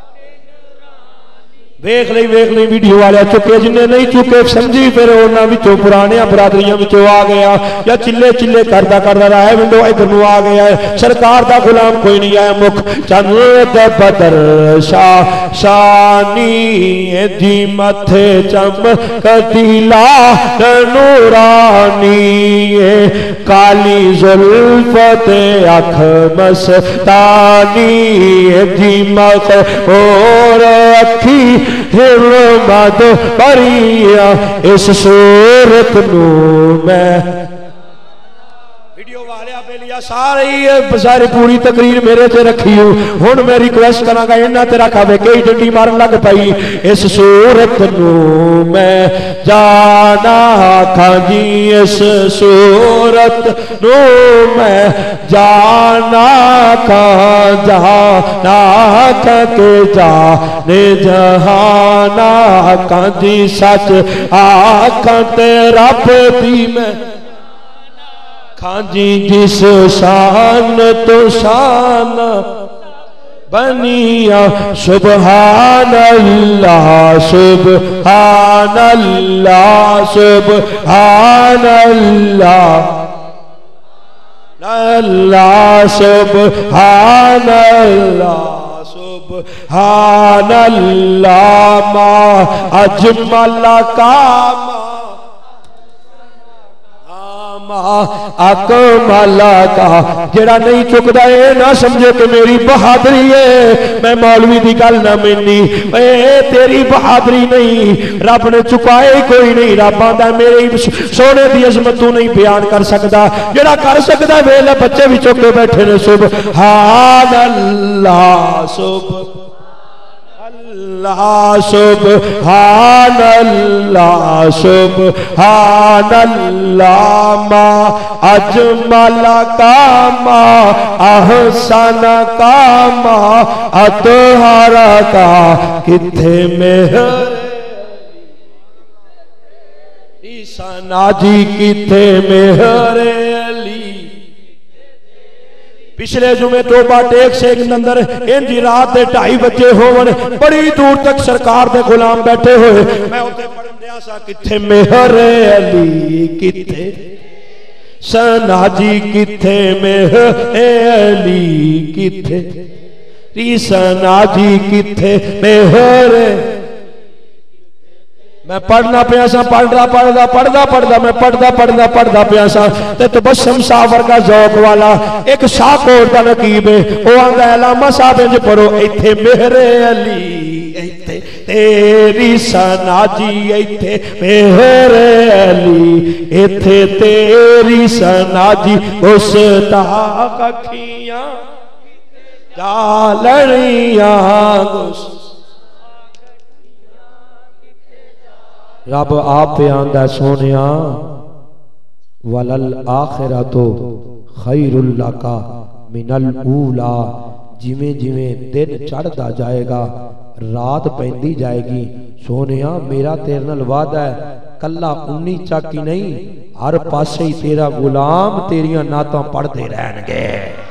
[SPEAKER 1] ویکھ لئی ویڈیو والے چکے جنہیں نہیں چکے سمجھی پھر انہاں وچوں پرانے برادریاں وچوں آ گیا یا چلے چلے کردا رہا ہے ونڈو ادھر نو آ گیا ہے سرکار دا غلام کوئی نہیں آیا مکھ چند بدر شانی دی متھے چمک دیلا نورانی کالی زلف تے اکھ مستانی دی مخ اور اکھی حرمت پریا اس صورت نو میں ویڈیو والے آپ لیا ساری پوری تقریر میرے تے رکھی ہوں میں ریکویسٹ کراں گا انہاں تے رکھا وے کئی ڈنڈی مارن لگ پئی اس صورت نو میں جانا کھاں جی اس صورت نو میں جانا کھاں جانا کھاں کے جانے جہانا کھاں جی سچ آکھاں تے رب دی میں کھاں جی جس شان تو شان بنیا سبحان اللہ سبحان اللہ سبحان اللہ اللہ سبحان اللہ سبحان اللہ ما اجمل کا اکمل کا جڑا نہیں چکدا اے نہ سمجھے کہ میری بہادری ہے میں مولوی دی گل نہ منی اے تیری بہادری نہیں رب نے چکائے کوئی نہیں رب آندا میرے سونے دی عظمت تو نہیں بیان کر سکدا جڑا کر سکدا ویلے بچے بھی چک کے بیٹھے نے سبحان اللہ اللہ سبحان اللہ سبحان اللہ ما اجمل کا ما احسن کا ما اطہر کا کتھے مہر عیسیٰ جی کتھے مہر علی پچھلے جمعے توبہ ٹیک سے ایک اندر انجی رات دے 2:30 بجے ہون بڑی دور تک سرکار دے غلام بیٹھے ہوئے میں ہوتے پڑھن دیا سا کتھے مہر علی کتھے سنا جی کتھے مہر علی کتھے سنا جی کتھے مہر میں پڑھنا پیا سا میں پڑھدا پیا سا تے تبسم صاحب کا ذوق والا ایک شاہکوٹ دا نقیب ہے او آندا علامہ صاحب انج پڑھو ایتھے مہر علی ایتھے तेरी सना जी इत्थे मेरे अली इत्थे तेरी सना जी गुस्ताख अखियां जालनियां रब आप आंदा सोनिया वलल आखिरतो खैरुल लका मिनल ऊला जिवें जिवें दिन चढ़दा जाएगा रात पैंदी जाएगी सोनिया मेरा तेरे नाल वादा है कल्ला 19 चाकी नहीं हर पासे ही तेरा गुलाम तेरियां नातां पढ़दे रहणगे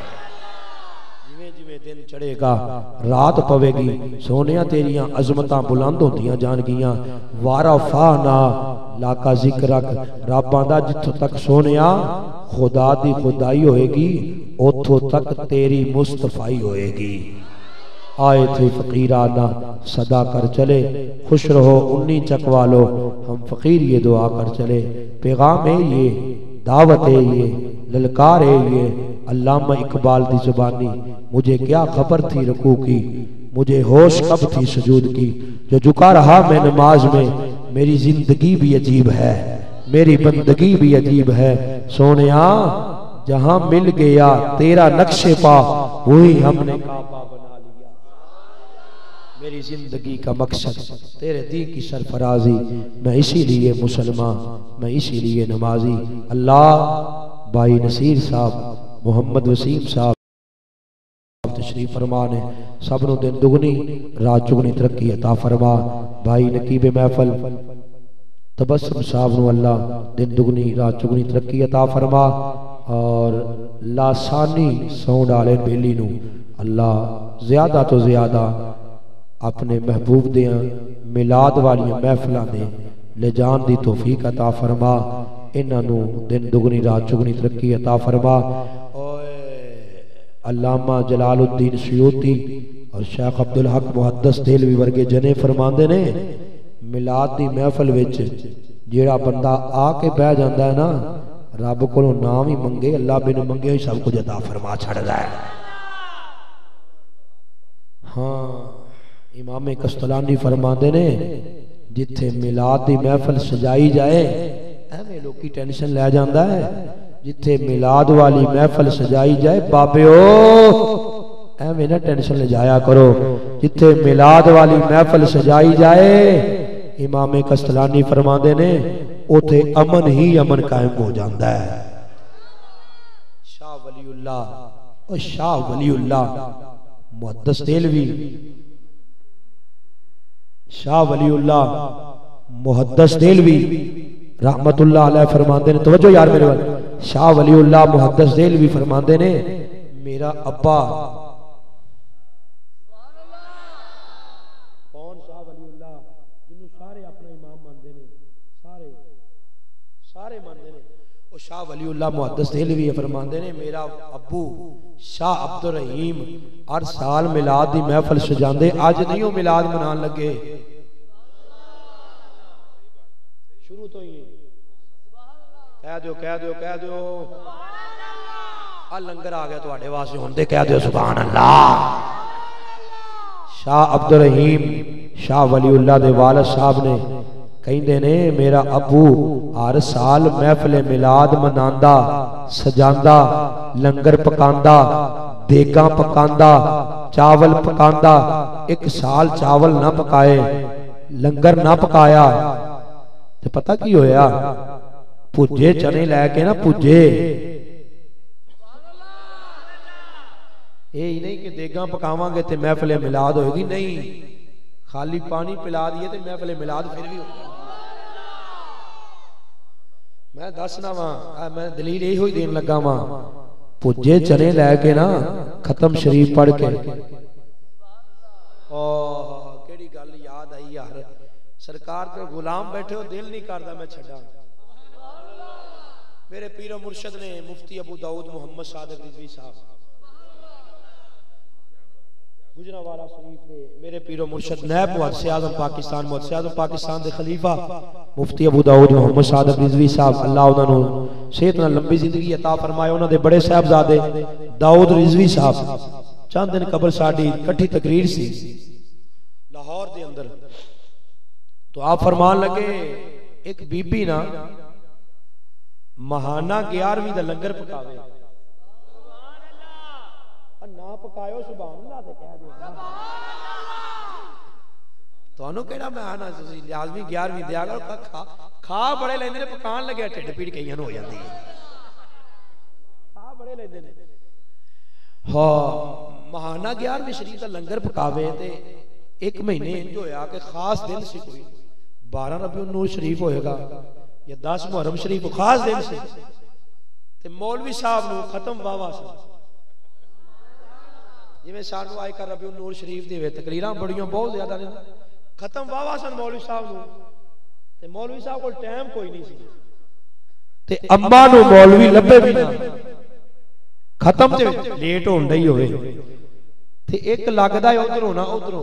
[SPEAKER 1] दिन चढ़ेगा रात पवेगी सोनिया तेरियां अजमतां बुलंद होंदियां जाणगियां वारा फाना लाका जिक्र रब आंदा जिथों तक सोनिया खुदा दी खुदाई होएगी उथों तक तेरी मुस्तफाई होएगी आए थे फकीराना सदा कर चले खुश रहो 19 चक वालो हम फकीर ये दुआ कर चले पैगाम है ये दावत है ये ललकार है ये अल्लामा इकबाल दी जुबानी मुझे क्या खबर थी रुकू की मुझे होश कब थी सुजूद की जो झुका रहा मैं नमाज में मेरी जिंदगी भी अजीब है मेरी बंदगी भी अजीब है सोनिया जहां मिल गया तेरा नक्शे पा वही हमने काबा बना लिया मेरी जिंदगी का मकसद तेरे दी की सरफराजी मैं इसीलिए मुसलमान मैं इसीलिए नमाजी अल्लाह भाई नसीर साहब मोहम्मद वसीम साहब तशरीफ फरमा ने सब नु दिन दुगनी रात चुगनी तरक्की अता फरमा भाई नकीब महफिल तबस्सुम साहब नु अल्लाह दिन दुगनी रात चुगनी तरक्की अता फरमा और लासानी साउंड वाले बेली नु अल्लाह ज्यादा तो ज्यादा अपने महबूब दे मिलाद वाली महफिलां दे ले जान दी तौफीक अता फरमा इन्हां नु दिन दुगनी रात चुगनी तरक्की अता फरमा अल्लामा जलालुद्दीन सुयूती और शेख अब्दुल हक मुहद्दिस देलवी वर्गे जने फरमांदे ने मिलाद दी महफिल विच जेड़ा बंदा आके बह जांदा है ना रब कोलों नाम ही मंगे अल्लाह बिन मंगे ही सब कुछ अता फरमा छड़दा है हाँ इमाम कस्तलानी फरमांदे ने जिथे मिलाद दी महफिल सजाई जाए एवें लोकी टेंशन ले जांदा है जिथे मिलाद वाली महफिल सजाई जाए बाबे एवें ना टेंशन ले जाया करो जिथे मिलाद वाली महफिल सजाई जाए इमाम कस्तलानी फरमाते ने उथे अमन ही अमन कायम हो जाता है शाह वलीउल्लाह मुहद्दिस देलवी शाह वलीउल्लाह मुहद्दिस देलवी रहमतुल्लाह अलैह फरमाते ने तवज्जो यार मेरे वाल शाह वलीउल्लाह मुहद्दिस देलवी फरमाते ने मेरा अब्बा कौन शाह वलीउल्लाह जिन्हों सारे अपना इमाम मानते ने सारे मानते ने वो शाह वलीउल्लाह मुहद्दिस देलवी फरमाते ने मेरा अब्बू शाह अब्दुल रहीम हर साल मिलाद दी महफिल सजांदे अज नहीं वो मिलाद मनान लगे शुरू तो ही कह दो आ लंगर आ गया तुहाडे वास्ते हुण ते कह दो सुभान अल्लाह शाह अब्दुल रहीम शाह वलीउल्लाह दे वालिद साहब ने कहंदे ने मेरा अबू हर साल महफिल मिलाद मनांदा सजांदा लंगर पकांदा देगां पकांदा चावल पकांदा एक साल चावल ना पकाए लंगर ना पकाया ते पता की होया भुजे चने लैके ना भुजे ये नहीं कि देगां पकावांगे ते महफिल मिलाद होएगी नहीं खाली पानी पिला दिए ते महफिल मिलाद फिर भी होगी मैं दसना वा मैं दलील यही ही देन लगा वा भुजे चने लैके ना खत्म शरीफ पढ़ के केड़ी गल याद आई यार सरकार के गुलाम बैठे हो दिल नहीं करता मैं छड़ा मेरे पीरो मुर्शद ने मुफ्ती अबू दाऊद मोहम्मद सादिक रिजवी साहब गुजरावाला शरीफ ने मेरे पीरो मुर्शद नैब मुहद्दिस आज़म पाकिस्तान दे खलीफा मुफ्ती अबू दाऊद मोहम्मद सादिक रिजवी साहब अल्लाह उन्हां नूं सेहत नाल लंबी जिंदगी अता फरमाए उन्हां दे बड़े साहबजादे दाऊद रिजवी साहब चंद दिन कबल साडी इकट्ठी तकरीर सी لاہور دے اندر. تو آپ فرمان لگے ایک بی بی نا مہانہ 11ویں دا لنگر پکاوے, نہ پکایو سبحان اللہ تے کہہ دو تانوں کیڑا مہانہ تسی لازمی 11ویں دیا کرو. کھا بڑے لیندے نے, پکان لگے ٹھڈ پیڑ کئیاں نوں ہو جاندی ہے. کھا بڑے لیندے نے. ہاں مہانہ 11ویں شریف دا لنگر پکاوے تے ایک مہینے انج ہویا کہ خاص دن سی, کوئی 12 ربیع النور شریف ہوئے گا یا 10 محرم شریف, خاص دن سی. تے مولوی صاحب نو ختم واوا سی, جویں سانو آئے کر ربیع النور شریف دے تقریراں بڑیاں بہت زیادہ نے, ختم واوا سن مولوی صاحب نو. تے مولوی صاحب کول ٹائم کوئی نہیں سی, تے اما نو مولوی لبے بھی نہ, ختم تے لیٹ ہون ڈئی ہوئے تے ایک لگدا ہے ادھروں نہ ادھروں.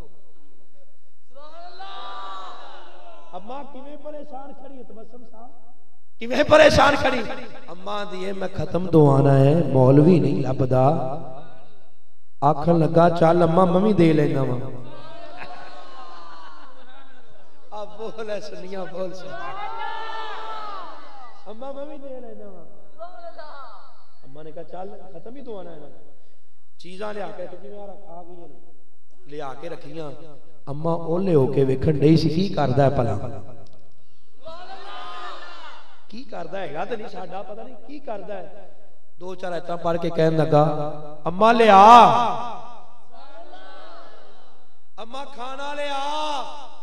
[SPEAKER 1] اما کیویں پریشان کھڑی ہے تبسم صاحب, کیویں پریشان کھڑی. اما دی میں ختم دوانا ہے مولوی نہیں لبدا. آکھن لگا چل اما میں بھی دے لینا وا. اب بول ہے سنیاں بول سن, اما میں بھی دے لینا وا. اما نے کہا چل ختم ہی دوانا ہے نا. چیزاں لیا کے آ گئی لیا کے رکھیاں. اما اولے ہو کے ویکھن ڈئی سی کی کردا ہے پلا, کی کردا ہے گا تے نہیں ساڈا پتہ نہیں کی کردا ہے. 2-4 ایتاں پڑھ کے کہن لگا اما لے آ, اما کھانا لے آ.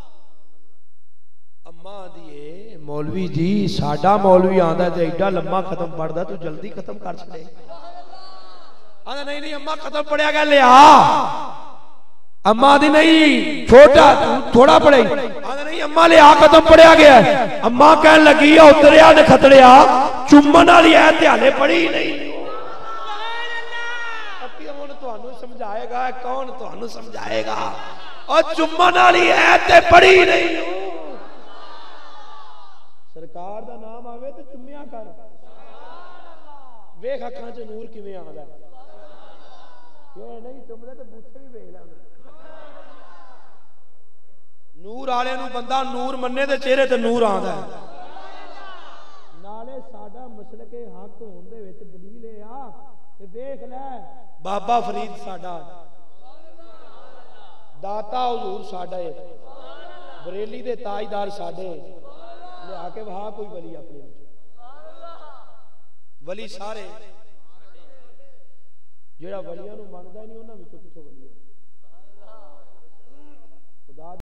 [SPEAKER 1] اما دیے مولوی جی ساڈا مولوی آندا تے ایڈا لمبا ختم پڑھدا تو جلدی ختم کر چھڑے. آندا نہیں نہیں اما ختم پڑھیا گیا لے آ. اما دی نہیں چھوٹا تھوڑا پڑھے. آندا نہیں اما لے آ ختم پڑھیا گیا. اما کہن لگی اتریا تے کھتڑیا چومن والی ہے تے ہلے پڑھی نہیں. اپی ہن تانوں سمجھائے گا کون, تانوں سمجھائے گا. اور چومن والی ہے تے پڑھی نہیں. سرکار دا نام آوے تے چومیا کر. ویکھ اکھاں چ نور کیویں آندا ہے. یہ نہیں چومدے تے بوٹھے بھی ویکھ لے. نور والے نو بندہ نور مننے دے چہرے تے نور آندا ہے. نالے ساڈا مسلک حق ہون دے وچ دلیل اے آ کہ ویکھ لے بابا فرید ساڈا داتا حضور ساڈا ہے, بریلی دے تاجدار ساڈے, لیا کے وہاں کوئی ولی اپنے ولی سارے جڑا ولیاں نو مندا نہیں انہاں وچوں کتھوں ولی ہے.